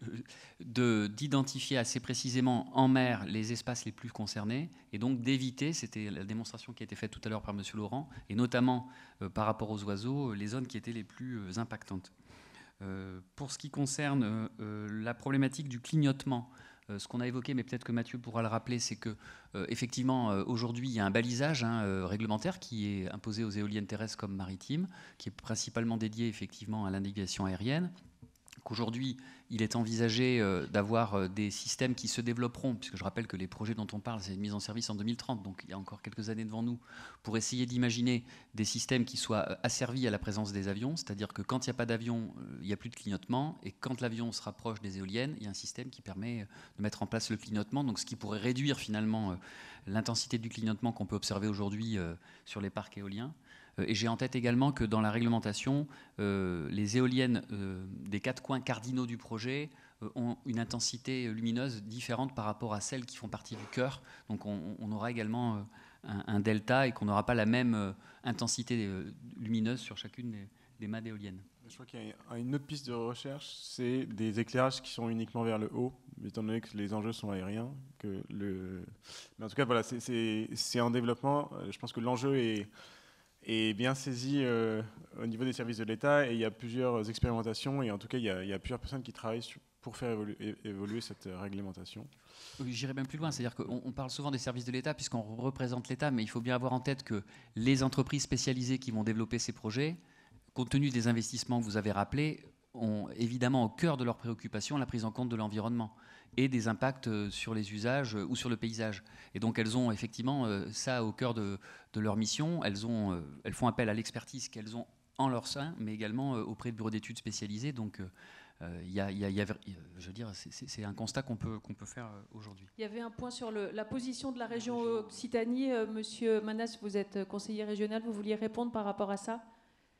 de, d'identifier assez précisément en mer les espaces les plus concernés et donc d'éviter, c'était la démonstration qui a été faite tout à l'heure par M. Laurent, et notamment euh, par rapport aux oiseaux, les zones qui étaient les plus euh, impactantes. Euh, pour ce qui concerne euh, la problématique du clignotement, euh, ce qu'on a évoqué, mais peut-être que Mathieu pourra le rappeler, c'est que euh, effectivement euh, aujourd'hui il y a un balisage hein, euh, réglementaire qui est imposé aux éoliennes terrestres comme maritimes, qui est principalement dédié effectivement à la navigation aérienne. Qu'aujourd'hui, il est envisagé euh, d'avoir euh, des systèmes qui se développeront, puisque je rappelle que les projets dont on parle, c'est une mise en service en deux mille trente, donc il y a encore quelques années devant nous, pour essayer d'imaginer des systèmes qui soient euh, asservis à la présence des avions, c'est-à-dire que quand il n'y a pas d'avion, euh, il n'y a plus de clignotement, et quand l'avion se rapproche des éoliennes, il y a un système qui permet de mettre en place le clignotement, donc ce qui pourrait réduire finalement euh, l'intensité du clignotement qu'on peut observer aujourd'hui euh, sur les parcs éoliens. Et j'ai en tête également que dans la réglementation, euh, les éoliennes euh, des quatre coins cardinaux du projet euh, ont une intensité lumineuse différente par rapport à celles qui font partie du cœur. Donc on, on aura également euh, un, un delta et qu'on n'aura pas la même euh, intensité euh, lumineuse sur chacune des, des mâts d'éoliennes. Je crois qu'il y a une autre piste de recherche, c'est des éclairages qui sont uniquement vers le haut, étant donné que les enjeux sont aériens. Que le... Mais en tout cas, voilà, c'est, c'est, c'est en développement. Je pense que l'enjeu est... est bien saisi euh, au niveau des services de l'État et il y a plusieurs expérimentations et en tout cas il y a, il y a plusieurs personnes qui travaillent sur, pour faire évoluer, évoluer cette réglementation. J'irai même plus loin, c'est-à-dire qu'on on parle souvent des services de l'État puisqu'on représente l'État, mais il faut bien avoir en tête que les entreprises spécialisées qui vont développer ces projets, compte tenu des investissements que vous avez rappelés, ont évidemment au cœur de leurs préoccupations la prise en compte de l'environnement et des impacts sur les usages ou sur le paysage. Et donc elles ont effectivement ça au cœur de, de leur mission. Elles, ont, elles font appel à l'expertise qu'elles ont en leur sein, mais également auprès de bureaux d'études spécialisés. Donc il y a, y a, y a, je veux dire, c'est, c'est un constat qu'on peut, qu'on peut faire aujourd'hui. Il y avait un point sur le, la position de la région Occitanie. Monsieur Manas, vous êtes conseiller régional, vous vouliez répondre par rapport à ça ?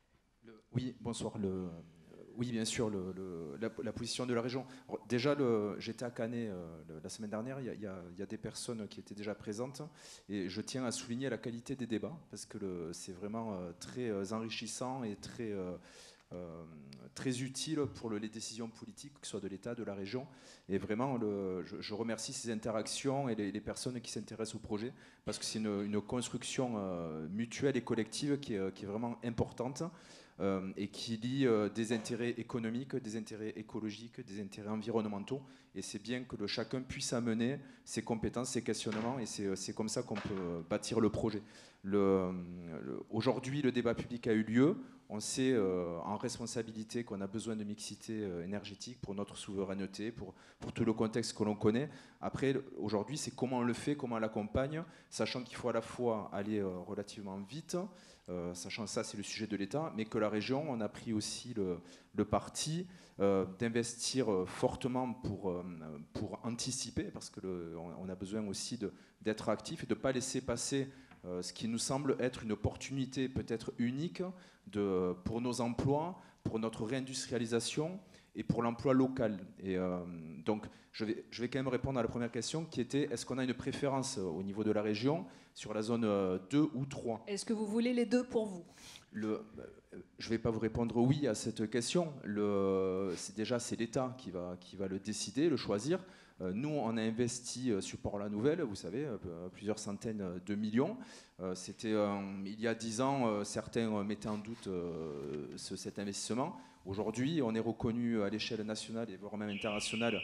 le, Oui, bonsoir. Le, Oui, bien sûr, le, le, la, la position de la région. Déjà, le, j'étais à Canet euh, le, la semaine dernière, il y, a, il, y a, il y a des personnes qui étaient déjà présentes, et je tiens à souligner la qualité des débats, parce que le, c'est vraiment euh, très euh, enrichissant et très, euh, euh, très utile pour le, les décisions politiques, que ce soit de l'État, de la région. Et vraiment, le, je, je remercie ces interactions et les, les personnes qui s'intéressent au projet, parce que c'est une, une construction euh, mutuelle et collective qui est, qui est vraiment importante. Euh, et qui lie euh, des intérêts économiques, des intérêts écologiques, des intérêts environnementaux. Et c'est bien que le chacun puisse amener ses compétences, ses questionnements, et c'est, c'est comme ça qu'on peut bâtir le projet. Le, le, aujourd'hui, le débat public a eu lieu. On sait euh, en responsabilité qu'on a besoin de mixité euh, énergétique pour notre souveraineté, pour, pour tout le contexte que l'on connaît. Après, aujourd'hui, c'est comment on le fait, comment on l'accompagne, sachant qu'il faut à la fois aller euh, relativement vite, Euh, sachant que ça c'est le sujet de l'État, mais que la région, on a pris aussi le, le parti euh, d'investir euh, fortement pour, euh, pour anticiper, parce qu'on on a besoin aussi de, d'être actif et de ne pas laisser passer euh, ce qui nous semble être une opportunité peut-être unique de, pour nos emplois, pour notre réindustrialisation et pour l'emploi local. Et euh, donc je vais, je vais quand même répondre à la première question qui était, est-ce qu'on a une préférence au niveau de la région sur la zone deux ou trois ? Est-ce que vous voulez les deux pour vous ? Le, je ne vais pas vous répondre oui à cette question. Le, c'est déjà c'est l'État qui va, qui va le décider, le choisir. Nous, on a investi sur Port-la-Nouvelle, vous savez, plusieurs centaines de millions. C'était il y a dix ans, certains mettaient en doute ce, cet investissement. Aujourd'hui, on est reconnu à l'échelle nationale et voire même internationale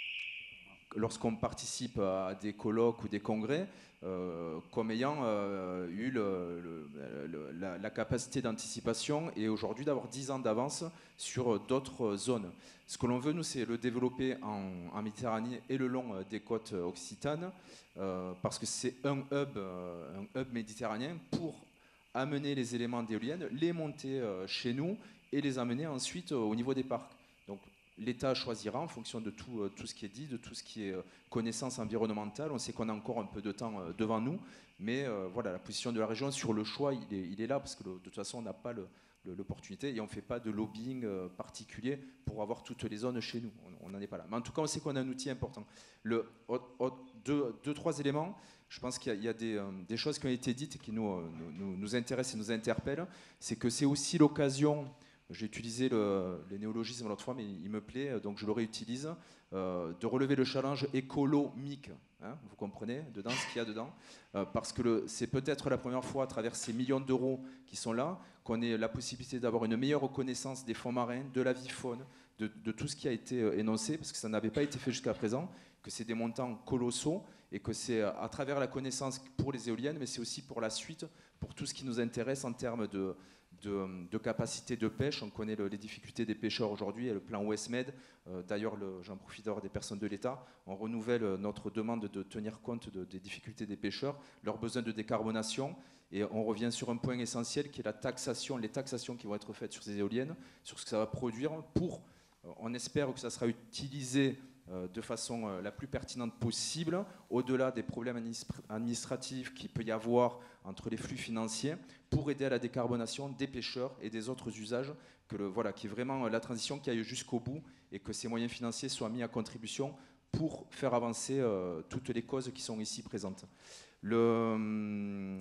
lorsqu'on participe à des colloques ou des congrès, euh, comme ayant euh, eu le, le, le, la, la capacité d'anticipation et aujourd'hui d'avoir dix ans d'avance sur d'autres zones. Ce que l'on veut, nous, c'est le développer en, en Méditerranée et le long des côtes occitanes, euh, parce que c'est un hub, euh, un hub méditerranéen pour amener les éléments d'éoliennes, les monter euh, chez nous et les amener ensuite euh, au niveau des parcs. Donc, l'État choisira en fonction de tout, euh, tout ce qui est dit, de tout ce qui est euh, connaissance environnementale. On sait qu'on a encore un peu de temps euh, devant nous, mais euh, voilà, la position de la région sur le choix, il est, il est là, parce que le, de toute façon, on n'a pas le, le, l'opportunité et on ne fait pas de lobbying euh, particulier pour avoir toutes les zones chez nous. On n'en est pas là. Mais en tout cas, on sait qu'on a un outil important. Le, au, au, deux, deux, trois éléments. je pense qu'il y a, il y a des, euh, des choses qui ont été dites et qui nous, euh, nous, nous intéressent et nous interpellent. C'est que c'est aussi l'occasion, j'ai utilisé le, le néologisme l'autre fois, mais il me plaît, donc je le réutilise, euh, de relever le challenge écolomique. Hein, vous comprenez dedans ce qu'il y a dedans, euh, parce que c'est peut-être la première fois à travers ces millions d'euros qui sont là qu'on ait la possibilité d'avoir une meilleure reconnaissance des fonds marins, de la vie faune, de, de tout ce qui a été euh, énoncé, parce que ça n'avait pas été fait jusqu'à présent, que c'est des montants colossaux et que c'est à travers la connaissance pour les éoliennes, mais c'est aussi pour la suite, pour tout ce qui nous intéresse en termes de De, de capacité de pêche. On connaît le, les difficultés des pêcheurs aujourd'hui, et le plan OESMED, euh, d'ailleurs j'en profite d'avoir des personnes de l'État, on renouvelle notre demande de tenir compte de, des difficultés des pêcheurs, leurs besoins de décarbonation, et on revient sur un point essentiel qui est la taxation, les taxations qui vont être faites sur ces éoliennes, sur ce que ça va produire pour, euh, on espère que ça sera utilisé de façon la plus pertinente possible, au-delà des problèmes administratifs qu'il peut y avoir entre les flux financiers, pour aider à la décarbonation des pêcheurs et des autres usages, que le, voilà, qui est vraiment la transition qui aille jusqu'au bout et que ces moyens financiers soient mis à contribution pour faire avancer euh, toutes les causes qui sont ici présentes. Le, euh,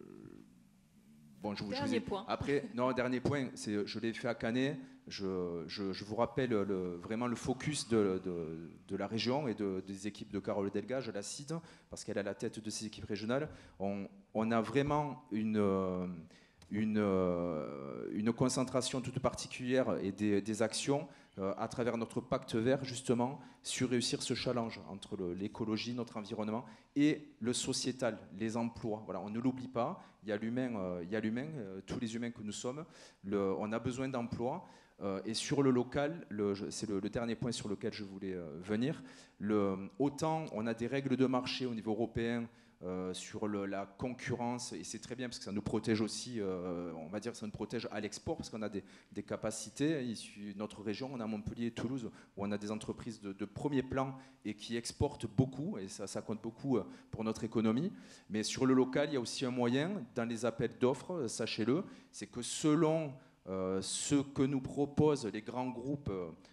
bon, je, dernier je vous ai, point. Après, non, dernier point, c'est, je l'ai fait à Canet. Je, je, je vous rappelle le, vraiment le focus de, de, de la région et de, des équipes de Carole Delga, je la cite, parce qu'elle est à la tête de ces équipes régionales. On, on a vraiment une, une, une concentration toute particulière et des, des actions euh, à travers notre pacte vert, justement, sur réussir ce challenge entre le, l'écologie, notre environnement, et le sociétal, les emplois. Voilà, on ne l'oublie pas, il y a l'humain, euh, il y a l'humain euh, tous les humains que nous sommes, le, on a besoin d'emplois. Euh, et sur le local, le, c'est le, le dernier point sur lequel je voulais euh, venir, le, autant on a des règles de marché au niveau européen euh, sur le, la concurrence, et c'est très bien parce que ça nous protège aussi, euh, on va dire que ça nous protège à l'export, parce qu'on a des, des capacités, issues de notre région, on a Montpellier et Toulouse, où on a des entreprises de, de premier plan et qui exportent beaucoup, et ça, ça compte beaucoup pour notre économie. Mais sur le local, il y a aussi un moyen, dans les appels d'offres, sachez-le, c'est que selon Euh, ce que nous proposent les grands groupes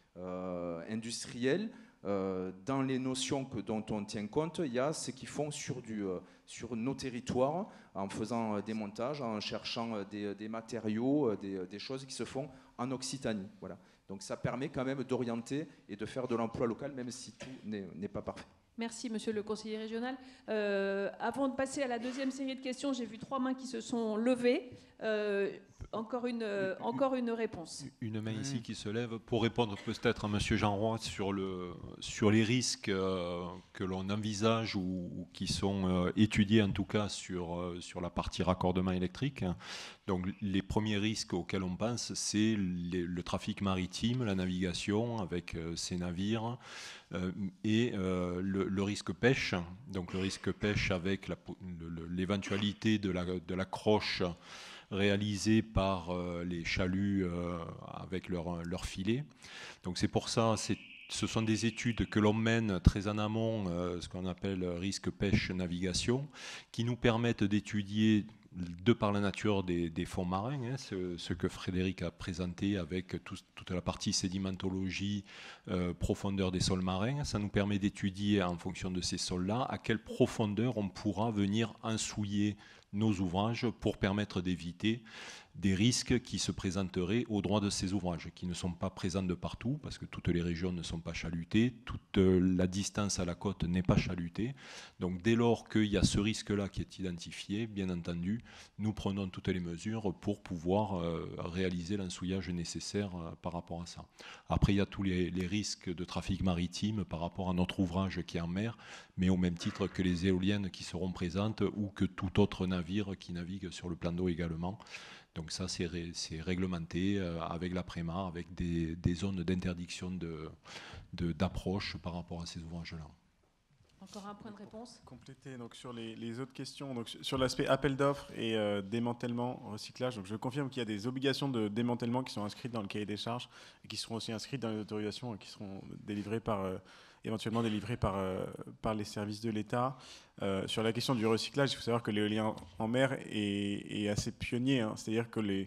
euh, industriels, euh, dans les notions que, dont on tient compte, il y a ce qu'ils font sur, du, euh, sur nos territoires, en faisant euh, des montages, en cherchant euh, des, des matériaux, euh, des, des choses qui se font en Occitanie. Voilà. Donc ça permet quand même d'orienter et de faire de l'emploi local, même si tout n'est, n'est pas parfait. Merci, monsieur le conseiller régional. Euh, avant de passer à la deuxième série de questions, j'ai vu trois mains qui se sont levées. Euh, encore, une, euh, encore une réponse. Une main ici qui se lève pour répondre peut-être à monsieur Jean Roy sur, le, sur les risques euh, que l'on envisage ou, ou qui sont euh, étudiés en tout cas sur, euh, sur la partie raccordement électrique. Donc les premiers risques auxquels on pense, c'est les, le trafic maritime, la navigation avec euh, ces navires, euh, et euh, le, le risque pêche. Donc le risque pêche avec la, le, l'éventualité de la, de l'accroche réalisée par euh, les chaluts euh, avec leur, leur filet. Donc c'est pour ça, c'est, ce sont des études que l'on mène très en amont, euh, ce qu'on appelle risque pêche navigation, qui nous permettent d'étudier, de par la nature des, des fonds marins, hein, ce, ce que Frédéric a présenté avec tout, toute la partie sédimentologie, euh, profondeur des sols marins. Ça nous permet d'étudier en fonction de ces sols-là à quelle profondeur on pourra venir ensouiller nos ouvrages pour permettre d'éviter des risques qui se présenteraient au droit de ces ouvrages, qui ne sont pas présents de partout, parce que toutes les régions ne sont pas chalutées, toute la distance à la côte n'est pas chalutée. Donc dès lors qu'il y a ce risque-là qui est identifié, bien entendu, nous prenons toutes les mesures pour pouvoir euh, réaliser l'ensouillage nécessaire euh, par rapport à ça. Après, il y a tous les, les risques de trafic maritime par rapport à notre ouvrage qui est en mer, mais au même titre que les éoliennes qui seront présentes ou que tout autre navire qui navigue sur le plan d'eau également. Donc ça, c'est, ré, c'est réglementé euh, avec la Préma, avec des, des zones d'interdiction de, de, d'approche par rapport à ces ouvrages-là. Encore un point de réponse. Compléter donc sur les, les autres questions, donc sur l'aspect appel d'offres et euh, démantèlement, recyclage. Donc je confirme qu'il y a des obligations de démantèlement qui sont inscrites dans le cahier des charges et qui seront aussi inscrites dans les autorisations et qui seront délivrées par euh, éventuellement délivrées par euh, par les services de l'État. Euh, sur la question du recyclage, il faut savoir que l'éolien en mer est, est assez pionnier, hein, c'est-à-dire que les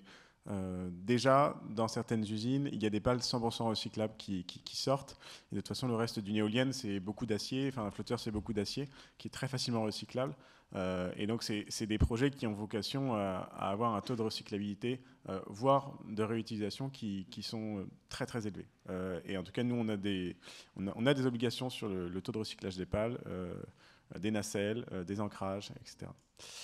Euh, déjà, dans certaines usines, il y a des pales cent pour cent recyclables qui, qui, qui sortent. Et de toute façon, le reste d'une éolienne, c'est beaucoup d'acier. Enfin, un flotteur, c'est beaucoup d'acier, qui est très facilement recyclable. Euh, et donc, c'est des projets qui ont vocation à, à avoir un taux de recyclabilité, euh, voire de réutilisation, qui, qui sont très, très élevés. Euh, et en tout cas, nous, on a des, on a, on a des obligations sur le, le taux de recyclage des pales, euh, des nacelles, euh, des ancrages, et cetera.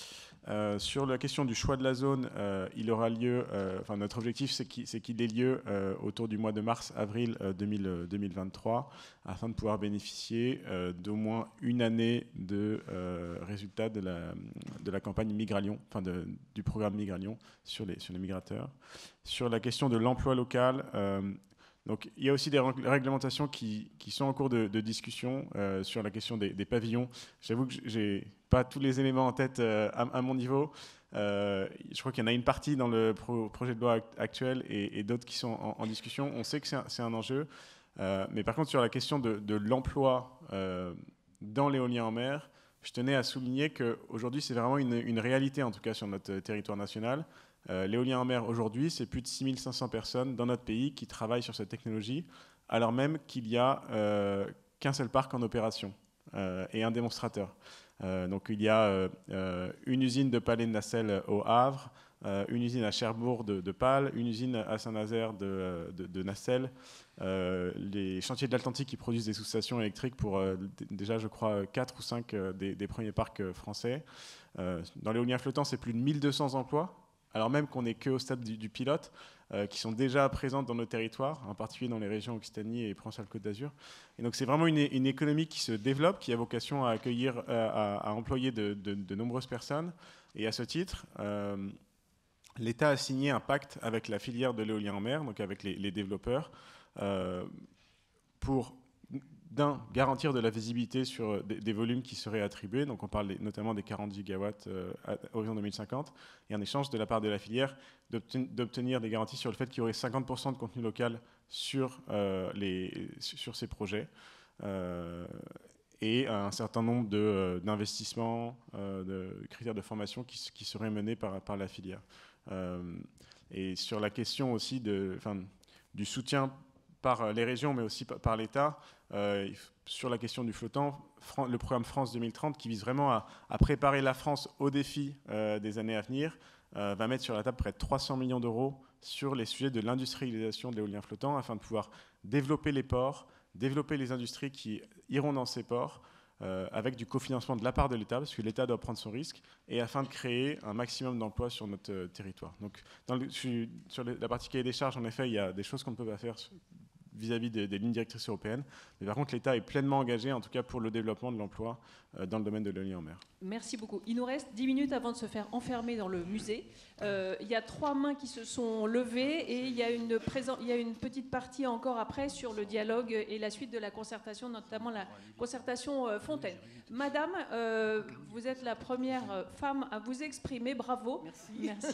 Euh, sur la question du choix de la zone, euh, il aura lieu, euh, enfin notre objectif c'est qu'il qu'il ait lieu euh, autour du mois de mars-avril euh, deux mille vingt-trois, afin de pouvoir bénéficier euh, d'au moins une année de euh, résultats de la, de la campagne Migralion, enfin de, du programme Migralion sur les, sur les migrateurs. Sur la question de l'emploi local, euh, donc, il y a aussi des réglementations qui, qui sont en cours de, de discussion euh, sur la question des, des pavillons. J'avoue que j'ai pas tous les éléments en tête euh, à, à mon niveau. Euh, je crois qu'il y en a une partie dans le pro, projet de loi actuel et, et d'autres qui sont en, en discussion. On sait que c'est un, un enjeu. Euh, mais par contre, sur la question de, de l'emploi euh, dans l'éolien en mer, je tenais à souligner qu'aujourd'hui, c'est vraiment une, une réalité, en tout cas sur notre territoire national. Euh, L'éolien en mer aujourd'hui, c'est plus de six mille cinq cents personnes dans notre pays qui travaillent sur cette technologie, alors même qu'il n'y a euh, qu'un seul parc en opération euh, et un démonstrateur. Euh, donc il y a euh, euh, une usine de pales et de nacelles au Havre, euh, une usine à Cherbourg de, de pales, une usine à Saint-Nazaire de, de, de nacelles, euh, les chantiers de l'Atlantique qui produisent des sous-stations électriques pour euh, déjà, je crois, quatre ou cinq euh, des, des premiers parcs français. Euh, dans l'éolien flottant, c'est plus de mille deux cents emplois, alors même qu'on n'est qu'au stade du, du pilote, euh, qui sont déjà présentes dans nos territoires, en particulier dans les régions Occitanie et Provence-Alpes-Côte d'Azur. Et donc c'est vraiment une, une économie qui se développe, qui a vocation à accueillir, euh, à, à employer de, de, de nombreuses personnes. Et à ce titre, euh, l'État a signé un pacte avec la filière de l'éolien en mer, donc avec les, les développeurs, euh, pour d'un, garantir de la visibilité sur des, des volumes qui seraient attribués, donc on parle notamment des quarante gigawatts euh, à horizon deux mille cinquante, et en échange de la part de la filière d'obtenir des garanties sur le fait qu'il y aurait cinquante pour cent de contenu local sur, euh, les, sur ces projets, euh, et un certain nombre d'investissements, euh, de critères de formation qui, qui seraient menés par, par la filière. Euh, et sur la question aussi de, enfin, du soutien par les régions, mais aussi par l'État, euh, sur la question du flottant, le programme France deux mille trente, qui vise vraiment à, à préparer la France aux défis euh, des années à venir, euh, va mettre sur la table près de trois cents millions d'euros sur les sujets de l'industrialisation de l'éolien flottant, afin de pouvoir développer les ports, développer les industries qui iront dans ces ports, euh, avec du cofinancement de la part de l'État, parce que l'État doit prendre son risque, et afin de créer un maximum d'emplois sur notre euh, territoire. Donc, dans le, sur la partie cahier des charges, en effet, il y a des choses qu'on ne peut pas faire vis-à-vis des, des lignes directrices européennes. Mais par contre, l'État est pleinement engagé, en tout cas pour le développement de l'emploi euh, dans le domaine de l'éolien en mer. Merci beaucoup. Il nous reste dix minutes avant de se faire enfermer dans le musée. Euh, il y a trois mains qui se sont levées et il y a une, présent, il y a une petite partie encore après sur le dialogue et la suite de la concertation, notamment la concertation euh, Fontaine. Madame, euh, vous êtes la première femme à vous exprimer. Bravo. Merci. Merci.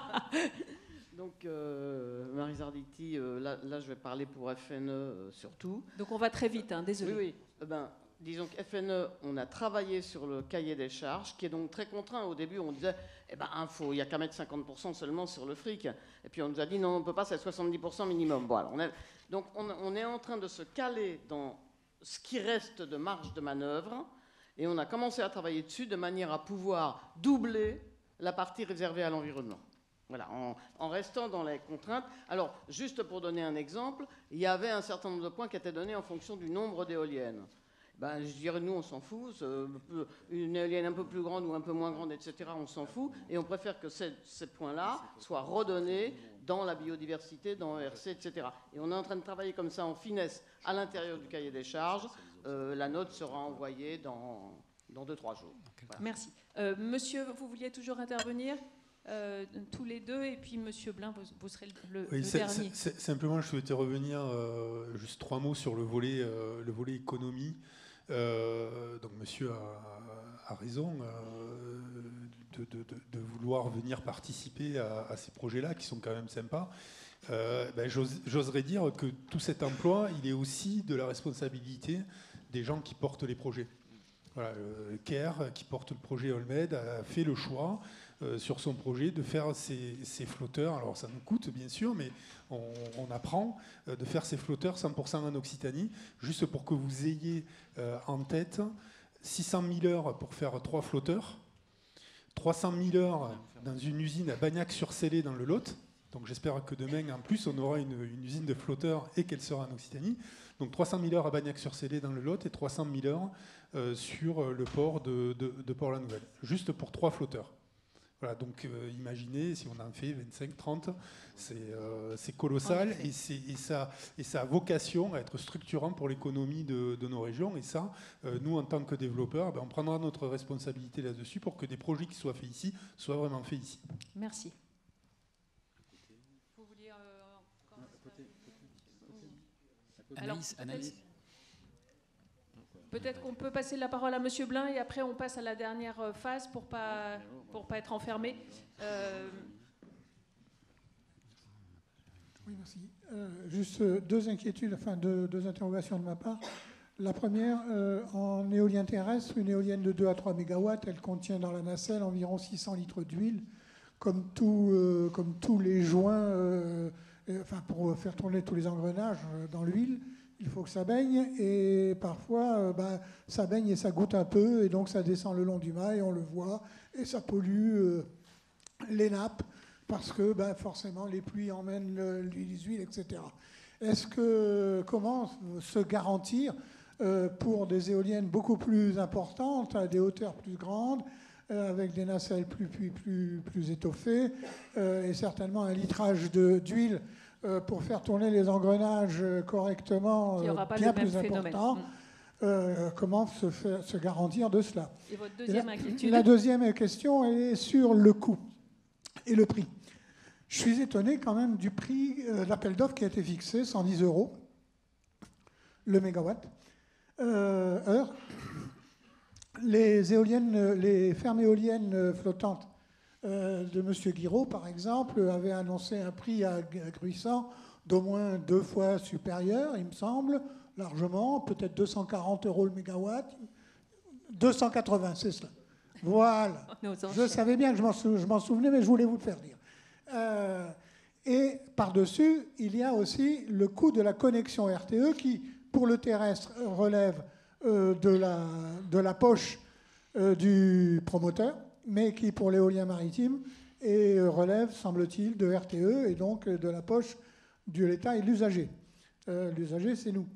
Donc, euh, Marie Zarditi, euh, là, là, je vais parler pour F N E euh, surtout. Donc, on va très vite, hein, désolé. Oui, oui. Eh ben, disons que F N E, on a travaillé sur le cahier des charges, qui est donc très contraint. Au début, on disait, eh ben, il n'y a qu'à mettre cinquante pour cent seulement sur le fric. Et puis, on nous a dit, non, on ne peut pas, c'est soixante-dix pour cent minimum. Bon, alors, on est, donc, on, on est en train de se caler dans ce qui reste de marge de manœuvre. Et on a commencé à travailler dessus de manière à pouvoir doubler la partie réservée à l'environnement. Voilà, en, en restant dans les contraintes. Alors, juste pour donner un exemple, il y avait un certain nombre de points qui étaient donnés en fonction du nombre d'éoliennes. Ben, je dirais, nous, on s'en fout. Une éolienne un peu plus grande ou un peu moins grande, et cetera, on s'en fout. Et on préfère que ces, ces points-là soient redonnés dans la biodiversité, dans le R C, et cetera. Et on est en train de travailler comme ça en finesse à l'intérieur du cahier des charges. Euh, la note sera envoyée dans, dans deux, trois jours. Voilà. Merci. Euh, monsieur, vous vouliez toujours intervenir ? Euh, tous les deux, et puis Monsieur Blin, vous, vous serez le, oui, le c'est, dernier. C'est, c'est, simplement, je souhaitais revenir euh, juste trois mots sur le volet, euh, le volet économie. Euh, donc, Monsieur a, a raison euh, de, de, de, de vouloir venir participer à, à ces projets-là, qui sont quand même sympas. Euh, ben, j'ose, j'oserais dire que tout cet emploi, il est aussi de la responsabilité des gens qui portent les projets. Voilà, euh, Caire, qui porte le projet Olmed, a fait le choix euh, sur son projet de faire ces, ces flotteurs. Alors ça nous coûte bien sûr, mais on, on apprend euh, de faire ces flotteurs cent pour cent en Occitanie, juste pour que vous ayez euh, en tête six cent mille heures pour faire trois flotteurs, trois cent mille heures dans une usine à Bagnac-sur-Célé dans le Lot. Donc j'espère que demain, en plus, on aura une, une usine de flotteurs et qu'elle sera en Occitanie. Donc trois cent mille heures à Bagnac-sur-Célé dans le Lot et trois cent mille heures euh, sur le port de, de, de Port-la-Nouvelle, juste pour trois flotteurs. Voilà, donc euh, imaginez si on en fait vingt-cinq, trente, c'est euh, colossal et, et, ça, et ça a vocation à être structurant pour l'économie de, de nos régions. Et ça, euh, nous, en tant que développeurs, ben, on prendra notre responsabilité là-dessus pour que des projets qui soient faits ici soient vraiment faits ici. Merci. Alors, peut-être qu'on peut passer la parole à Monsieur Blin et après on passe à la dernière phase pour pas pour pas être enfermé. Euh... Oui, merci. Euh, juste deux inquiétudes, enfin deux, deux interrogations de ma part. La première, euh, en éolien terrestre, une éolienne de deux à trois mégawatts, elle contient dans la nacelle environ six cents litres d'huile, comme, tout, euh, comme tous les joints. Euh, Enfin, pour faire tourner tous les engrenages dans l'huile, il faut que ça baigne. Et parfois, euh, bah, ça baigne et ça goûte un peu. Et donc, ça descend le long du mât et on le voit. Et ça pollue euh, les nappes parce que bah, forcément, les pluies emmènent le, les huiles, et cetera. Est-ce que, comment se garantir euh, pour des éoliennes beaucoup plus importantes, à des hauteurs plus grandes, avec des nacelles plus, plus, plus, plus étoffées euh, et certainement un litrage d'huile euh, pour faire tourner les engrenages correctement, euh, bien plus important. Euh, comment se, faire, se garantir de cela? Et votre deuxième la, inquiétude? La deuxième question, elle est sur le coût et le prix. Je suis étonné quand même du prix euh, de l'appel d'offres qui a été fixé, cent dix euros le mégawatt euh, heure. Les éoliennes, les fermes éoliennes flottantes euh, de M. Guiraud, par exemple, avaient annoncé un prix à Gruissant d'au moins deux fois supérieur, il me semble, largement, peut-être deux cent quarante euros le mégawatt, deux cent quatre-vingts, c'est cela. Voilà. Je savais bien que je m'en sou, souvenais, mais je voulais vous le faire dire. Euh, et par-dessus, il y a aussi le coût de la connexion R T E qui, pour le terrestre, relève Euh, de, la, de la poche euh, du promoteur, mais qui, pour l'éolien maritime, et, euh, relève, semble-t-il, de R T E et donc euh, de la poche de l'État et de l'usager. Euh, l'usager, c'est nous.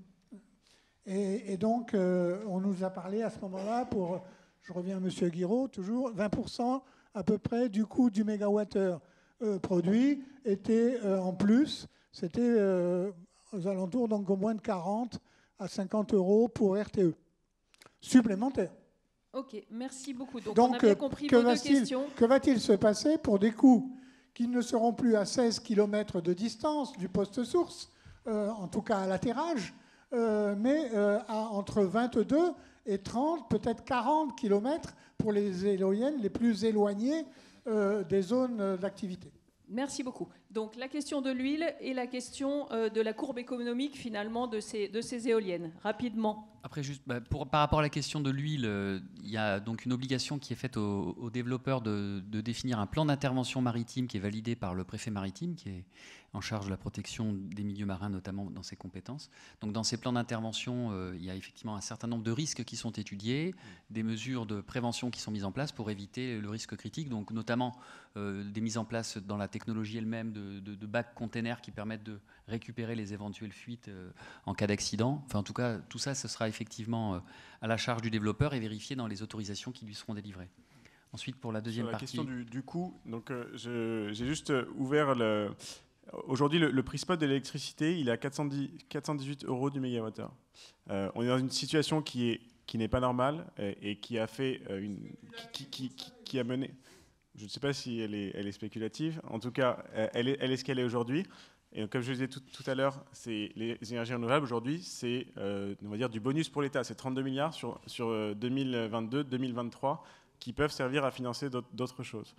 Et, et donc, euh, on nous a parlé à ce moment-là, pour, je reviens à M. Guiraud, toujours, vingt pour cent à peu près du coût du mégawattheure euh, produit était euh, en plus, c'était euh, aux alentours, donc au moins de quarante à cinquante euros pour R T E, supplémentaire. Ok, merci beaucoup. Donc, Donc on a bien compris que vos deux questions. Que va-t-il se passer pour des coûts qui ne seront plus à seize kilomètres de distance du poste source, euh, en tout cas à l'atterrage, euh, mais euh, à entre vingt-deux et trente, peut-être quarante kilomètres pour les éoliennes les plus éloignées euh, des zones d'activité. Merci beaucoup. Donc la question de l'huile et la question euh, de la courbe économique finalement de ces, de ces éoliennes. Rapidement. Après, juste bah, pour, par rapport à la question de l'huile, euh, il y a donc une obligation qui est faite aux, aux développeurs de, de définir un plan d'intervention maritime qui est validé par le préfet maritime, qui est en charge de la protection des milieux marins, notamment dans ses compétences. Donc dans ces plans d'intervention, euh, il y a effectivement un certain nombre de risques qui sont étudiés, des mesures de prévention qui sont mises en place pour éviter le risque critique, donc notamment euh, des mises en place dans la technologie elle-même de, de, de bacs containers qui permettent de récupérer les éventuelles fuites euh, en cas d'accident. Enfin, en tout cas, tout ça, ce sera effectivement euh, à la charge du développeur et vérifié dans les autorisations qui lui seront délivrées. Ensuite, pour la deuxième Sur la partie... question du, du coût, donc, euh, je, j'ai juste ouvert le... Aujourd'hui, le, le prix spot de l'électricité, il est à quatre cent dix, quatre cent dix-huit euros du mégawattheure. Euh, on est dans une situation qui est qui n'est pas normale et, et qui a fait euh, une qui, qui, qui, qui a mené. Je ne sais pas si elle est elle est spéculative. En tout cas, elle est elle est ce qu'elle est aujourd'hui. Et donc, comme je le disais tout, tout à l'heure, c'est les énergies renouvelables aujourd'hui, c'est euh, on va dire du bonus pour l'État. C'est trente-deux milliards sur sur deux mille vingt-deux deux mille vingt-trois qui peuvent servir à financer d'autres, d'autres choses.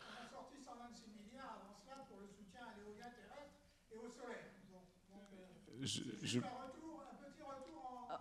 Ah,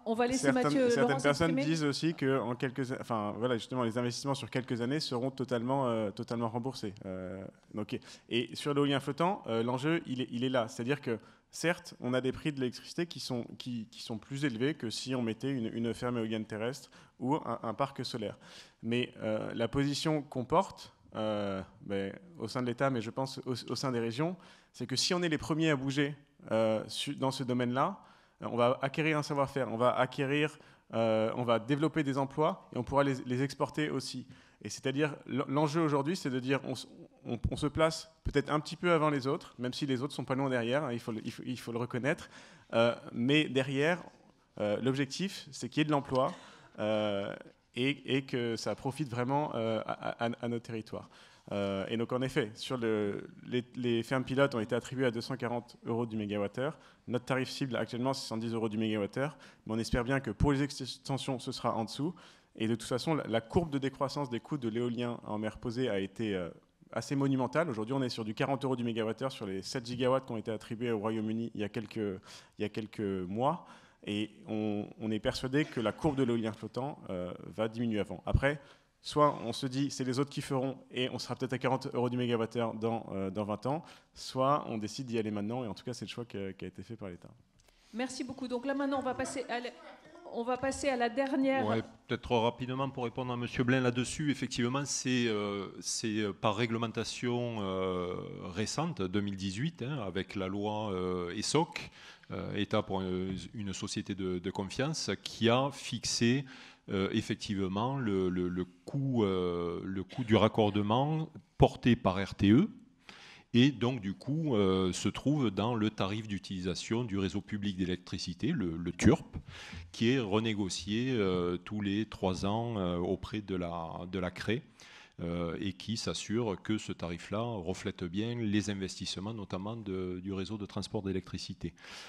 on va laisser certaines, Mathieu certaines Laurent personnes s'exprimer. disent aussi que en quelques, enfin voilà, justement, les investissements sur quelques années seront totalement, euh, totalement remboursés. Euh, donc, et sur l'éolien flottant, euh, l'enjeu il est, il est là, c'est-à-dire que certes, on a des prix de l'électricité qui sont, qui, qui sont plus élevés que si on mettait une, une ferme éolienne terrestre ou un, un parc solaire. Mais euh, la position qu'on porte euh, ben, au sein de l'État, mais je pense au, au sein des régions, c'est que si on est les premiers à bouger euh, dans ce domaine-là, on va acquérir un savoir-faire, on va acquérir, euh, on va développer des emplois et on pourra les, les exporter aussi. Et c'est-à-dire, l'enjeu aujourd'hui, c'est de dire, on, on, on se place peut-être un petit peu avant les autres, même si les autres sont pas loin derrière, hein, il, faut le, il, faut, il faut le reconnaître. Euh, mais derrière, euh, l'objectif, c'est qu'il y ait de l'emploi euh, et, et que ça profite vraiment euh, à, à, à nos territoires. Euh, et donc en effet, sur le, les, les fermes pilotes ont été attribuées à deux cent quarante euros du mégawattheure. Notre tarif cible actuellement, c'est soixante-dix euros du mégawattheure. Mais on espère bien que pour les extensions, ce sera en dessous. Et de toute façon, la, la courbe de décroissance des coûts de l'éolien en mer posée a été euh, assez monumentale. Aujourd'hui, on est sur du quarante euros du mégawattheure sur les sept gigawatts qui ont été attribués au Royaume-Uni il y a quelques, il y a quelques mois. Et on, on est persuadé que la courbe de l'éolien flottant euh, va diminuer avant. Après, soit on se dit c'est les autres qui feront et on sera peut-être à quarante euros du mégawattheure dans, euh, dans vingt ans, soit on décide d'y aller maintenant et en tout cas c'est le choix qui a, qui a été fait par l'État. Merci beaucoup. Donc là maintenant on va passer à la, on va passer à la dernière... Ouais, peut-être rapidement pour répondre à M. Blain là-dessus, effectivement c'est euh, c'est par réglementation euh, récente, deux mille dix-huit, hein, avec la loi euh, E S O C, euh, État pour une, une société de, de confiance, qui a fixé Euh, effectivement le, le, le, coût, euh, le coût du raccordement porté par R T E et donc du coup euh, se trouve dans le tarif d'utilisation du réseau public d'électricité, le, le T U R P, qui est renégocié euh, tous les trois ans euh, auprès de la, de la C R E euh, et qui s'assure que ce tarif-là reflète bien les investissements, notamment de, du réseau de transport d'électricité.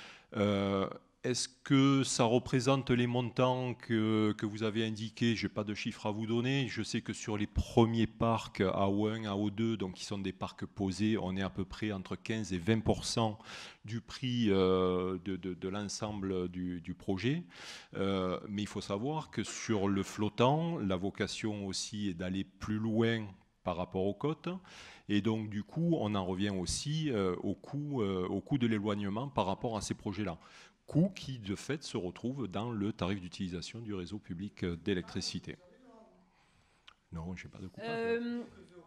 Euh, Est-ce que ça représente les montants que, que vous avez indiqués? Je n'ai pas de chiffres à vous donner. Je sais que sur les premiers parcs A O un, A O deux, donc qui sont des parcs posés, on est à peu près entre quinze et vingt pour cent du prix euh, de, de, de l'ensemble du, du projet. Euh, mais il faut savoir que sur le flottant, la vocation aussi est d'aller plus loin par rapport aux côtes. Et donc, du coup, on en revient aussi euh, au coût, euh, au coût de l'éloignement par rapport à ces projets-là. Coût qui, de fait, se retrouve dans le tarif d'utilisation du réseau public d'électricité. Non, je n'ai pas de coupable. Euh,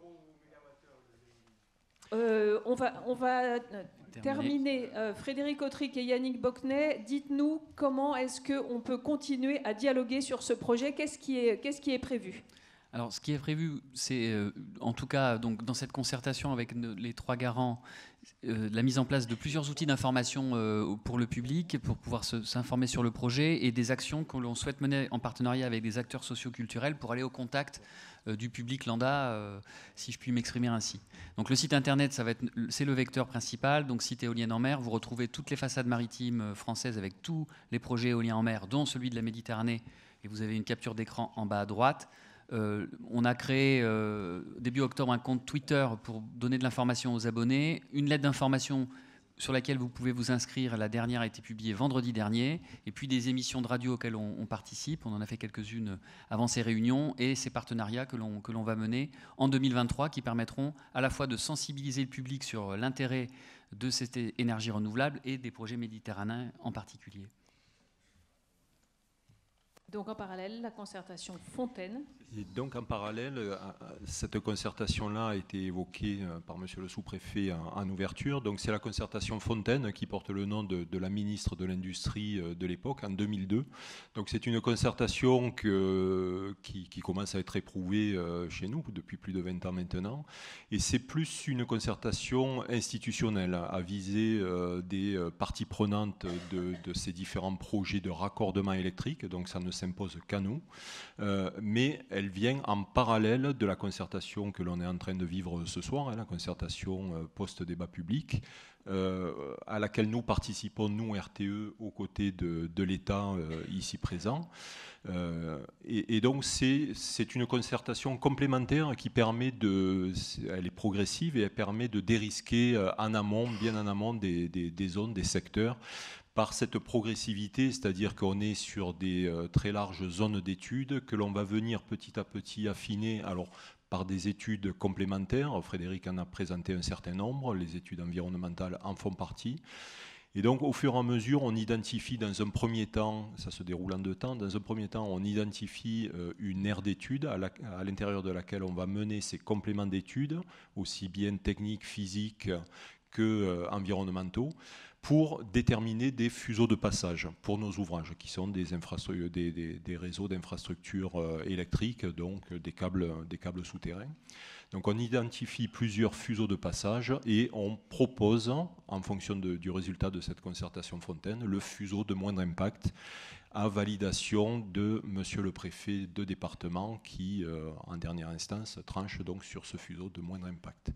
euh, on va, on va terminer. Euh, Frédéric Autric et Yannick Bocquenet, dites-nous comment est-ce qu'on peut continuer à dialoguer sur ce projet? Qu'est-ce qui est, qu'est-ce qui est prévu? Alors, ce qui est prévu, c'est, euh, en tout cas, donc, dans cette concertation avec les trois garants, euh, la mise en place de plusieurs outils d'information euh, pour le public, pour pouvoir se, s'informer sur le projet, et des actions que l'on souhaite mener en partenariat avec des acteurs socioculturels pour aller au contact euh, du public lambda, euh, si je puis m'exprimer ainsi. Donc, le site internet, ça va être, c'est le vecteur principal. Donc, site éolienne en mer, vous retrouvez toutes les façades maritimes françaises avec tous les projets éoliens en mer, dont celui de la Méditerranée, et vous avez une capture d'écran en bas à droite. Euh, on a créé euh, début octobre un compte Twitter pour donner de l'information aux abonnés, une lettre d'information sur laquelle vous pouvez vous inscrire. La dernière a été publiée vendredi dernier, et puis des émissions de radio auxquelles on, on participe. On en a fait quelques-unes avant ces réunions, et ces partenariats que l'on, que l'on va mener en deux mille vingt-trois qui permettront à la fois de sensibiliser le public sur l'intérêt de cette énergie renouvelable et des projets méditerranéens en particulier. Donc en parallèle, la concertation Fontaine. Et donc en parallèle, cette concertation-là a été évoquée par Monsieur le sous-préfet en, en ouverture. Donc c'est la concertation Fontaine qui porte le nom de, de la ministre de l'Industrie de l'époque, en deux mille deux. Donc c'est une concertation que, qui, qui commence à être éprouvée chez nous depuis plus de vingt ans maintenant. Et c'est plus une concertation institutionnelle à viser des parties prenantes de, de ces différents projets de raccordement électrique. Donc ça ne s'impose qu'à nous. Euh, mais elle vient en parallèle de la concertation que l'on est en train de vivre ce soir, hein, la concertation euh, post-débat public, euh, à laquelle nous participons, nous, R T E, aux côtés de, de l'État euh, ici présent. Euh, et, et donc, c'est, c'est une concertation complémentaire qui permet de... Elle est progressive et elle permet de dérisquer euh, en amont, bien en amont des, des, des zones, des secteurs, par cette progressivité, c'est-à-dire qu'on est sur des euh, très larges zones d'études que l'on va venir petit à petit affiner. Alors, par des études complémentaires, Frédéric en a présenté un certain nombre, les études environnementales en font partie. Et donc, au fur et à mesure, on identifie dans un premier temps, ça se déroule en deux temps, dans un premier temps, on identifie euh, une aire d'études à, la, à l'intérieur de laquelle on va mener ces compléments d'études, aussi bien techniques, physiques que euh, environnementaux, pour déterminer des fuseaux de passage pour nos ouvrages, qui sont des, infrastructures, des, des, des réseaux d'infrastructures euh, électriques, donc des câbles, des câbles souterrains. Donc on identifie plusieurs fuseaux de passage et on propose, en fonction de, du résultat de cette concertation Fontaine, le fuseau de moindre impact à validation de Monsieur le Préfet de département qui, euh, en dernière instance, tranche donc sur ce fuseau de moindre impact.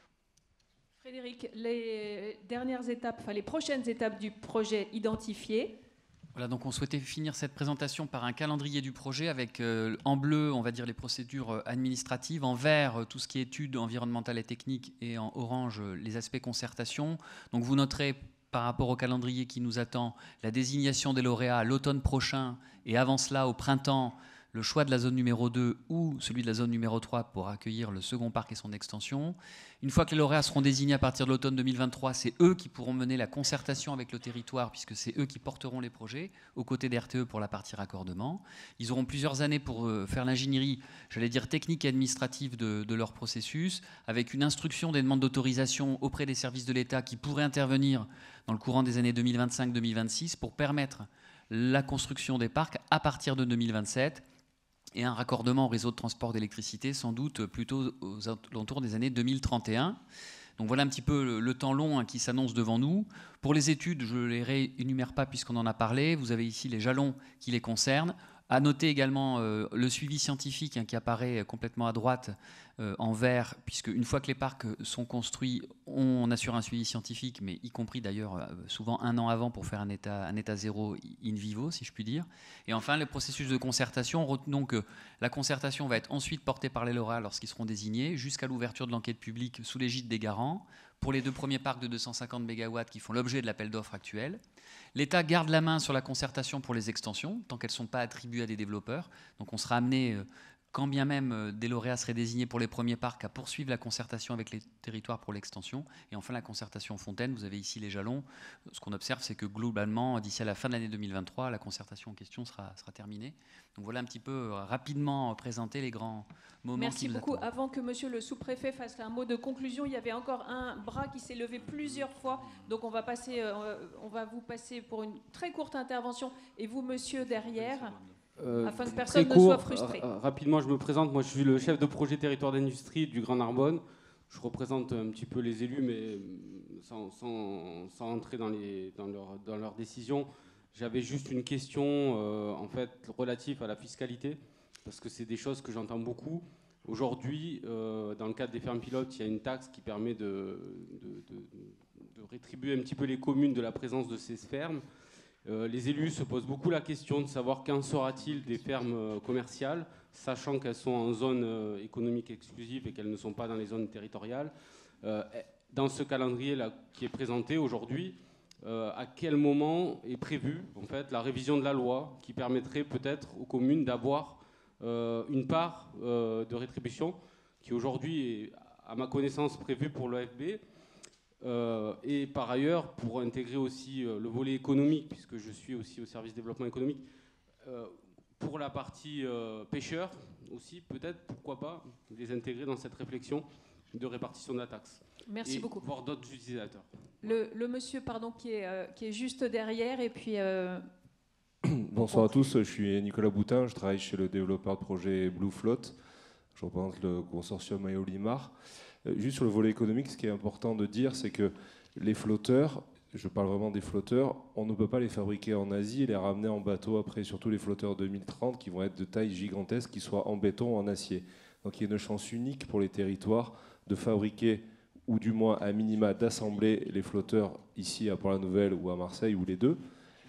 Frédéric, les dernières étapes, enfin les prochaines étapes du projet identifiées. Voilà, donc on souhaitait finir cette présentation par un calendrier du projet avec euh, en bleu, on va dire, les procédures administratives, en vert, euh, tout ce qui est études environnementales et techniques, et en orange, euh, les aspects concertation. Donc vous noterez, par rapport au calendrier qui nous attend, la désignation des lauréats à l'automne prochain, et avant cela, au printemps, le choix de la zone numéro deux ou celui de la zone numéro trois pour accueillir le second parc et son extension. Une fois que les lauréats seront désignés à partir de l'automne deux mille vingt-trois, c'est eux qui pourront mener la concertation avec le territoire, puisque c'est eux qui porteront les projets, aux côtés des R T E pour la partie raccordement. Ils auront plusieurs années pour faire l'ingénierie, j'allais dire technique et administrative de, de leur processus, avec une instruction des demandes d'autorisation auprès des services de l'État qui pourraient intervenir dans le courant des années deux mille vingt-cinq deux mille vingt-six pour permettre la construction des parcs à partir de deux mille vingt-sept, et un raccordement au réseau de transport d'électricité sans doute plutôt aux alentours des années deux mille trente et un. Donc voilà un petit peu le, le temps long hein, qui s'annonce devant nous. Pour les études, je ne les réénumère pas puisqu'on en a parlé. Vous avez ici les jalons qui les concernent. À noter également euh, le suivi scientifique hein, qui apparaît complètement à droite euh, en vert, puisque une fois que les parcs sont construits, on assure un suivi scientifique, mais y compris d'ailleurs euh, souvent un an avant pour faire un état, un état zéro in vivo, si je puis dire. Et enfin, le processus de concertation. Retenons que la concertation va être ensuite portée par les lauréats lorsqu'ils seront désignés, jusqu'à l'ouverture de l'enquête publique sous l'égide des garants, pour les deux premiers parcs de deux cent cinquante mégawatts qui font l'objet de l'appel d'offres actuel. L'État garde la main sur la concertation pour les extensions, tant qu'elles ne sont pas attribuées à des développeurs. Donc on sera amené, quand bien même des lauréats seraient désignés pour les premiers parcs, à poursuivre la concertation avec les territoires pour l'extension. Et enfin la concertation Fontaine, vous avez ici les jalons. Ce qu'on observe, c'est que globalement, d'ici à la fin de l'année deux mille vingt-trois, la concertation en question sera, sera terminée. Donc voilà un petit peu euh, rapidement présenter les grands moments. Merci qui nous beaucoup. attendent. Avant que monsieur le sous-préfet fasse un mot de conclusion, il y avait encore un bras qui s'est levé plusieurs fois. Donc on va, passer, euh, on va vous passer pour une très courte intervention. Et vous, monsieur, derrière, euh, afin que personne ne soit frustré. Euh, rapidement, je me présente. Moi, je suis le chef de projet territoire d'industrie du Grand Narbonne. Je représente un petit peu les élus, mais sans, sans, sans entrer dans, les, dans, leur, dans leurs décisions. J'avais juste une question euh, en fait, relative à la fiscalité, parce que c'est des choses que j'entends beaucoup. Aujourd'hui, euh, dans le cadre des fermes pilotes, il y a une taxe qui permet de, de, de, de rétribuer un petit peu les communes de la présence de ces fermes. Euh, les élus se posent beaucoup la question de savoir quand sera-t-il des fermes euh, commerciales, sachant qu'elles sont en zone euh, économique exclusive et qu'elles ne sont pas dans les zones territoriales. Euh, dans ce calendrier-là qui est présenté aujourd'hui, Euh, à quel moment est prévue en fait, la révision de la loi qui permettrait peut-être aux communes d'avoir euh, une part euh, de rétribution qui aujourd'hui est, à ma connaissance, prévue pour l'O F B euh, et par ailleurs pour intégrer aussi euh, le volet économique, puisque je suis aussi au service développement économique, euh, pour la partie euh, pêcheurs aussi, peut-être, pourquoi pas, les intégrer dans cette réflexion de répartition de la taxe. Merci et beaucoup. Voir d'autres utilisateurs. Le, le monsieur pardon, qui, est, euh, qui est juste derrière, et puis... Euh, Bonsoir à tous, je suis Nicolas Boutin, je travaille chez le développeur de projet Blue Float. Je représente le consortium Aéolimar. Juste sur le volet économique, ce qui est important de dire, c'est que les flotteurs, je parle vraiment des flotteurs, on ne peut pas les fabriquer en Asie et les ramener en bateau après, surtout les flotteurs deux mille trente qui vont être de taille gigantesque, qui soient en béton ou en acier. Donc il y a une chance unique pour les territoires de fabriquer, ou du moins à minima d'assembler les flotteurs ici à Port-la-Nouvelle ou à Marseille, ou les deux.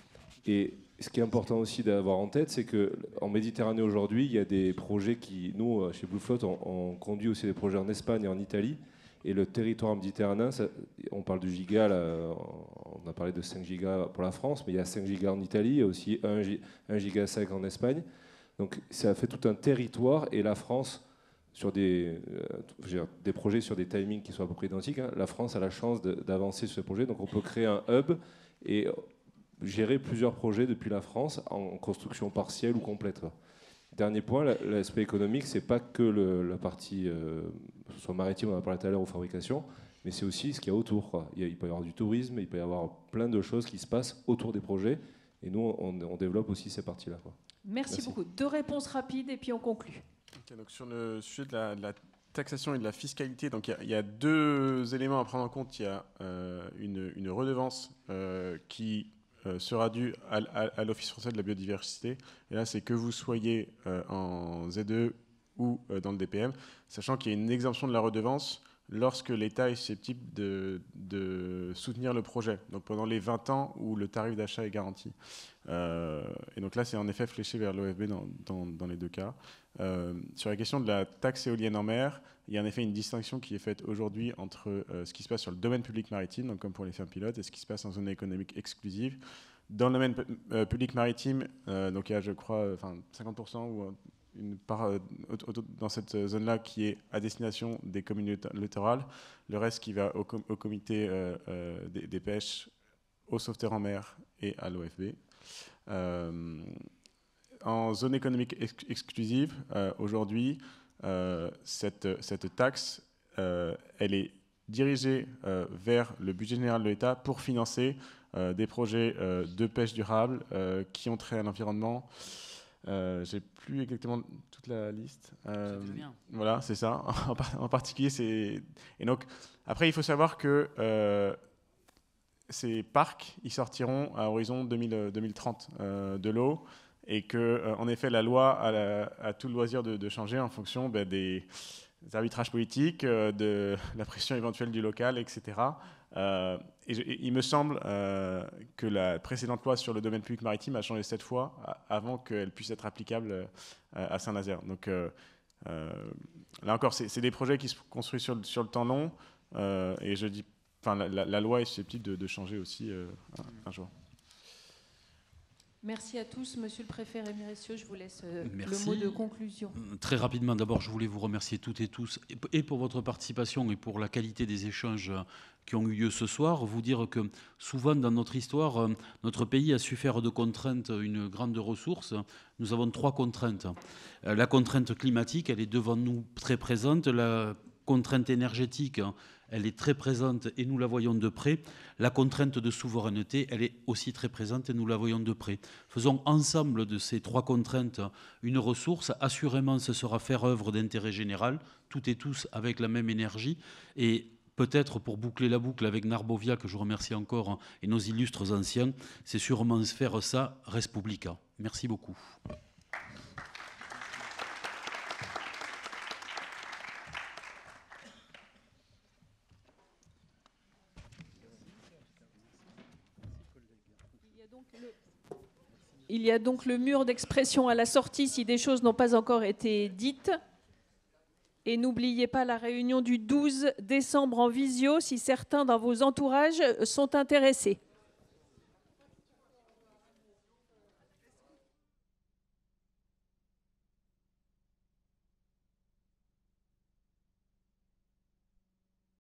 Et ce qui est important aussi d'avoir en tête, c'est qu'en Méditerranée aujourd'hui, il y a des projets qui, nous, chez Blue Float, on, on conduit aussi des projets en Espagne et en Italie. Et le territoire méditerranéen, ça, on parle du giga là, on a parlé de cinq gigas pour la France, mais il y a cinq gigas en Italie, il y a aussi un giga cinq en Espagne. Donc ça fait tout un territoire, et la France, sur des, euh, des projets sur des timings qui sont à peu près identiques, hein, la France a la chance d'avancer sur ce projet, donc on peut créer un hub et gérer plusieurs projets depuis la France en construction partielle ou complète. Dernier point, l'aspect économique, c'est pas que le, la partie, euh, soit maritime, on en a parlé tout à l'heure, aux fabrications, mais c'est aussi ce qu'il y a autour, quoi. Il, y a, il peut y avoir du tourisme, il peut y avoir plein de choses qui se passent autour des projets, et nous, on, on développe aussi ces parties-là, quoi. Merci, Merci beaucoup. Deux réponses rapides et puis on conclut. Okay, donc sur le sujet de la, de la taxation et de la fiscalité, donc il y, y a deux éléments à prendre en compte. Il y a euh, une, une redevance euh, qui euh, sera due à, à, à l'Office français de la biodiversité. Et là, c'est que vous soyez euh, en Z E ou euh, dans le D P M, sachant qu'il y a une exemption de la redevance lorsque l'État est susceptible de, de soutenir le projet, donc pendant les vingt ans où le tarif d'achat est garanti. Euh, et donc là, c'est en effet fléché vers l'O F B dans, dans, dans les deux cas. Euh, sur la question de la taxe éolienne en mer, il y a en effet une distinction qui est faite aujourd'hui entre euh, ce qui se passe sur le domaine public maritime, donc comme pour les fermes pilotes, et ce qui se passe en zone économique exclusive. Dans le domaine euh, public maritime, euh, donc il y a, je crois, enfin, cinquante pour cent ou une part euh, dans cette zone-là qui est à destination des communes littorales, le reste qui va au, com au comité euh, euh, des, des pêches, au sauveteur en mer et à l'O F B. Euh, en zone économique ex exclusive, euh, aujourd'hui, euh, cette, cette taxe, euh, elle est dirigée euh, vers le budget général de l'État pour financer euh, des projets euh, de pêche durable euh, qui ont trait à l'environnement. Euh, j'ai plus exactement toute la liste. Euh, voilà, c'est ça. En, par en particulier, c'est... Et donc, après, il faut savoir que euh, ces parcs, ils sortiront à horizon deux mille, deux mille trente euh, de l'eau, et que, euh, en effet, la loi a, la, a tout le loisir de, de changer en fonction ben, des, des arbitrages politiques, euh, de la pression éventuelle du local, et cetera. Euh, et, je, et il me semble euh, que la précédente loi sur le domaine public maritime a changé sept fois avant qu'elle puisse être applicable euh, à Saint-Nazaire. Donc euh, euh, là encore, c'est des projets qui se construisent sur, sur le temps long, euh, et je dis, enfin, la, la, la loi est susceptible de, de changer aussi euh, un, un jour. Merci à tous. Monsieur le préfet Rémy Ressieux, je vous laisse euh, Merci. le mot de conclusion. Très rapidement, d'abord, je voulais vous remercier toutes et tous, et pour votre participation et pour la qualité des échanges qui ont eu lieu ce soir. Vous dire que souvent dans notre histoire, notre pays a su faire de contraintes une grande ressource. Nous avons trois contraintes. La contrainte climatique, elle est devant nous très présente. La contrainte énergétique, elle est très présente et nous la voyons de près. La contrainte de souveraineté, elle est aussi très présente et nous la voyons de près. Faisons ensemble de ces trois contraintes une ressource. Assurément, ce sera faire œuvre d'intérêt général, toutes et tous avec la même énergie. Et peut-être pour boucler la boucle avec Narbovia, que je remercie encore, et nos illustres anciens, c'est sûrement faire ça res publica. Merci beaucoup. Il y a donc le mur d'expression à la sortie si des choses n'ont pas encore été dites. Et n'oubliez pas la réunion du douze décembre en visio si certains dans vos entourages sont intéressés.